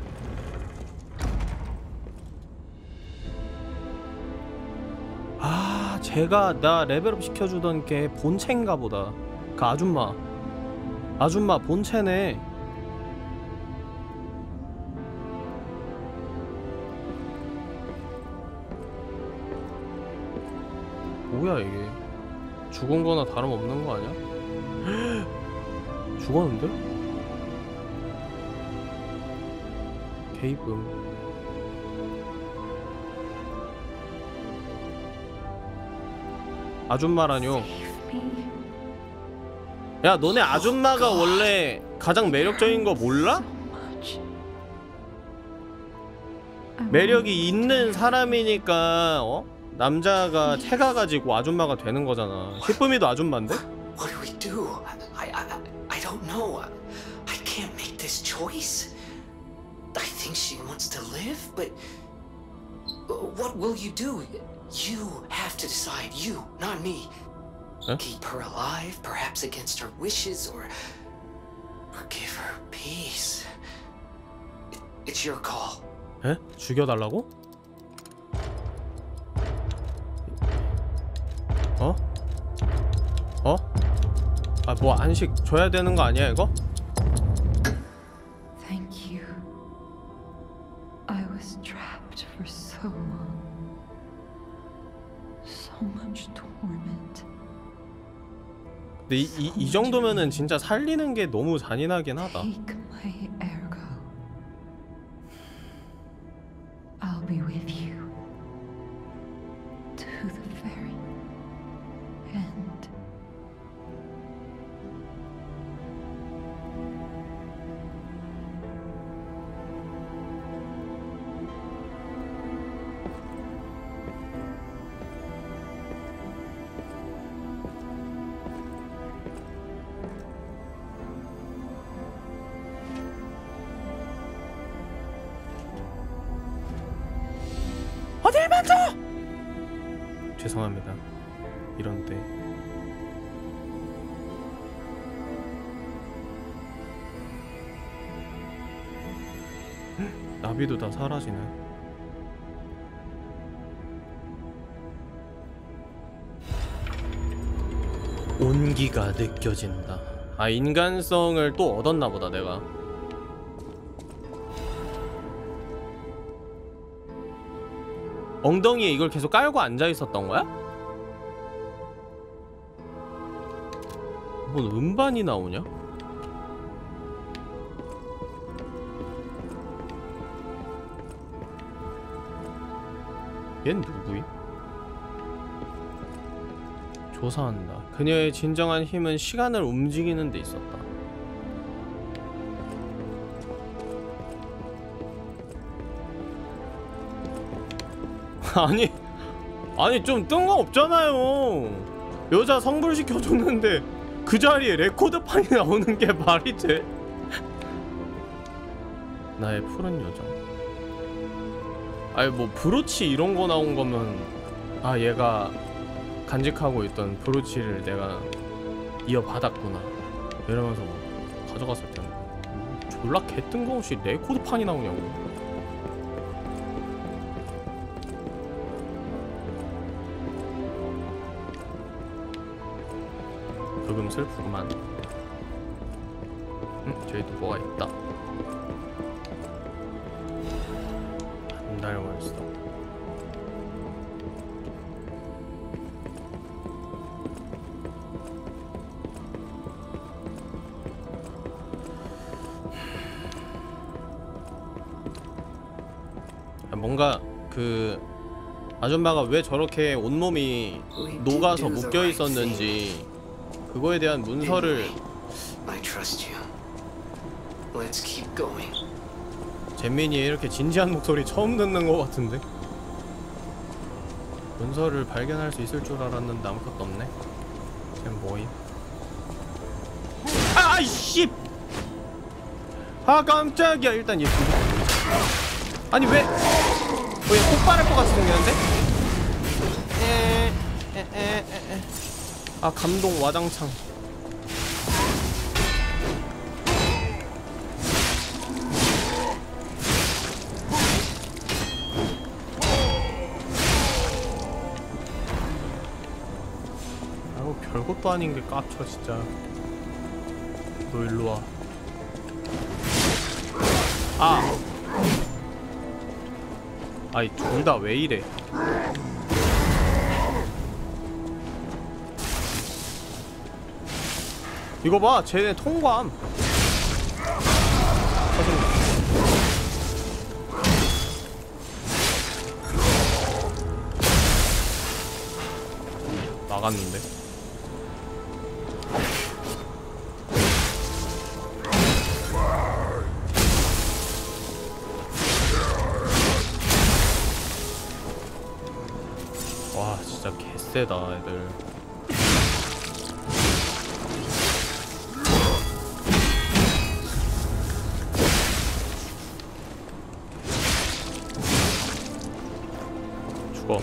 B: 아, 제가 나 레벨업 시켜주던 게 본체인가 보다. 그 아줌마. 아줌마 본체네. 뭐야 이게? 죽은 거나 다름없는 거 아니야? 죽었는데? 개입음. 아줌마라뇨. 야, 너네 아줌마가 원래 가장 매력적인 거 몰라? 매력이 있는 사람이니까 어? 남자가 채가 가지고 아줌마가 되는 거잖아. 히쁨이도 아줌마인데?
F: What do we do? I I I don't know. I can't make this choice. I think she wants to live, but what will you do? You have to decide. You, not me.
B: 에?
F: Keep her alive, perhaps against her wishes, or or give her peace. It, it's your call.
B: 에? 죽여달라고? 어? 어? 아, 뭐 안식 줘야 되는 거 아니야 이거?
A: Thank you. I was trapped for so long. So much torment.
B: 근데 이, 이, 이 정도면은 진짜 살리는 게 너무 잔인하긴 하다.
A: Take my ergo. I'll be with you to the very end.
B: 어딜 만져! 죄송합니다. 이런 때 나비도 다 사라지네. 온기가 느껴진다. 아, 인간성을 또 얻었나 보다 내가. 엉덩이에 이걸 계속 깔고 앉아 있었던 거야? 뭔 음반이 나오냐? 얜 누구임? 조사한다. 그녀의 진정한 힘은 시간을 움직이는 데 있었다. 아니 아니 좀 뜬금없잖아요. 여자 성불시켜줬는데 그 자리에 레코드판이 나오는 게 말이 돼? 나의 푸른 요정. 아니 뭐 브로치 이런 거 나온 거면 아 얘가 간직하고 있던 브로치를 내가 이어받았구나 이러면서 뭐 가져갔을 텐데 졸라 개 뜬금없이 레코드판이 나오냐고. 좀 슬프구만. 음, 저기도 뭐가 있다. 한 달 월서. 뭔가 그 아줌마가 왜 저렇게 온몸이 녹아서 묶여 있었는지 그거에 대한 문서를 잼민이의 이렇게 진지한 목소리 처음 듣는 것 같은데. 문서를 발견할 수 있을 줄 알았는데 아무것도 없네. 지금 뭐임? 아이씨! 아 깜짝이야. 일단 얘 아니 왜? 왜 폭발할 것 같이 생겼는데? 에, 에, 에, 에, 에. 아 감동 와장창. 아우 별것도 아닌 게 깝쳐 진짜. 너 일로 와. 아. 아이 둘 다 왜 이래? 이거 봐, 쟤네 통과함. 나갔는데. 와 진짜 개쎄다 애들. 죽어.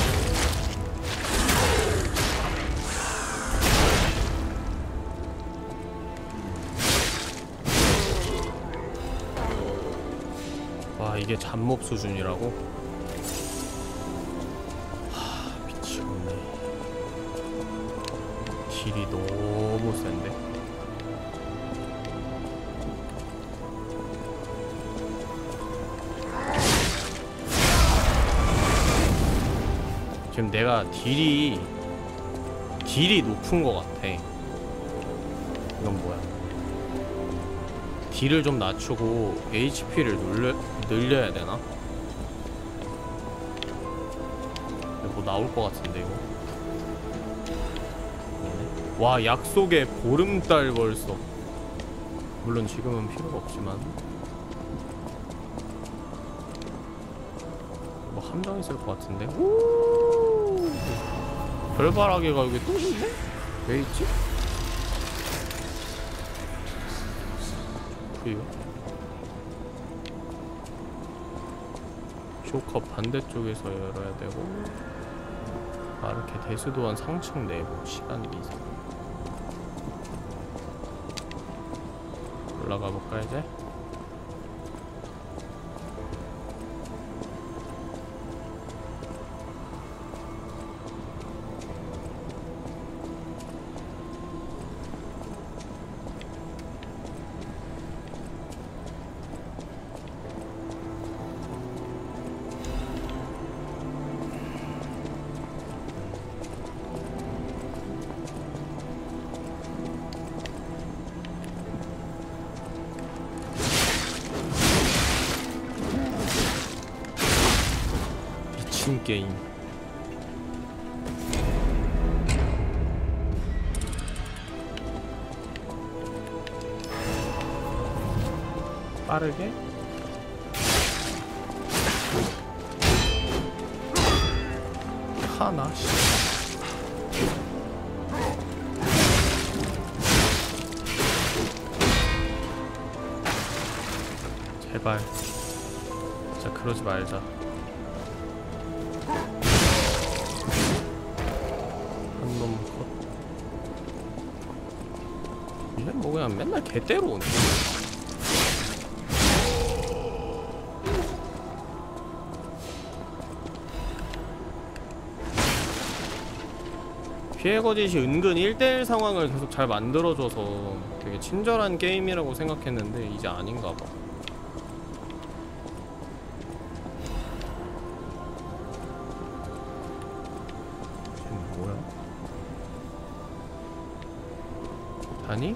B: 와 이게 잡몹 수준이라고? 딜이 너무 센데. 지금 내가 딜이 딜이 높은 것 같아. 이건 뭐야? 딜을 좀 낮추고 에이치피를 늘려, 늘려야 되나? 뭐 나올 것 같은데 이거. 와 약속의 보름달 벌써. 물론 지금은 필요가 없지만 뭐 함정 있을 것 같은데. 오 별바라기가 여기 또 있네? 왜 있지? 그리고 쇼컵 반대쪽에서 열어야 되고 마르케 대수도원 상층 내부 시간이 이상. 올라가 볼까 이제? 게임. 빠르게 하나 제발 진짜 그러지 말자. 뭐 그냥 맨날 개때로 오네. 피해 거짓이 은근 일 대 일 상황을 계속 잘 만들어줘서 되게 친절한 게임이라고 생각했는데 이제 아닌가 봐. 쟤는 뭐야? 아니?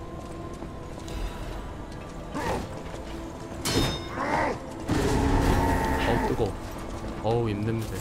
B: 어우 뜨거워. 어우 입냄새.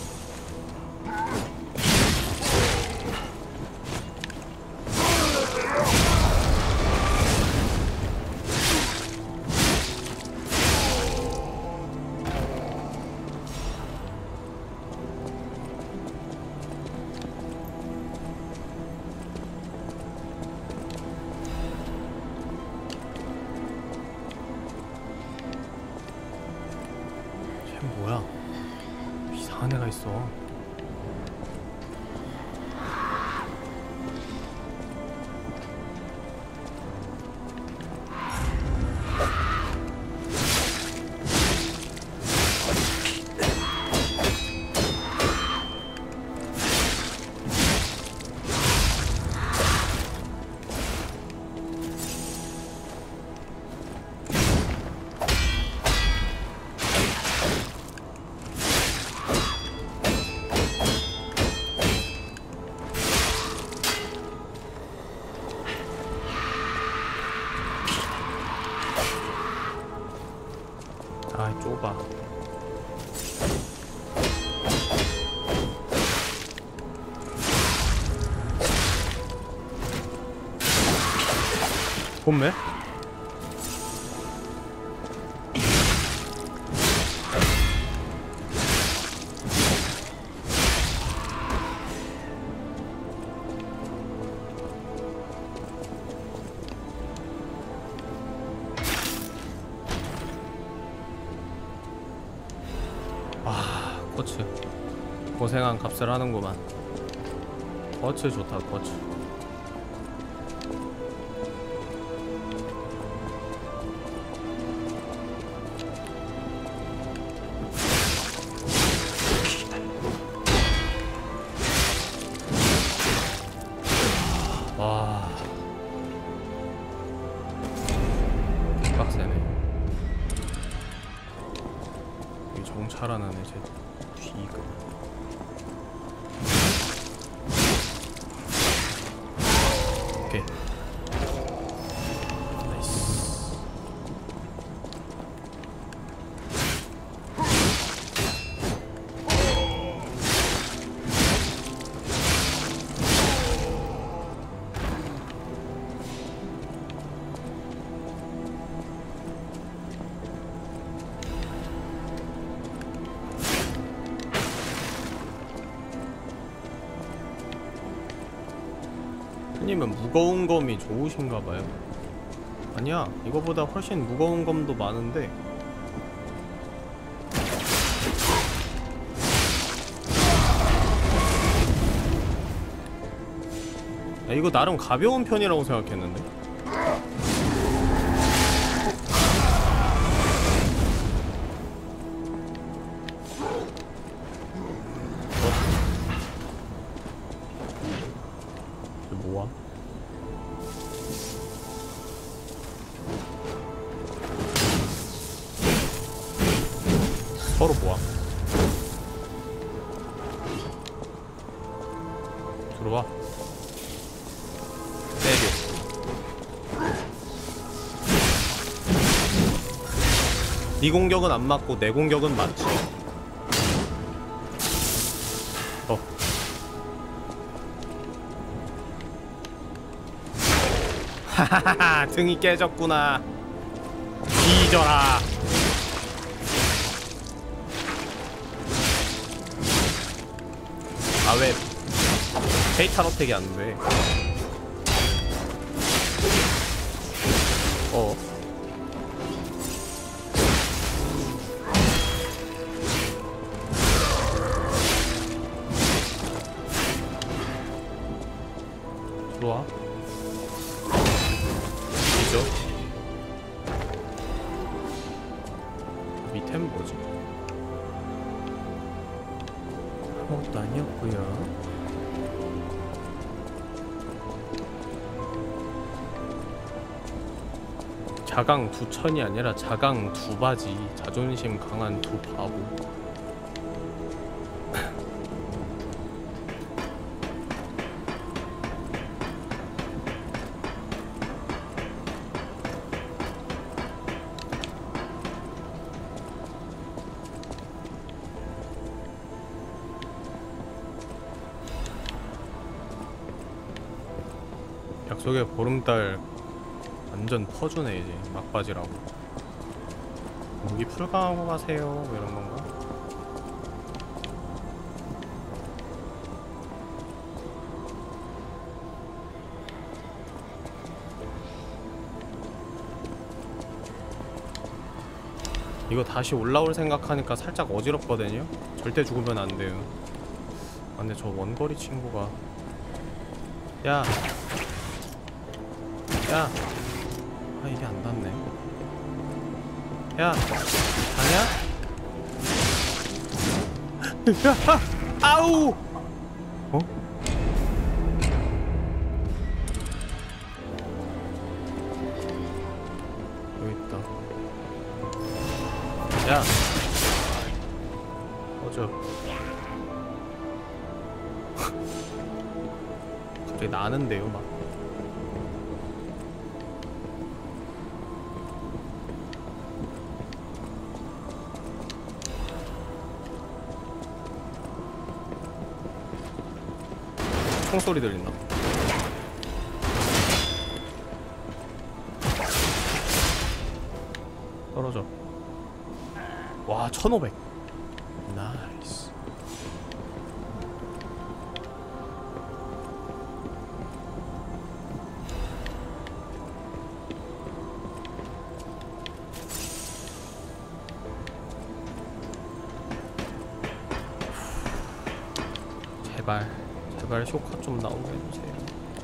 B: 뭐야? 이상한 애가 있어. 아 좁아. 본매? 아, 코츠 고생한 값을 하는구만. 코츠 좋다, 코츠. 와, 빡세네. 이 정찰하는 애, 제 뒤가. 오케이. 나이스. 님은 무거운 검이 좋으신가봐요. 아니야, 이거보다 훨씬 무거운 검도 많은데 야, 이거 나름 가벼운 편이라고 생각했는데. 뭐야? 서로 모아. 들어와. 때려. 네 공격은 안 맞고 내 공격은 맞지. 어. 하하하하, 등이 깨졌구나. 뒤져라. 아, 왜 페이탈 어택이 안 돼? 어. 들어와. 있죠? 밑엔 뭐지? 아무것도 아니었고요. 자강 두 천이 아니라 자강 두 바지. 자존심 강한 두 바보. 약속의 보름달 완전 퍼주네. 이제 막바지라고. 무기 풀강하고 가세요 뭐 이런 건가? 이거 다시 올라올 생각하니까 살짝 어지럽거든요? 절대 죽으면 안 돼요. 아, 근데 저 원거리 친구가 야! 야! 아, 이게 안 닿네. 야! 가냐? 야! 아우! 어? 여기 있다. 야! 꺼져. 갑자기 나는데요, 막. 총소리 들린다. 떨어져. 와, 천오백. 나이스. 제발 제발 쇼카 좀 나오게 해주세요.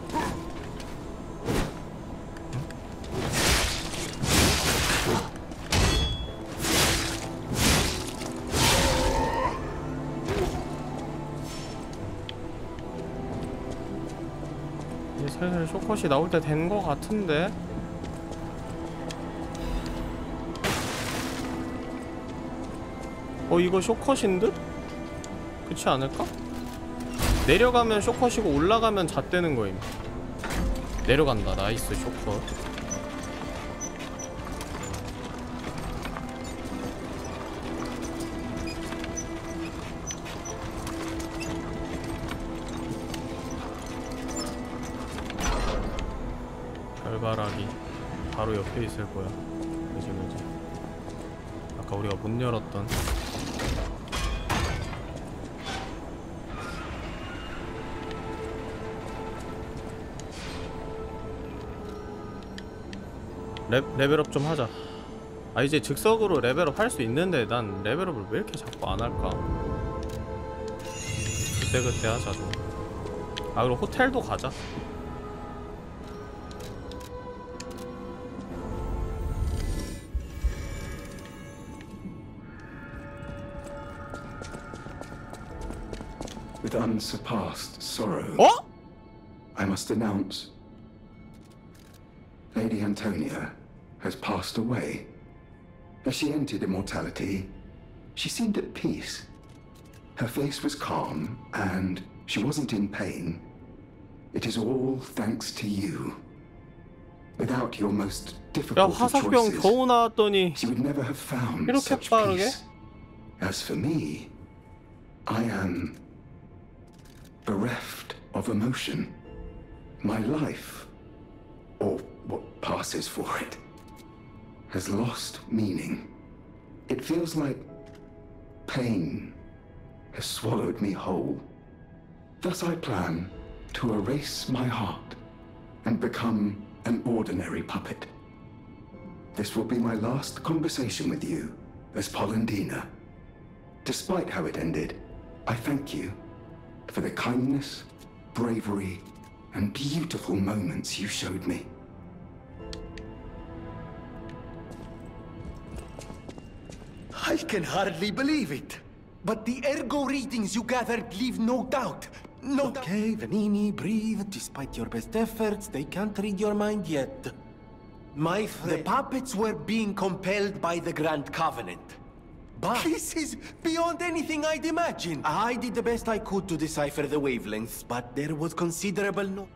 B: 이제 슬슬 쇼컷이 나올 때 된 거 같은데? 어, 이거 쇼컷인 듯? 그렇지 않을까? 내려가면 쇼컷이고 올라가면 잣대는 거임. 내려간다. 나이스 쇼컷. 별바라기 바로 옆에 있을 거야. 그지 그지. 아까 우리가 못 열었던 레, 레벨업 좀 하자. 아, 이제 즉석으로 레벨업 할 수 있는데 난 레벨업을 왜 이렇게 자꾸 안 할까? 그때그때 하자 좀. 아, 그럼 호텔도 가자.
S: With unsurpassed sorrow,
B: 어?
S: I must announce Lady Antonia has passed away. As she entered immortality, she seemed at peace. Her face was calm, and she wasn't in pain. It is all thanks to you. Without your most difficult of choices,
B: 겨우 나왔더니
S: she would never have found
B: 이렇게
S: such
B: 빠르게?
S: peace. As for me, I am bereft of emotion. My life, or what passes for it, has lost meaning. It feels like pain has swallowed me whole. Thus I plan to erase my heart and become an ordinary puppet. This will be my last conversation with you as Polendina. Despite how it ended, I thank you for the kindness, bravery, and beautiful moments you showed me.
M: I can hardly believe it. But the ergo readings you gathered leave no doubt. No doubt. Okay, Venini, breathe. Despite your best efforts, they can't read your mind yet. My friend. The puppets were being compelled by the Grand Covenant. But this is beyond anything I'd imagined. I did the best I could to decipher the wavelengths, but there was considerable no...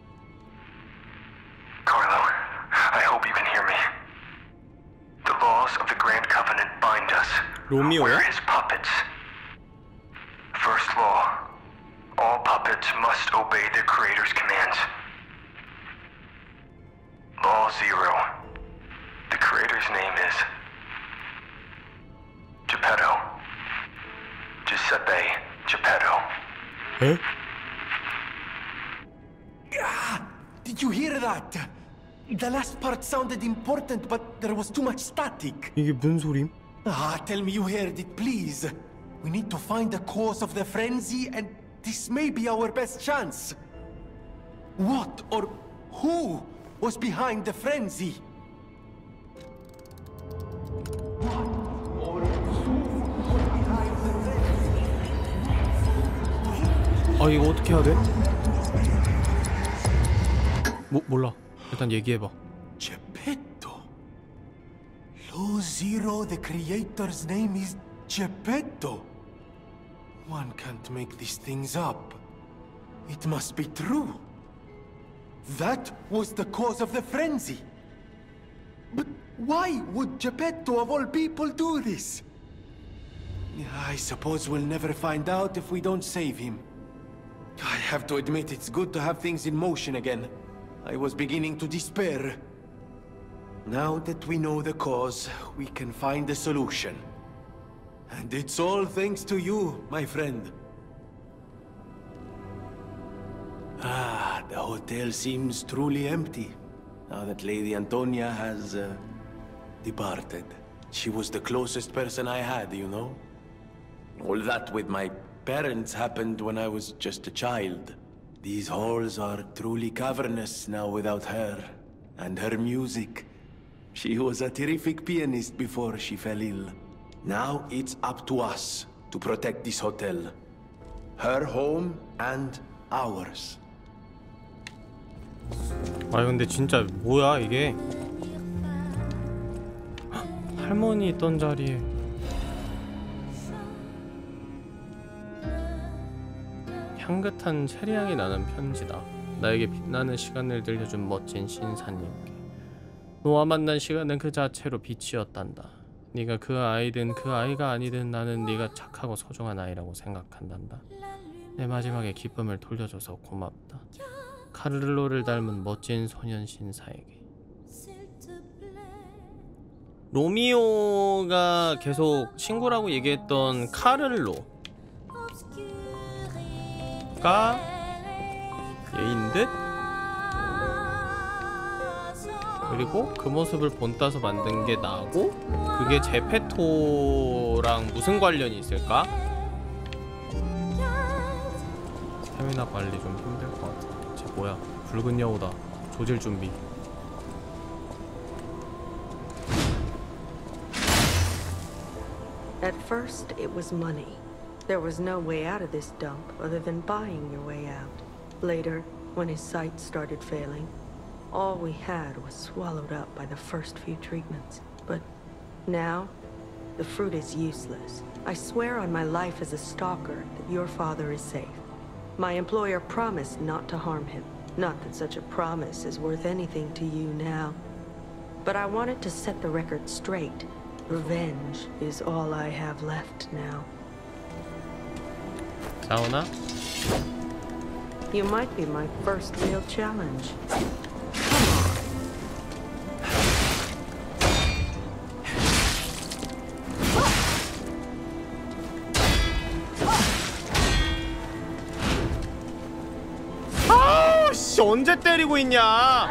T: Carlo, I hope you can hear me. The laws of the Grand Covenant bind us.
B: 로미오야?
T: We're his puppets. First law. All puppets must obey their creator's commands. Law zero. The creator's name is Geppetto. Giuseppe Geppetto.
B: 에?
M: Ah, did you hear that? The last part sounded important, but there was too much static.
B: 이게 무슨 소림?
M: Ah, tell me you heard it, please. We need to find the cause of the frenzy, and this may be our best chance. What or who was behind the frenzy?
B: 아 이거 어떻게 해야 돼? 뭐 몰라. 일단 얘기해봐.
M: Geppetto. Law Zero, the creator's name is Geppetto. One can't make these things up. It must be true. That was the cause of the frenzy. But why would Geppetto of all people do this? I suppose we'll never find out if we don't save him. I have to admit it's good to have things in motion again. I was beginning to despair. Now that we know the cause, we can find a solution. And it's all thanks to you, my friend. Ah, the hotel seems truly empty, now that Lady Antonia has, uh, departed. She was the closest person I had, you know? All that with my parents happened when I was just a child. These halls are truly cavernous now without her. And her music. She was a terrific pianist before she fell ill. Now it's up to us to protect this hotel. Her home and ours.
B: 아 근데 진짜 뭐야 이게? 할머니 있던 자리에 향긋한 체리향이 나는 편지다. 나에게 빛나는 시간을 들려준 멋진 신사님께. 너와 만난 시간은 그 자체로 빛이었단다. 네가 그 아이든 그 아이가 아니든 나는 네가 착하고 소중한 아이라고 생각한단다. 내 마지막에 기쁨을 돌려줘서 고맙다. 카를로를 닮은 멋진 소년 신사에게. 로미오가 계속 친구라고 얘기했던 카를로가 얘인 듯? 그리고 그 모습을 본따서 만든 게 나고 그게 제페토랑 무슨 관련이 있을까? 스태미나 관리 좀 힘들 것 같아. 쟤 뭐야? 붉은 여우다. 조질 준비.
U: At first, it was money. There was no way out of this dump other than buying your way out. Later, when his sight started failing, all we had was swallowed up by the first few treatments. But now, the fruit is useless. I swear on my life as a stalker that your father is safe. My employer promised not to harm him. Not that such a promise is worth anything to you now. But I wanted to set the record straight. Revenge is all I have left now.
B: 싸우나?
U: You might be my first real challenge.
B: 아우 씨 언제 때리고 있냐?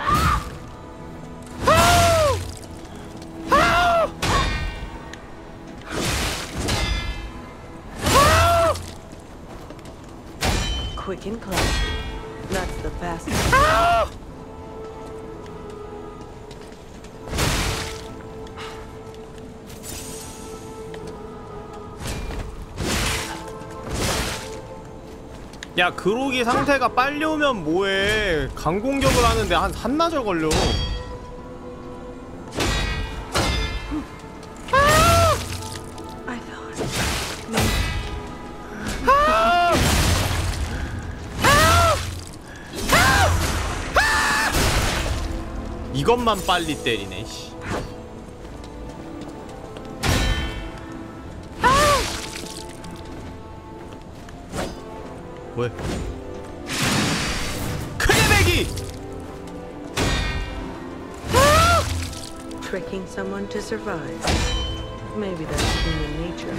U: Quick and clean. That's the fastest.
B: 야 그로기 상태가 빨리 오면 뭐해. 강공격을 하는데 한 한나절 걸려. 이것만 빨리 때리네. 씨. 왜? 크게 배기!
U: Tricking someone to survive. Maybe that's human nature.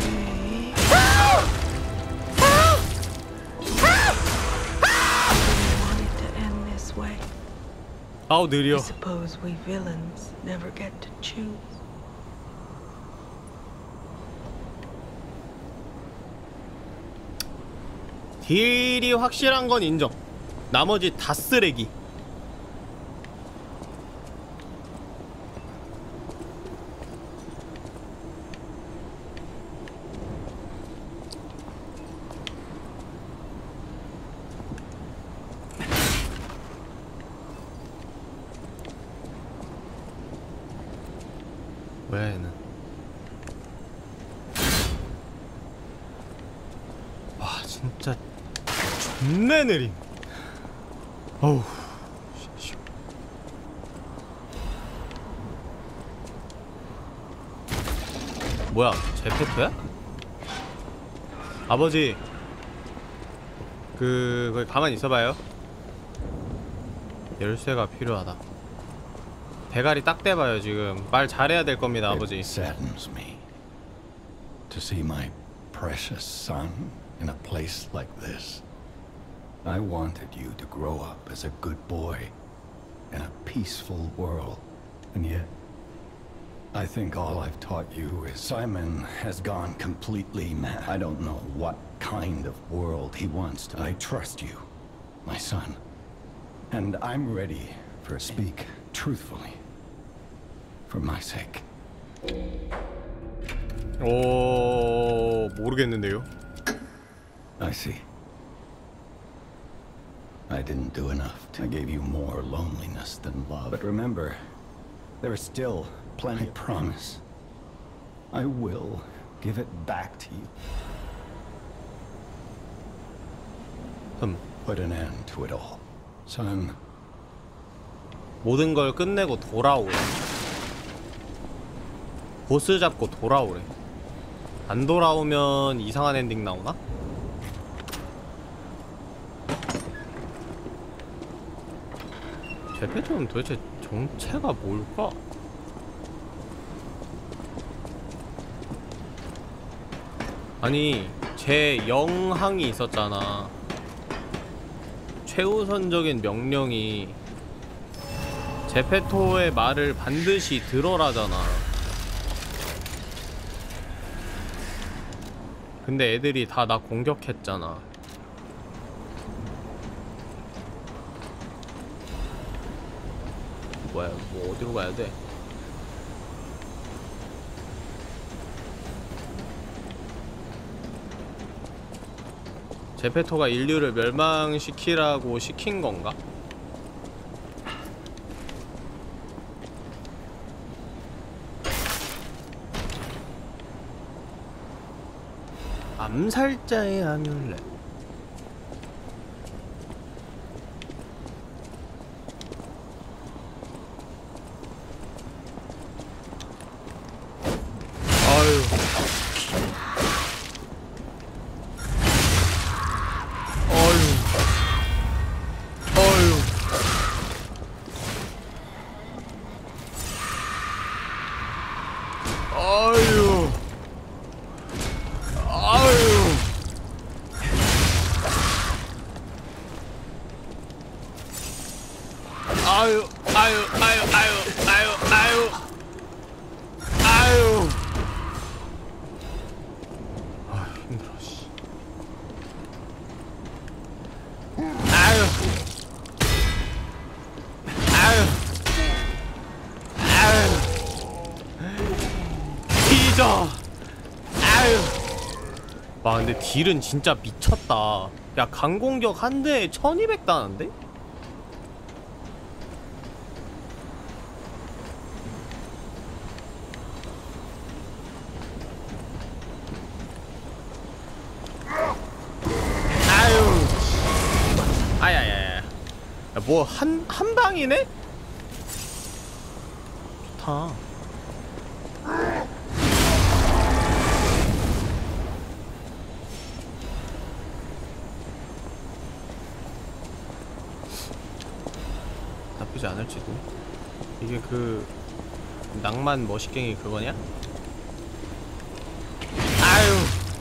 B: 아우 느려.
U: I suppose we villains never get to choose.
B: 딜이 확실한 건 인정. 나머지 다 쓰레기. 뭐야 얘는. 와 진짜 존나 느림. 어우 씨. 뭐야 제페토야? 아버지 그... 거기 가만히 있어봐요. 열쇠가 필요하다. 대가리 딱 대봐요 지금. 말 잘해야 될 겁니다 아버지.
C: It saddens me to see my precious son in a place like this. I wanted you to grow up as a good boy in a peaceful world, and yet I think all I've taught you is Simon has gone completely mad. I don't know what kind of world he wants to. I trust you, my son, and I'm ready for speak truthfully. For my sake.
B: 오, 모르겠는데요.
C: I see. I didn't do enough. I gave you more loneliness than love. But remember, there is still plenty. I promise. I will give it back to you.
B: 음.
C: Put an end to it all, son.
B: 모든 걸 끝내고 돌아오래. 보스 잡고 돌아오래. 안 돌아오면 이상한 엔딩 나오나? 제페토는 도대체 정체가 뭘까? 아니 제 영항이 있었잖아. 최우선적인 명령이 제페토의 말을 반드시 들어라잖아. 근데 애들이 다 나 공격했잖아. 뭐야, 뭐 어디로 가야 돼? 제페토가 인류를 멸망시키라고 시킨 건가? 암살자의 아뮬렛. 아유. 와 근데 딜은 진짜 미쳤다. 야 강공격 한 대에 천이백 다는데? 아유 아야야야 뭐 한 한 방이네? 좋다. 나쁘지 않을지도. 이게 그 낭만 머시갱이 그거냐? 아유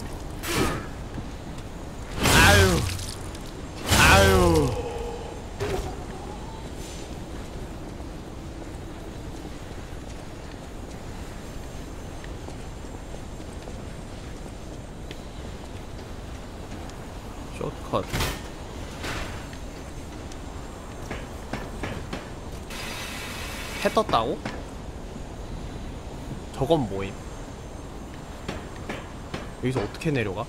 B: 아유 아유 숏컷. 해 떴다고? 저건 뭐임? 여기서 어떻게 내려가?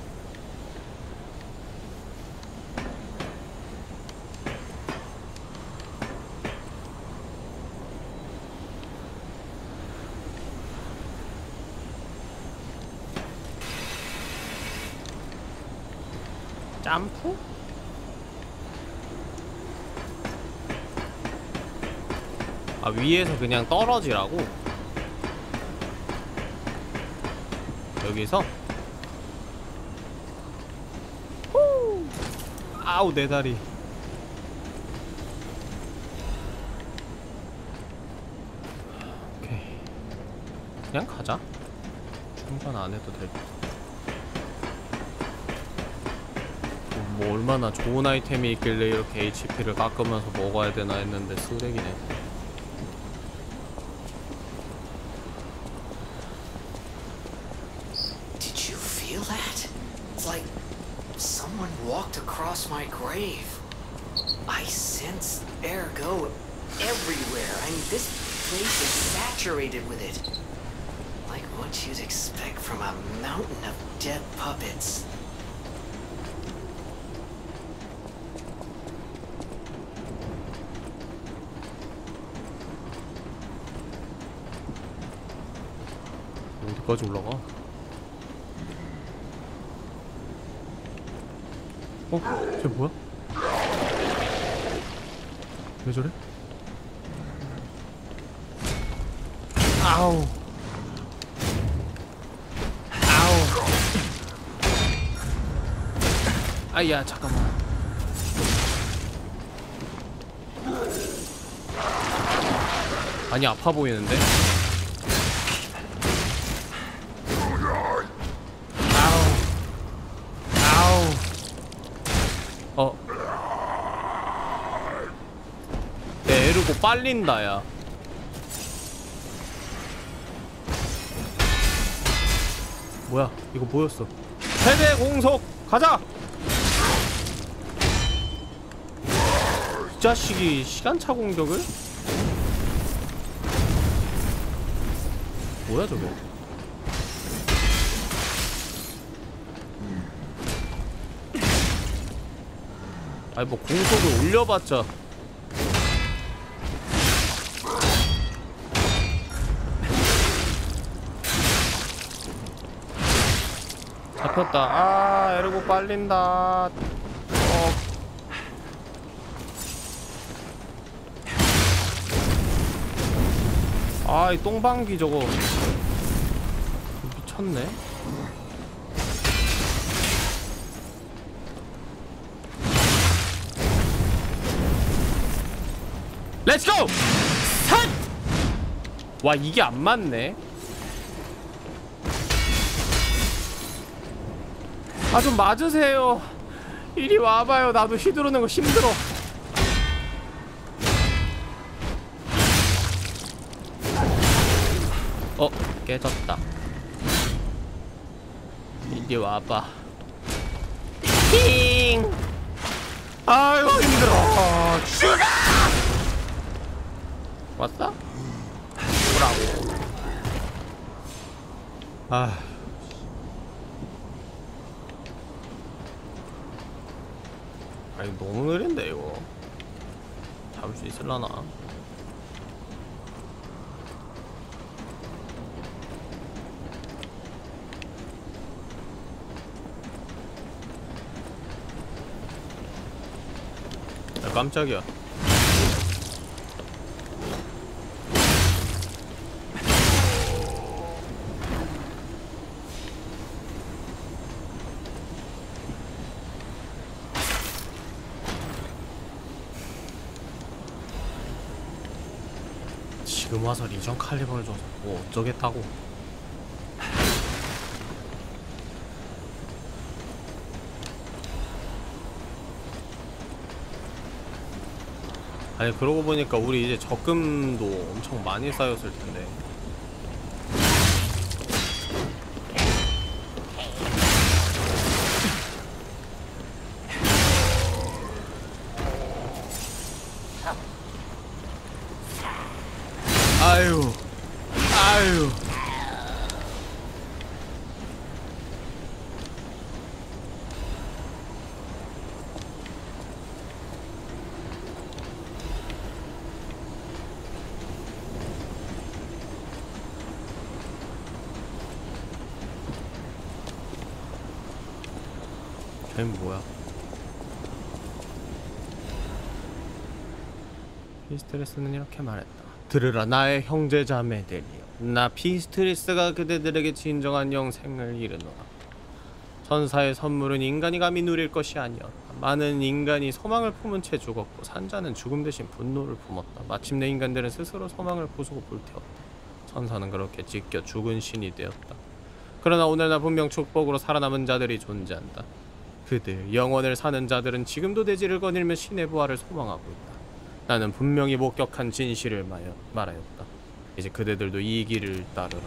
B: 점프? 아, 위에서 그냥 떨어지라고? 여기서? 후! 아우, 내 다리. 오케이. 그냥 가자. 충전 안 해도 될 듯. 뭐 얼마나 좋은 아이템이 있길래 이렇게 에이치피를 깎으면서 먹어야 되나 했는데 쓰레기네.
F: Did you feel that? It's like someone walked across my grave. I sense ergo everywhere. I mean, this place is saturated with it. Like what you'd expect from a mountain of dead puppets.
B: 어디까지 올라가? 어? 쟤 뭐야? 왜 저래? 아우. 아우. 아야, 잠깐만. 많이 아파 보이는데? 어. 내 에르고 빨린다, 야. 뭐야, 이거 뭐였어? 최대 공속! 가자! 이 자식이 시간차 공격을? 뭐야, 저게? 아니 뭐 공속을 올려봤자 잡혔다. 아, 에르고 빨린다. 어. 아, 이 똥방귀 저거 미쳤네. 렛츠고! 산! 와, 이게 안 맞네. 아, 좀 맞으세요. 이리 와봐요. 나도 휘두르는 거 힘들어. 어, 깨졌다. 이리 와봐. 힝! 아이고, 힘들어. 죽어! 왔어? 뭐라고? 아. 아니, 너무 느린데, 이거. 잡을 수 있을라나? 야, 깜짝이야. 금화살 이전 칼리버를 줘서 뭐 어쩌겠다고. 아니 그러고 보니까 우리 이제 적금도 엄청 많이 쌓였을 텐데. 아유, 아유. 걘 뭐야? 피스트리스는 이렇게 말했다. 들으라 나의 형제자매들이여, 나 피스트리스가 그대들에게 진정한 영생을 이르노라. 천사의 선물은 인간이 감히 누릴 것이 아니었다. 많은 인간이 소망을 품은 채 죽었고 산자는 죽음 대신 분노를 품었다. 마침내 인간들은 스스로 소망을 부수고 불태웠다. 천사는 그렇게 찢겨 죽은 신이 되었다. 그러나 오늘날 분명 축복으로 살아남은 자들이 존재한다. 그들, 영원을 사는 자들은 지금도 대지를 거닐며 신의 부활을 소망하고 있다. 나는 분명히 목격한 진실을 말하였다. 이제 그대들도 이 길을 따르라.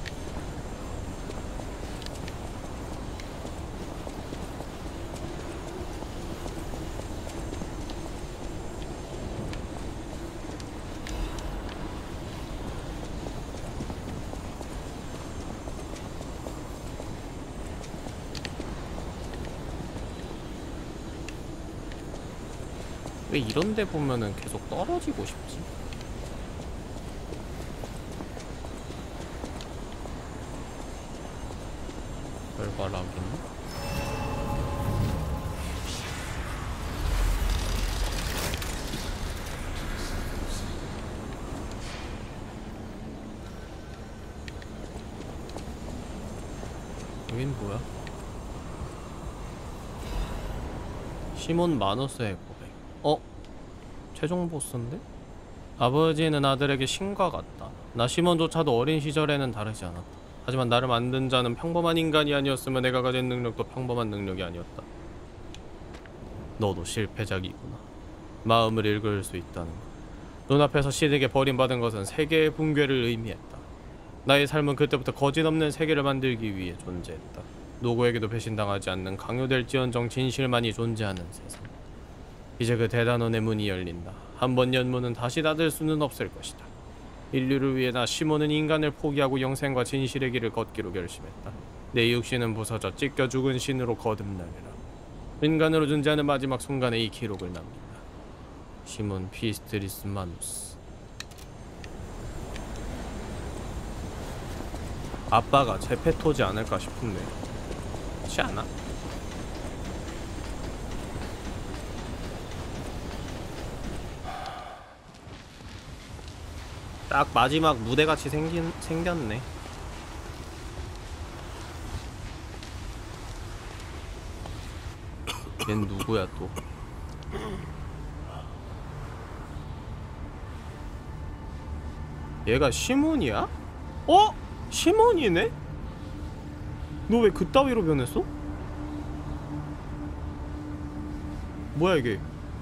B: 왜 이런데 보면은 계속 떨어지고 싶지? 별바라기는? 여긴 뭐야? 시몬 마누스의 고백. 어? 최종 보스인데? 아버지는 아들에게 신과 같다. 나 시몬조차도 어린 시절에는 다르지 않았다. 하지만 나를 만든 자는 평범한 인간이 아니었으면 내가 가진 능력도 평범한 능력이 아니었다. 너도 실패작이구나. 마음을 읽을 수 있다는 것. 눈앞에서 신에게 버림받은 것은 세계의 붕괴를 의미했다. 나의 삶은 그때부터 거짓없는 세계를 만들기 위해 존재했다. 누구에게도 배신당하지 않는 강요될지언정 진실만이 존재하는 세상. 이제 그 대단원의 문이 열린다. 한번 연 문은 다시 닫을 수는 없을 것이다. 인류를 위해 나 시몬은 인간을 포기하고 영생과 진실의 길을 걷기로 결심했다. 내 육신은 부서져 찢겨 죽은 신으로 거듭나리라. 인간으로 존재하는 마지막 순간에 이 기록을 남긴다. 시몬 피스트리스 마누스. 아빠가 제페토지 않을까 싶은데 그렇지 않아? 딱 마지막 무대같이 생긴, 생겼네. 얜 누구야 또? 얘가 시몬이야? 어? 시몬이네? 너 왜 그따위로 변했어? 뭐야 이게?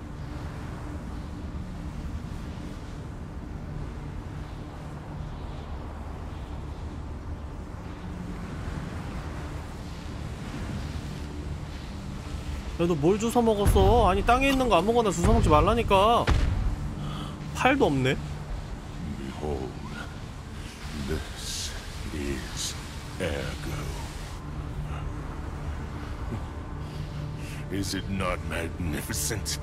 B: 야, 너 뭘 주워 먹었어? 아니 땅에 있는 거 아무거나 주워 먹지 말라니까. 팔도 없네.
D: Behold, this is Ergo. Is it not magnificent?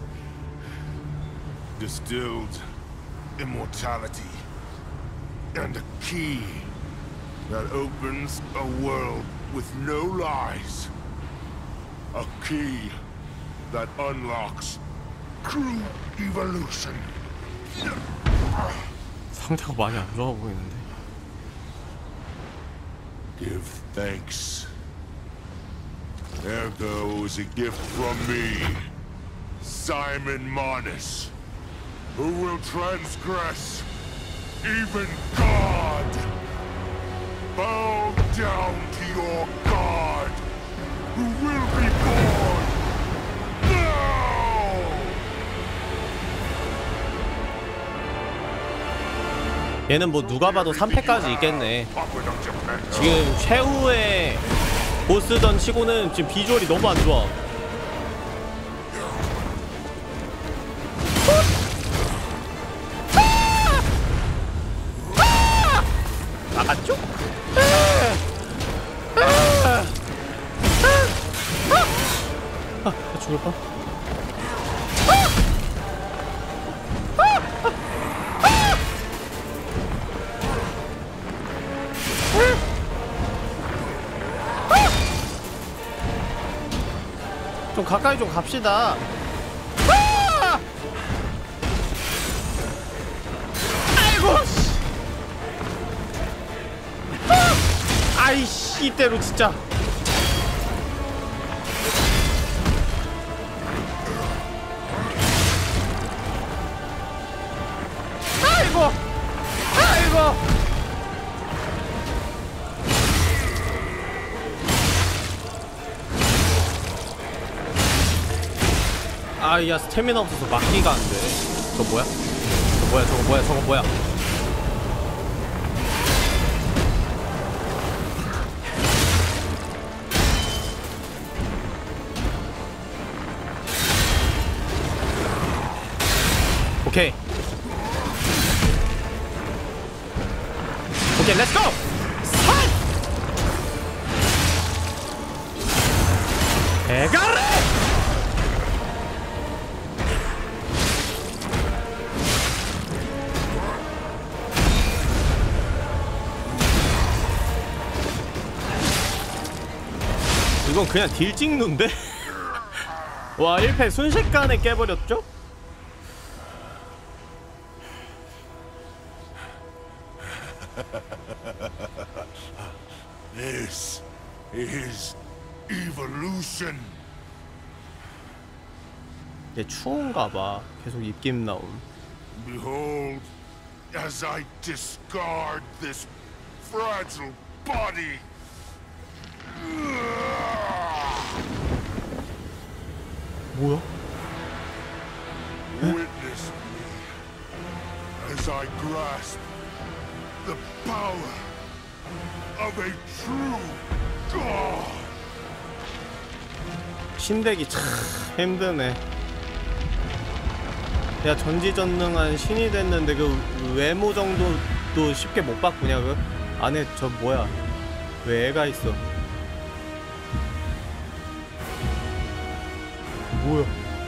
D: Distilled immortality and a key that opens a world with no lies. A key that unlocks true evolution.
B: 상태가 많이 안 좋아 보이는데.
D: Give thanks. Ergo is a gift from me, Simon Manus, who will transgress even God. Bow down to your God, who will be born now!
B: 얘는 뭐 누가 봐도 삼 패까지 있겠네. 지금 최후의 보스전 치고는 지금 비주얼이 너무 안 좋아. 나갔죠? 아, 죽을 뻔. 좀 가까이 좀 갑시다. 아이고. 아이씨, 이때로 진짜. 아이고, 아이고. 아, 야, 스태미나 없어서 막기가 안 돼. 저 뭐야? 저 뭐야? 저거 뭐야? 저거 뭐야? 오케이. 오케이, 렛츠 고! 산! 대가리! 이건 그냥 딜 찍는데? 와, 일 패 순식간에 깨버렸죠?
D: This is evolution.
B: 얘 추운가봐. 계속 입김 나옴.
D: Behold, as I discard this fragile body.
B: 뭐야?
D: Witness me as I grasp the power of a true God.
B: 신대기 참 힘드네. 야, 전지전능한 신이 됐는데 그 외모 정도도 쉽게 못 바꾸냐? 그 안에 저 뭐야? 왜 애가 있어? 뭐야?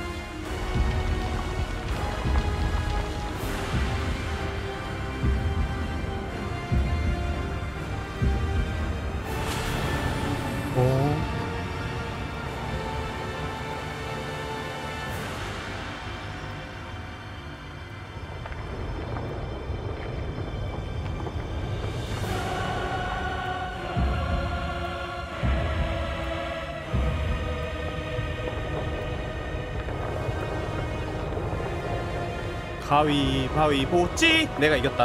B: 어? 가위바위보 찌! 내가 이겼다.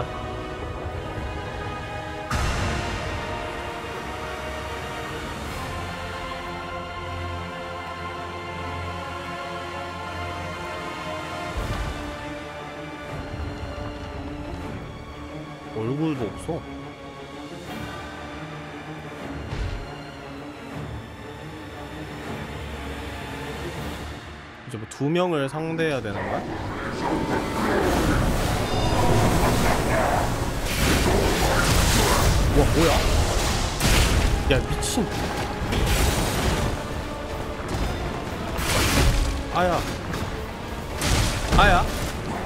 B: 얼굴도 없어. 이제 뭐 두 명을 상대해야 되는 거야? 와, 뭐야? 야, 미친. 아야. 아야.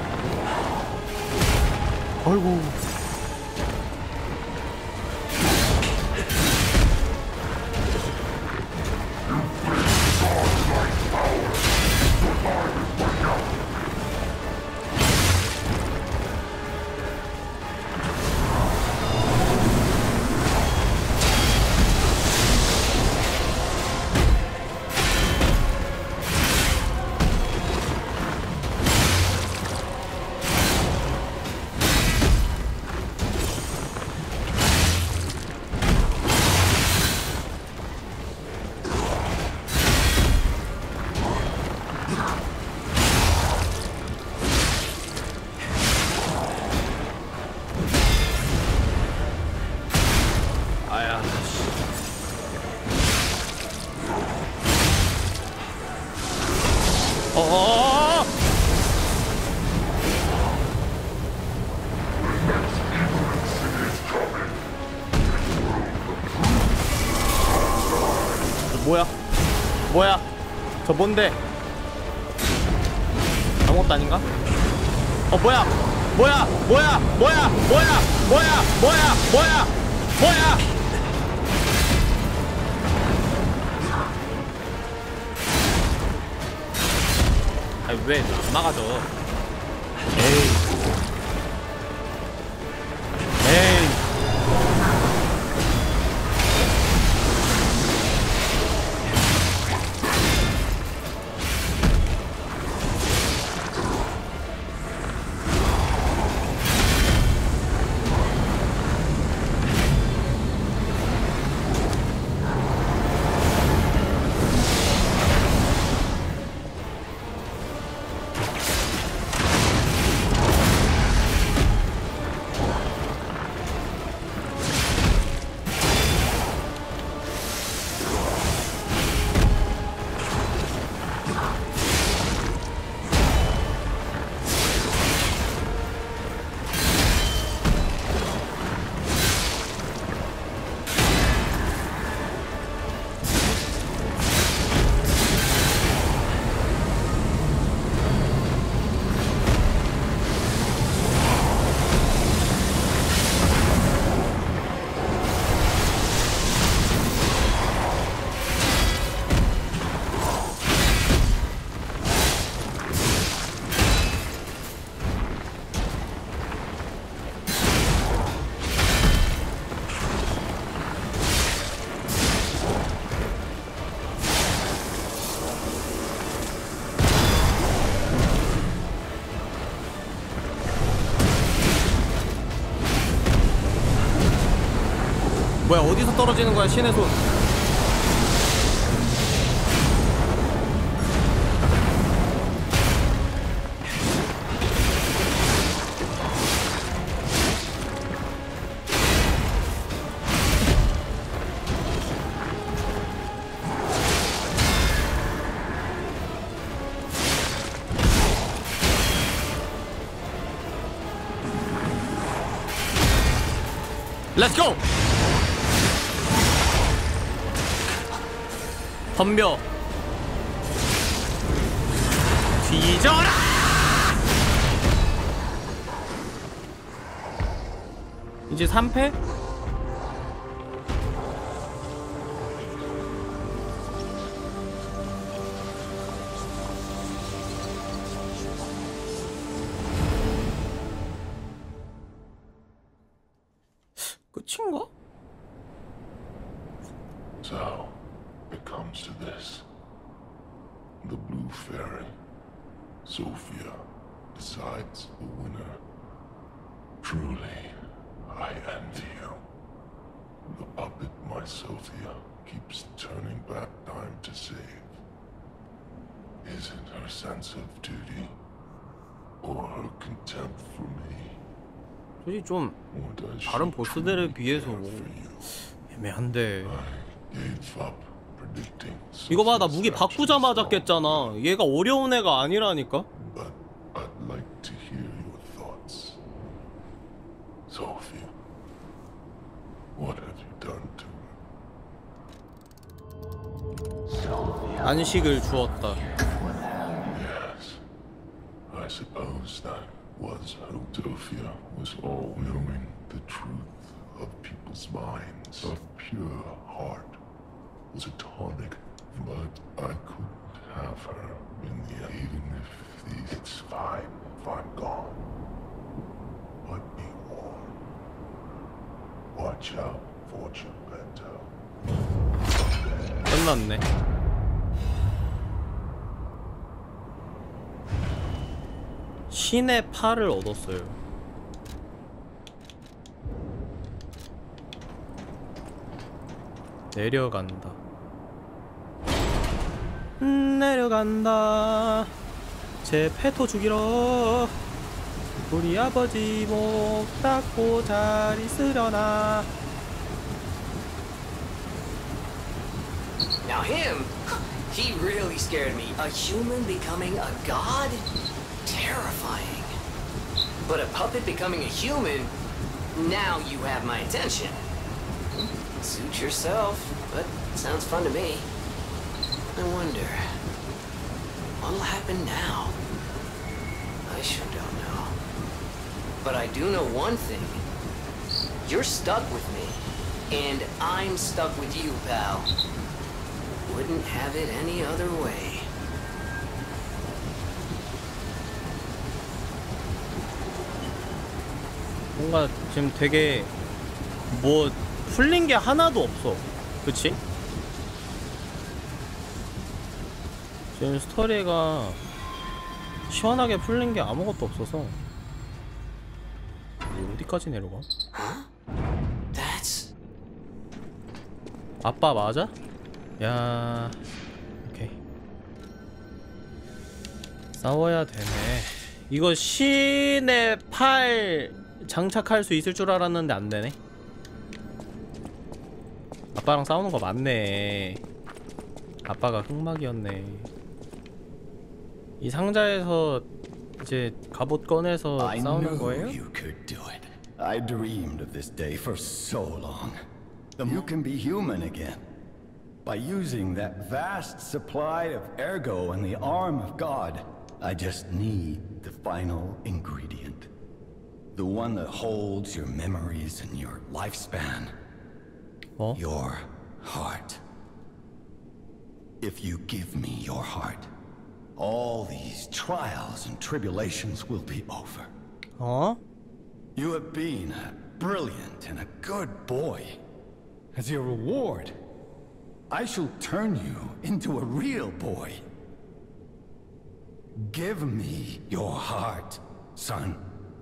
B: 아이고. 뭐야? 뭐야? 저 뭔데? 아무것도 아닌가? 어 뭐야? 뭐야? 뭐야? 뭐야? 뭐야? 뭐야? 뭐야? 뭐야? 뭐야? 아니 왜 안 막아줘? 에이. 에이. 뭐야 어디서 떨어지는 거야 신의 손. Let's go! 덤벼 뒤져라! 이제 삼 패? 끝인가?
D: So, it comes to this. The Blue Fairy, Sophia, decides the winner. Truly, I envy you. The puppet my Sophia keeps turning back time to save. Is it her sense of duty, or her contempt for me?
B: 솔직히 좀 다른 보스들에 비해서 애매한데. 이거 봐, 나 무기 바꾸자마자 깼잖아. 얘가 어려운 애가 아니라니까.
D: But I'd like to hear your thoughts. Sophia, what have you done to her?
B: 안식을 주었다.
D: Yes, I suppose that was how Sophia was all knowing the truth of people's minds. A pure heart was a tonic, but I couldn't have her in the end. Even if these, it's fine if I'm gone. But be warned. Watch out for Geppetto.
B: 끝났네. 신의 팔을 얻었어요. 내려간다. 음, 내려간다. 제 페토 죽이러. 우리 아버지 목 닦고 잘 있으려나.
F: Now him, he really scared me. A human becoming a god? Terrifying. But a puppet becoming a human? Now you have my attention. Suit yourself, but sounds fun to me. I wonder, what'll happen now? I sure don't know. But I do know one thing. You're stuck with me, and I'm stuck with you, pal. Wouldn't have it any other way.
B: 뭔가 지금 되게 뭐 풀린 게 하나도 없어. 그치? 지금 스토리가 시원하게 풀린 게 아무것도 없어서. 어디까지 내려가?
F: That's...
B: 아빠 맞아? 야, 오케이. 싸워야 되네. 이거 신의 팔 장착할 수 있을 줄 알았는데 안 되네. 아빠랑 싸우는 거 맞네. 아빠가 흑막이었네. 이 상자에서 이제 갑옷 꺼내서 싸우는 거예요?
C: You could do it. I dreamed of this day for so long. You can be human again by using that vast supply of ergo and the arm of God. I just need the final ingredient. The one that holds your memories and your lifespan.
B: 어?
C: Your heart. If you give me your heart, all these trials and tribulations will be over.
B: Huh?
C: You have been a brilliant and a good boy. As your reward, I shall turn you into a real boy. Give me your heart, son.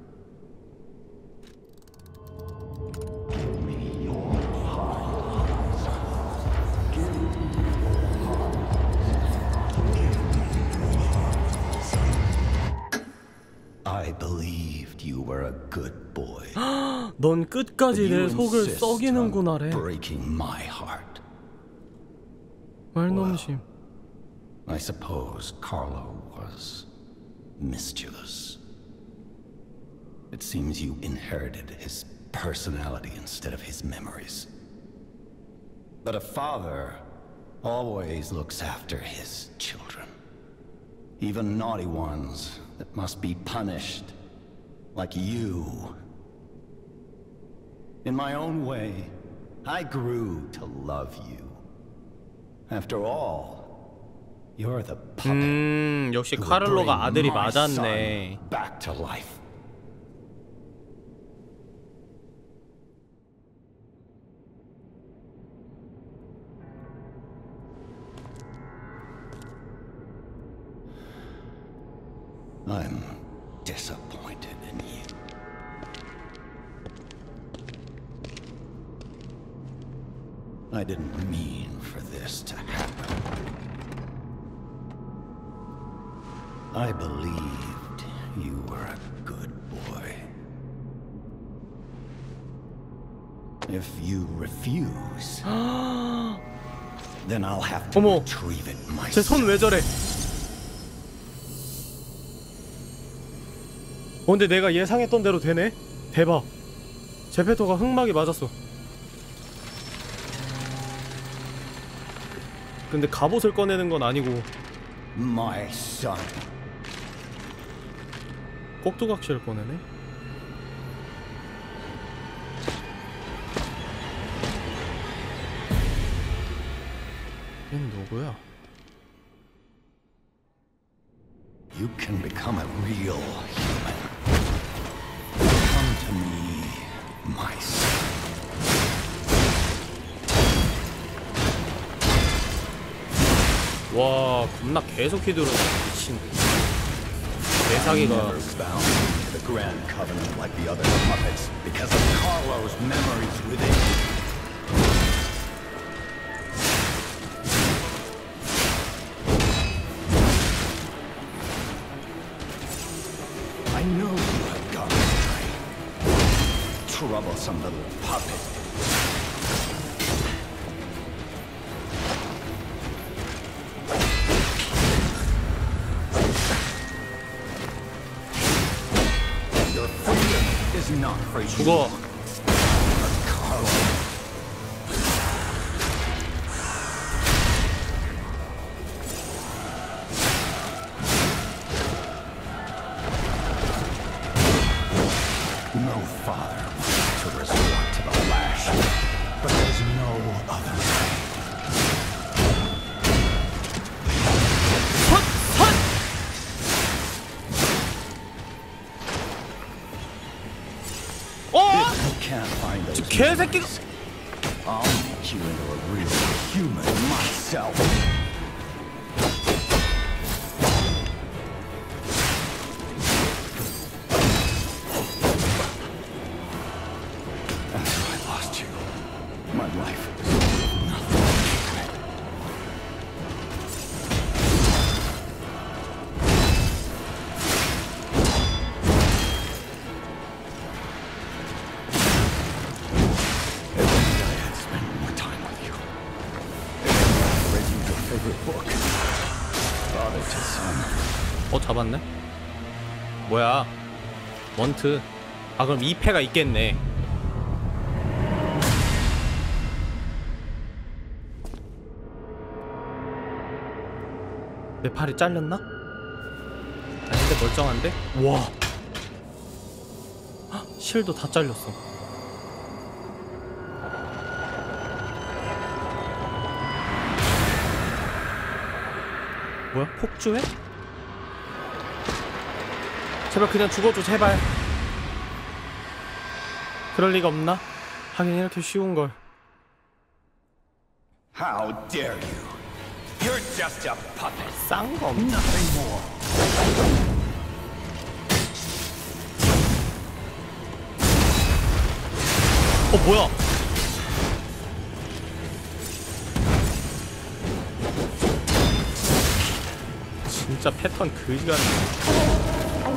C: Give me your heart, son. Give me your heart. Give me your heart, son. I believed you were a good boy.
B: 넌 끝까지 내 속을 썩이는구나래.
C: Breaking my heart.
B: 말넘심.
C: I suppose Carlo was mischievous. It seems you inherited his personality instead of his memories. But a father always looks after his children. Even naughty ones that must be punished, like you. In my own way, I grew to love you. After all, you're the puppet.
B: 음, 역시 카를로가 아들이 맞았네.
C: Back to life. I'm disappointed in you. I didn't mean for this to happen. I believed you were a good boy. If you refuse, then I'll have to
B: 어머,
C: retrieve it myself.
B: 제 손 왜 저래? 어, 근데 내가 예상했던 대로 되네? 대박. 제페토가 흑막이 맞았어. 근데 갑옷을 꺼내는 건 아니고.
C: My son.
B: 꼭두각시를 꺼내네? 얜 누구야?
C: You can become a real human. Come to me, my son.
B: 와, 겁나 계속 휘두르네. 미친. 대사기가.
C: The Grand Covenant like the other puppets because of Carlo's memories within you. I know you have gone astray. Troublesome little puppet. Your freedom is not for you.
B: 죽어.
C: Carlo.
B: 개새끼가.
C: I'll make you into a real human myself. After I lost you, my life was nothing.
B: 어, 잡았네? 뭐야? 원트. 아, 그럼 이 패가 있겠네. 내 팔이 잘렸나? 아닌데, 멀쩡한데? 와. 헉, 실도 다 잘렸어. 뭐야? 폭주해? 제발 그냥 죽어줘, 제발. 그럴 리가 없나? 하긴 이렇게 쉬운 걸.
C: How dare you? You're just a puppet.
B: 싼 거 없나?
C: Nothing more.
B: 어, 뭐야? 진짜 패턴 그지 같네.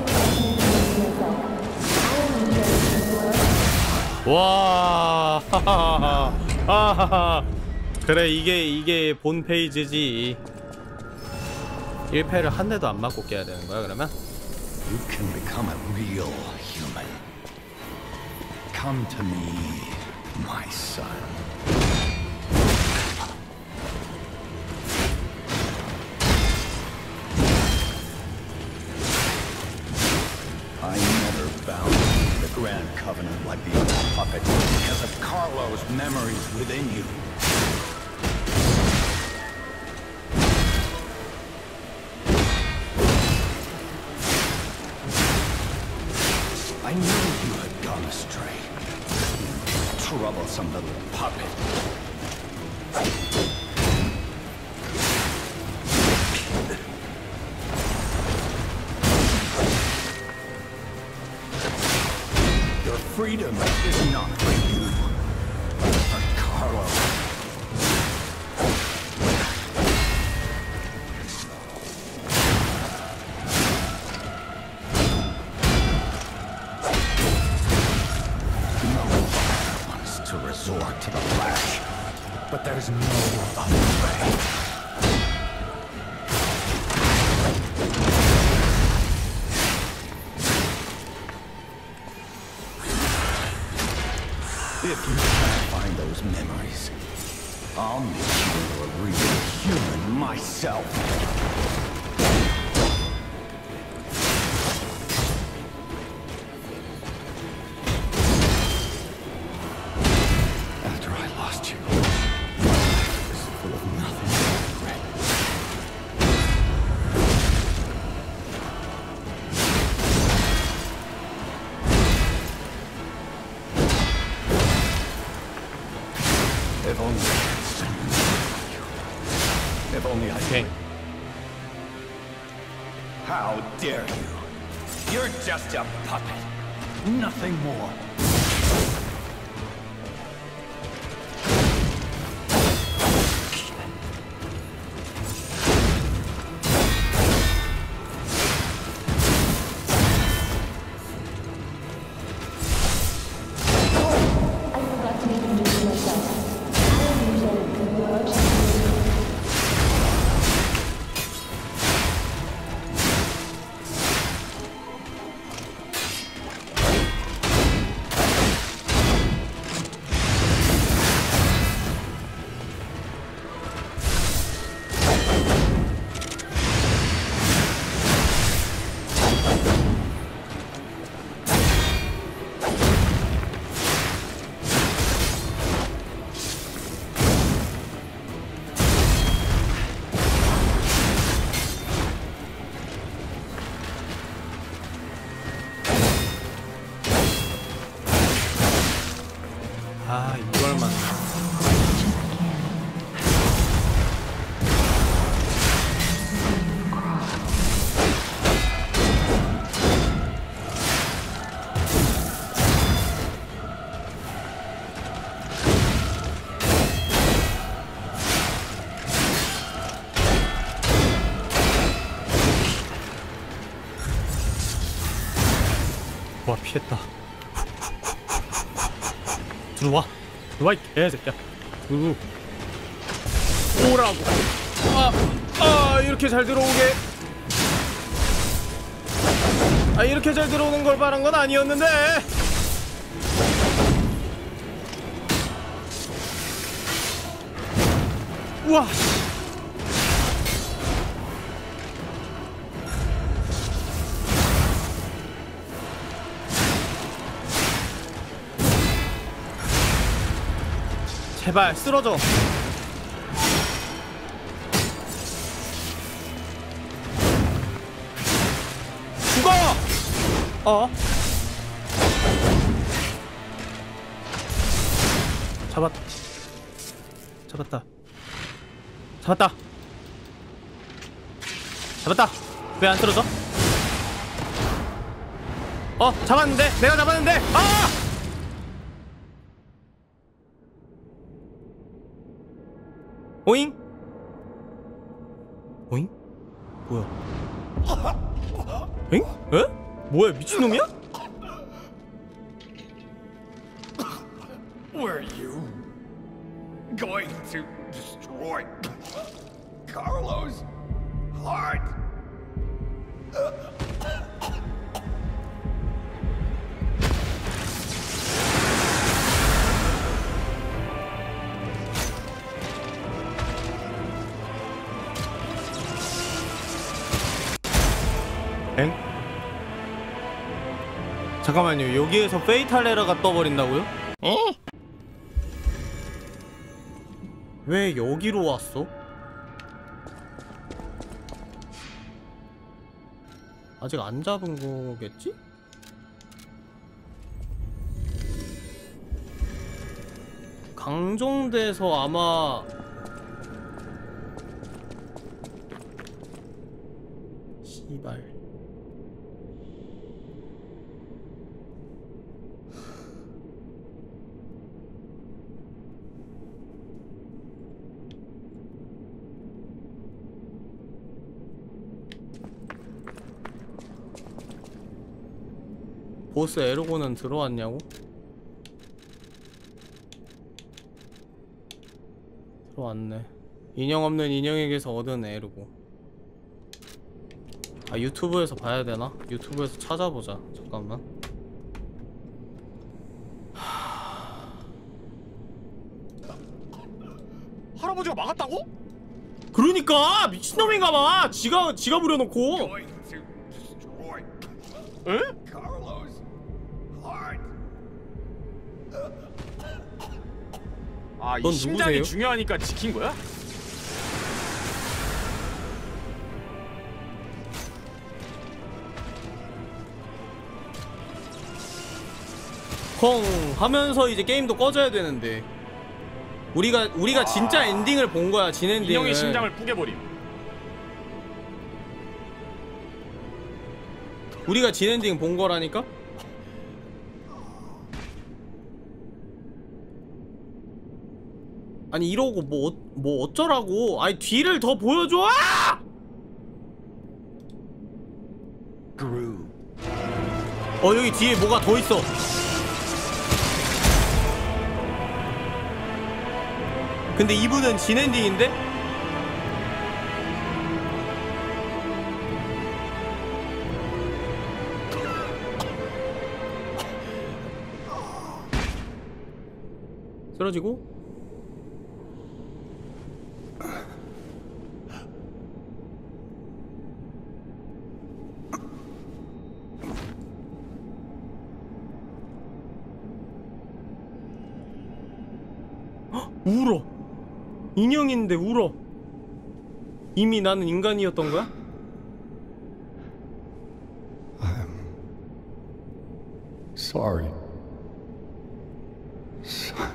B: 와, 하하하, 하하하. 그래, 이게 이게 본 페이지지. 일 패를 한 대도 안 맞고 깨야 되는 거야, 그러면?
C: You can become a real human. Come to me, my son. I never bound you to the Grand Covenant like the other puppets because of Carlo's memories within you. I knew you had gone astray. Troublesome little puppet. Your freedom is not for you, but for Carlo. To resort to the lash, but there's no other way. If you can't find those memories, I'll make you into a real human myself. If only I could send you. If only I could. How dare you? You're just a puppet. Nothing more.
B: 좋아, 피했다. 들어와. 들어와, 이 개새끼야. 으. 오라고. 아, 아, 이렇게 잘 들어오게. 아, 이렇게 잘 들어오는 걸 바란 건 아니었는데. 우와. 제발 쓰러져. 죽어! 어? 잡았. 잡았다. 잡았다. 잡았다. 왜 안 쓰러져? 어, 잡았는데? 내가 잡았는데? 아! 오잉? 오잉? 뭐야? 엥? 에? 뭐야, 미친놈이야?
C: Were you going to destroy Carlos' heart?
B: 엥? 잠깐만요, 여기에서 페이탈 에러가 떠버린다고요? 에? 왜 여기로 왔어? 아직 안 잡은 거겠지? 강정대에서 아마 씨발 보스 에르고는 들어왔냐고? 들어왔네. 인형 없는 인형에게서 얻은 에르고. 아, 유튜브에서 봐야 되나? 유튜브에서 찾아보자. 잠깐만.
E: 할아버지가 막았다고?
B: 그러니까 미친놈인가봐. 지가 지가 부려놓고.
E: 에? 아, 이
B: 넌
E: 심장이
B: 누구세요?
E: 중요하니까 지킨 거야?
B: 펑 하면서 이제 게임도 꺼져야 되는데 우리가 우리가 진짜 엔딩을 본 거야. 진 엔딩을.
E: 인형의 심장을 뿌개버림.
B: 우리가 진 엔딩 본 거라니까? 아니 이러고 뭐, 어, 뭐 어쩌라고. 아니 뒤를 더 보여줘.
C: Gru.
B: 어, 여기 뒤에 뭐가 더 있어. 근데 이분은 진 엔딩인데? 쓰러지고 헉, 울어. 인형인데 울어. 이미 나는 인간이었던 거야?
C: Sorry. Son.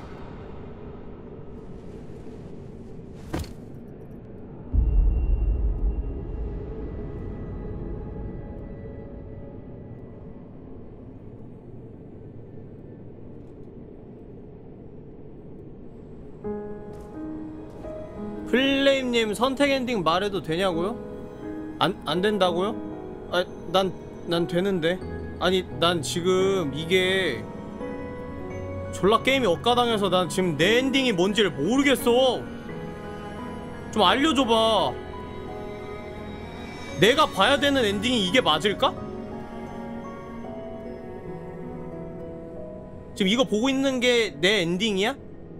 B: 플레임님 선택 엔딩 말해도 되냐고요? 안, 안 된다고요? 아, 난, 난 되는데. 아니 난 지금 이게 졸라 게임이 엇가당해서 난 지금 내 엔딩이 뭔지를 모르겠어. 좀 알려줘봐. 내가 봐야 되는 엔딩이 이게 맞을까? 지금 이거 보고 있는 게 내 엔딩이야?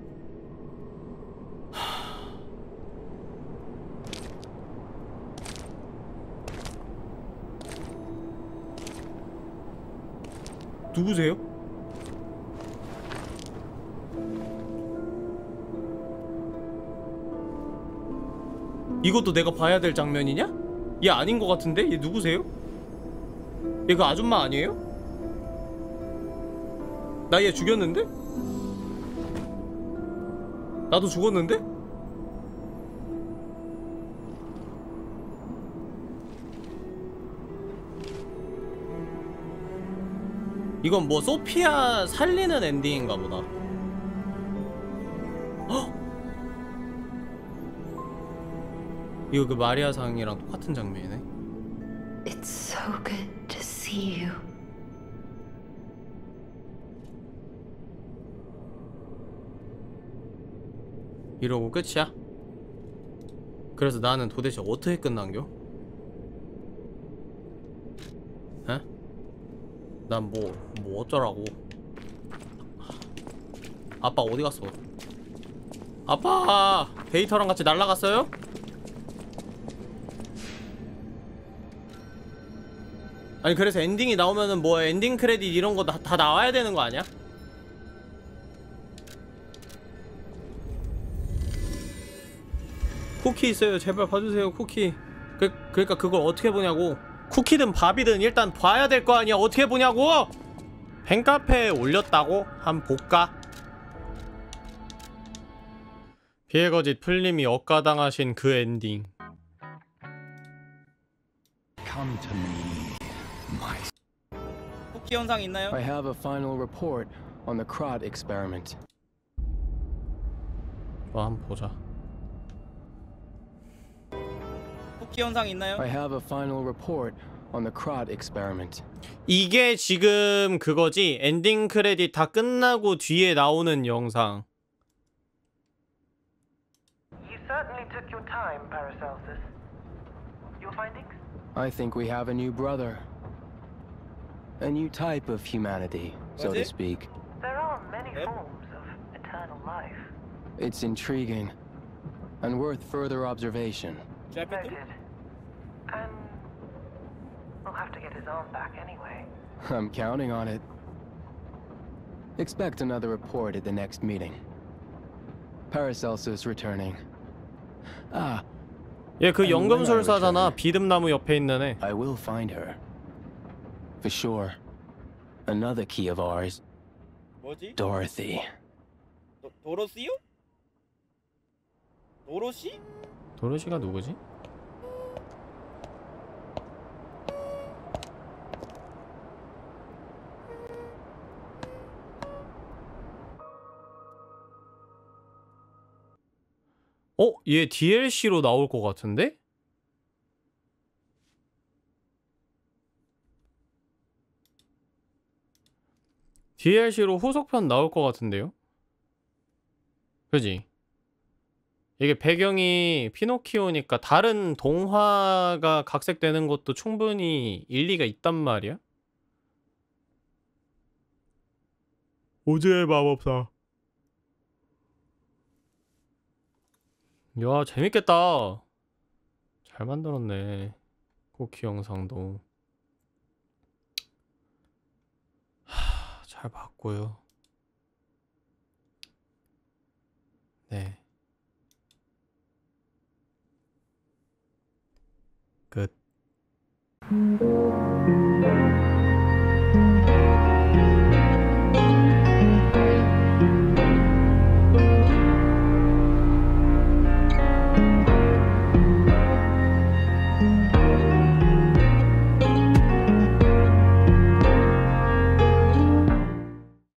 B: 누구세요? 이것도 내가 봐야 될 장면이냐? 얘 아닌 것 같은데? 얘 누구세요? 얘 그 아줌마 아니에요? 나 얘 죽였는데? 나도 죽었는데? 이건 뭐 소피아 살리는 엔딩인가 보다. 헉! 이거 그 마리아상이랑 똑같은 장면이네.
A: It's so good to see you.
B: 이러고 끝이야? 그래서 나는 도대체 어떻게 끝난겨? 에? 난 뭐, 뭐 어쩌라고. 아빠 어디 갔어? 아빠! 데이터랑 같이 날라갔어요? 아니 그래서 엔딩이 나오면은 뭐 엔딩 크레딧 이런 거 다 다 나와야 되는 거 아니야? 쿠키 있어요. 제발 봐주세요. 쿠키. 그, 그러니까 그걸 어떻게 보냐고. 쿠키든 밥이든 일단 봐야 될 거 아니야. 어떻게 보냐고. 팬카페에 올렸다고? 한 볼까? 피해거짓 풀림이 억가당하신 그 엔딩.
C: Come to me, my.
H: 쿠키 현상 있나요?
V: I have a final report on the Krot experiment.
B: 뭐 한번 보자.
H: 쿠키 현상 있나요?
V: I have a final report on the Krot experiment.
B: 이게 지금 그거지? 엔딩 크레딧 다 끝나고 뒤에 나오는 영상.
W: You certainly took your time, Paracelsus. Your findings?
V: I think we have a new brother. A new type of humanity, so to speak.
W: There are many forms of eternal life.
V: It's intriguing and worth further observation.
W: Noted. And we'll have to get his arm back anyway.
V: I'm counting on it. Expect another report at the next meeting. Paracelsus returning. Ah.
B: 얘 그 연금술사잖아. 비듬나무 옆에 있는 애.
V: I will find her. For sure. Another key of ours.
H: 뭐지?
V: Dorothy.
H: 도, 도로시요? 도로시?
B: 도로시가 누구지? 어? 얘 디엘씨로 나올 것 같은데? 디엘씨로 후속편 나올 것 같은데요? 그지? 이게 배경이 피노키오니까 다른 동화가 각색되는 것도 충분히 일리가 있단 말이야? 오즈의 마법사. 야, 재밌겠다. 잘 만들었네. 쿠키 영상도. 하, 잘 봤고요. 네. 끝.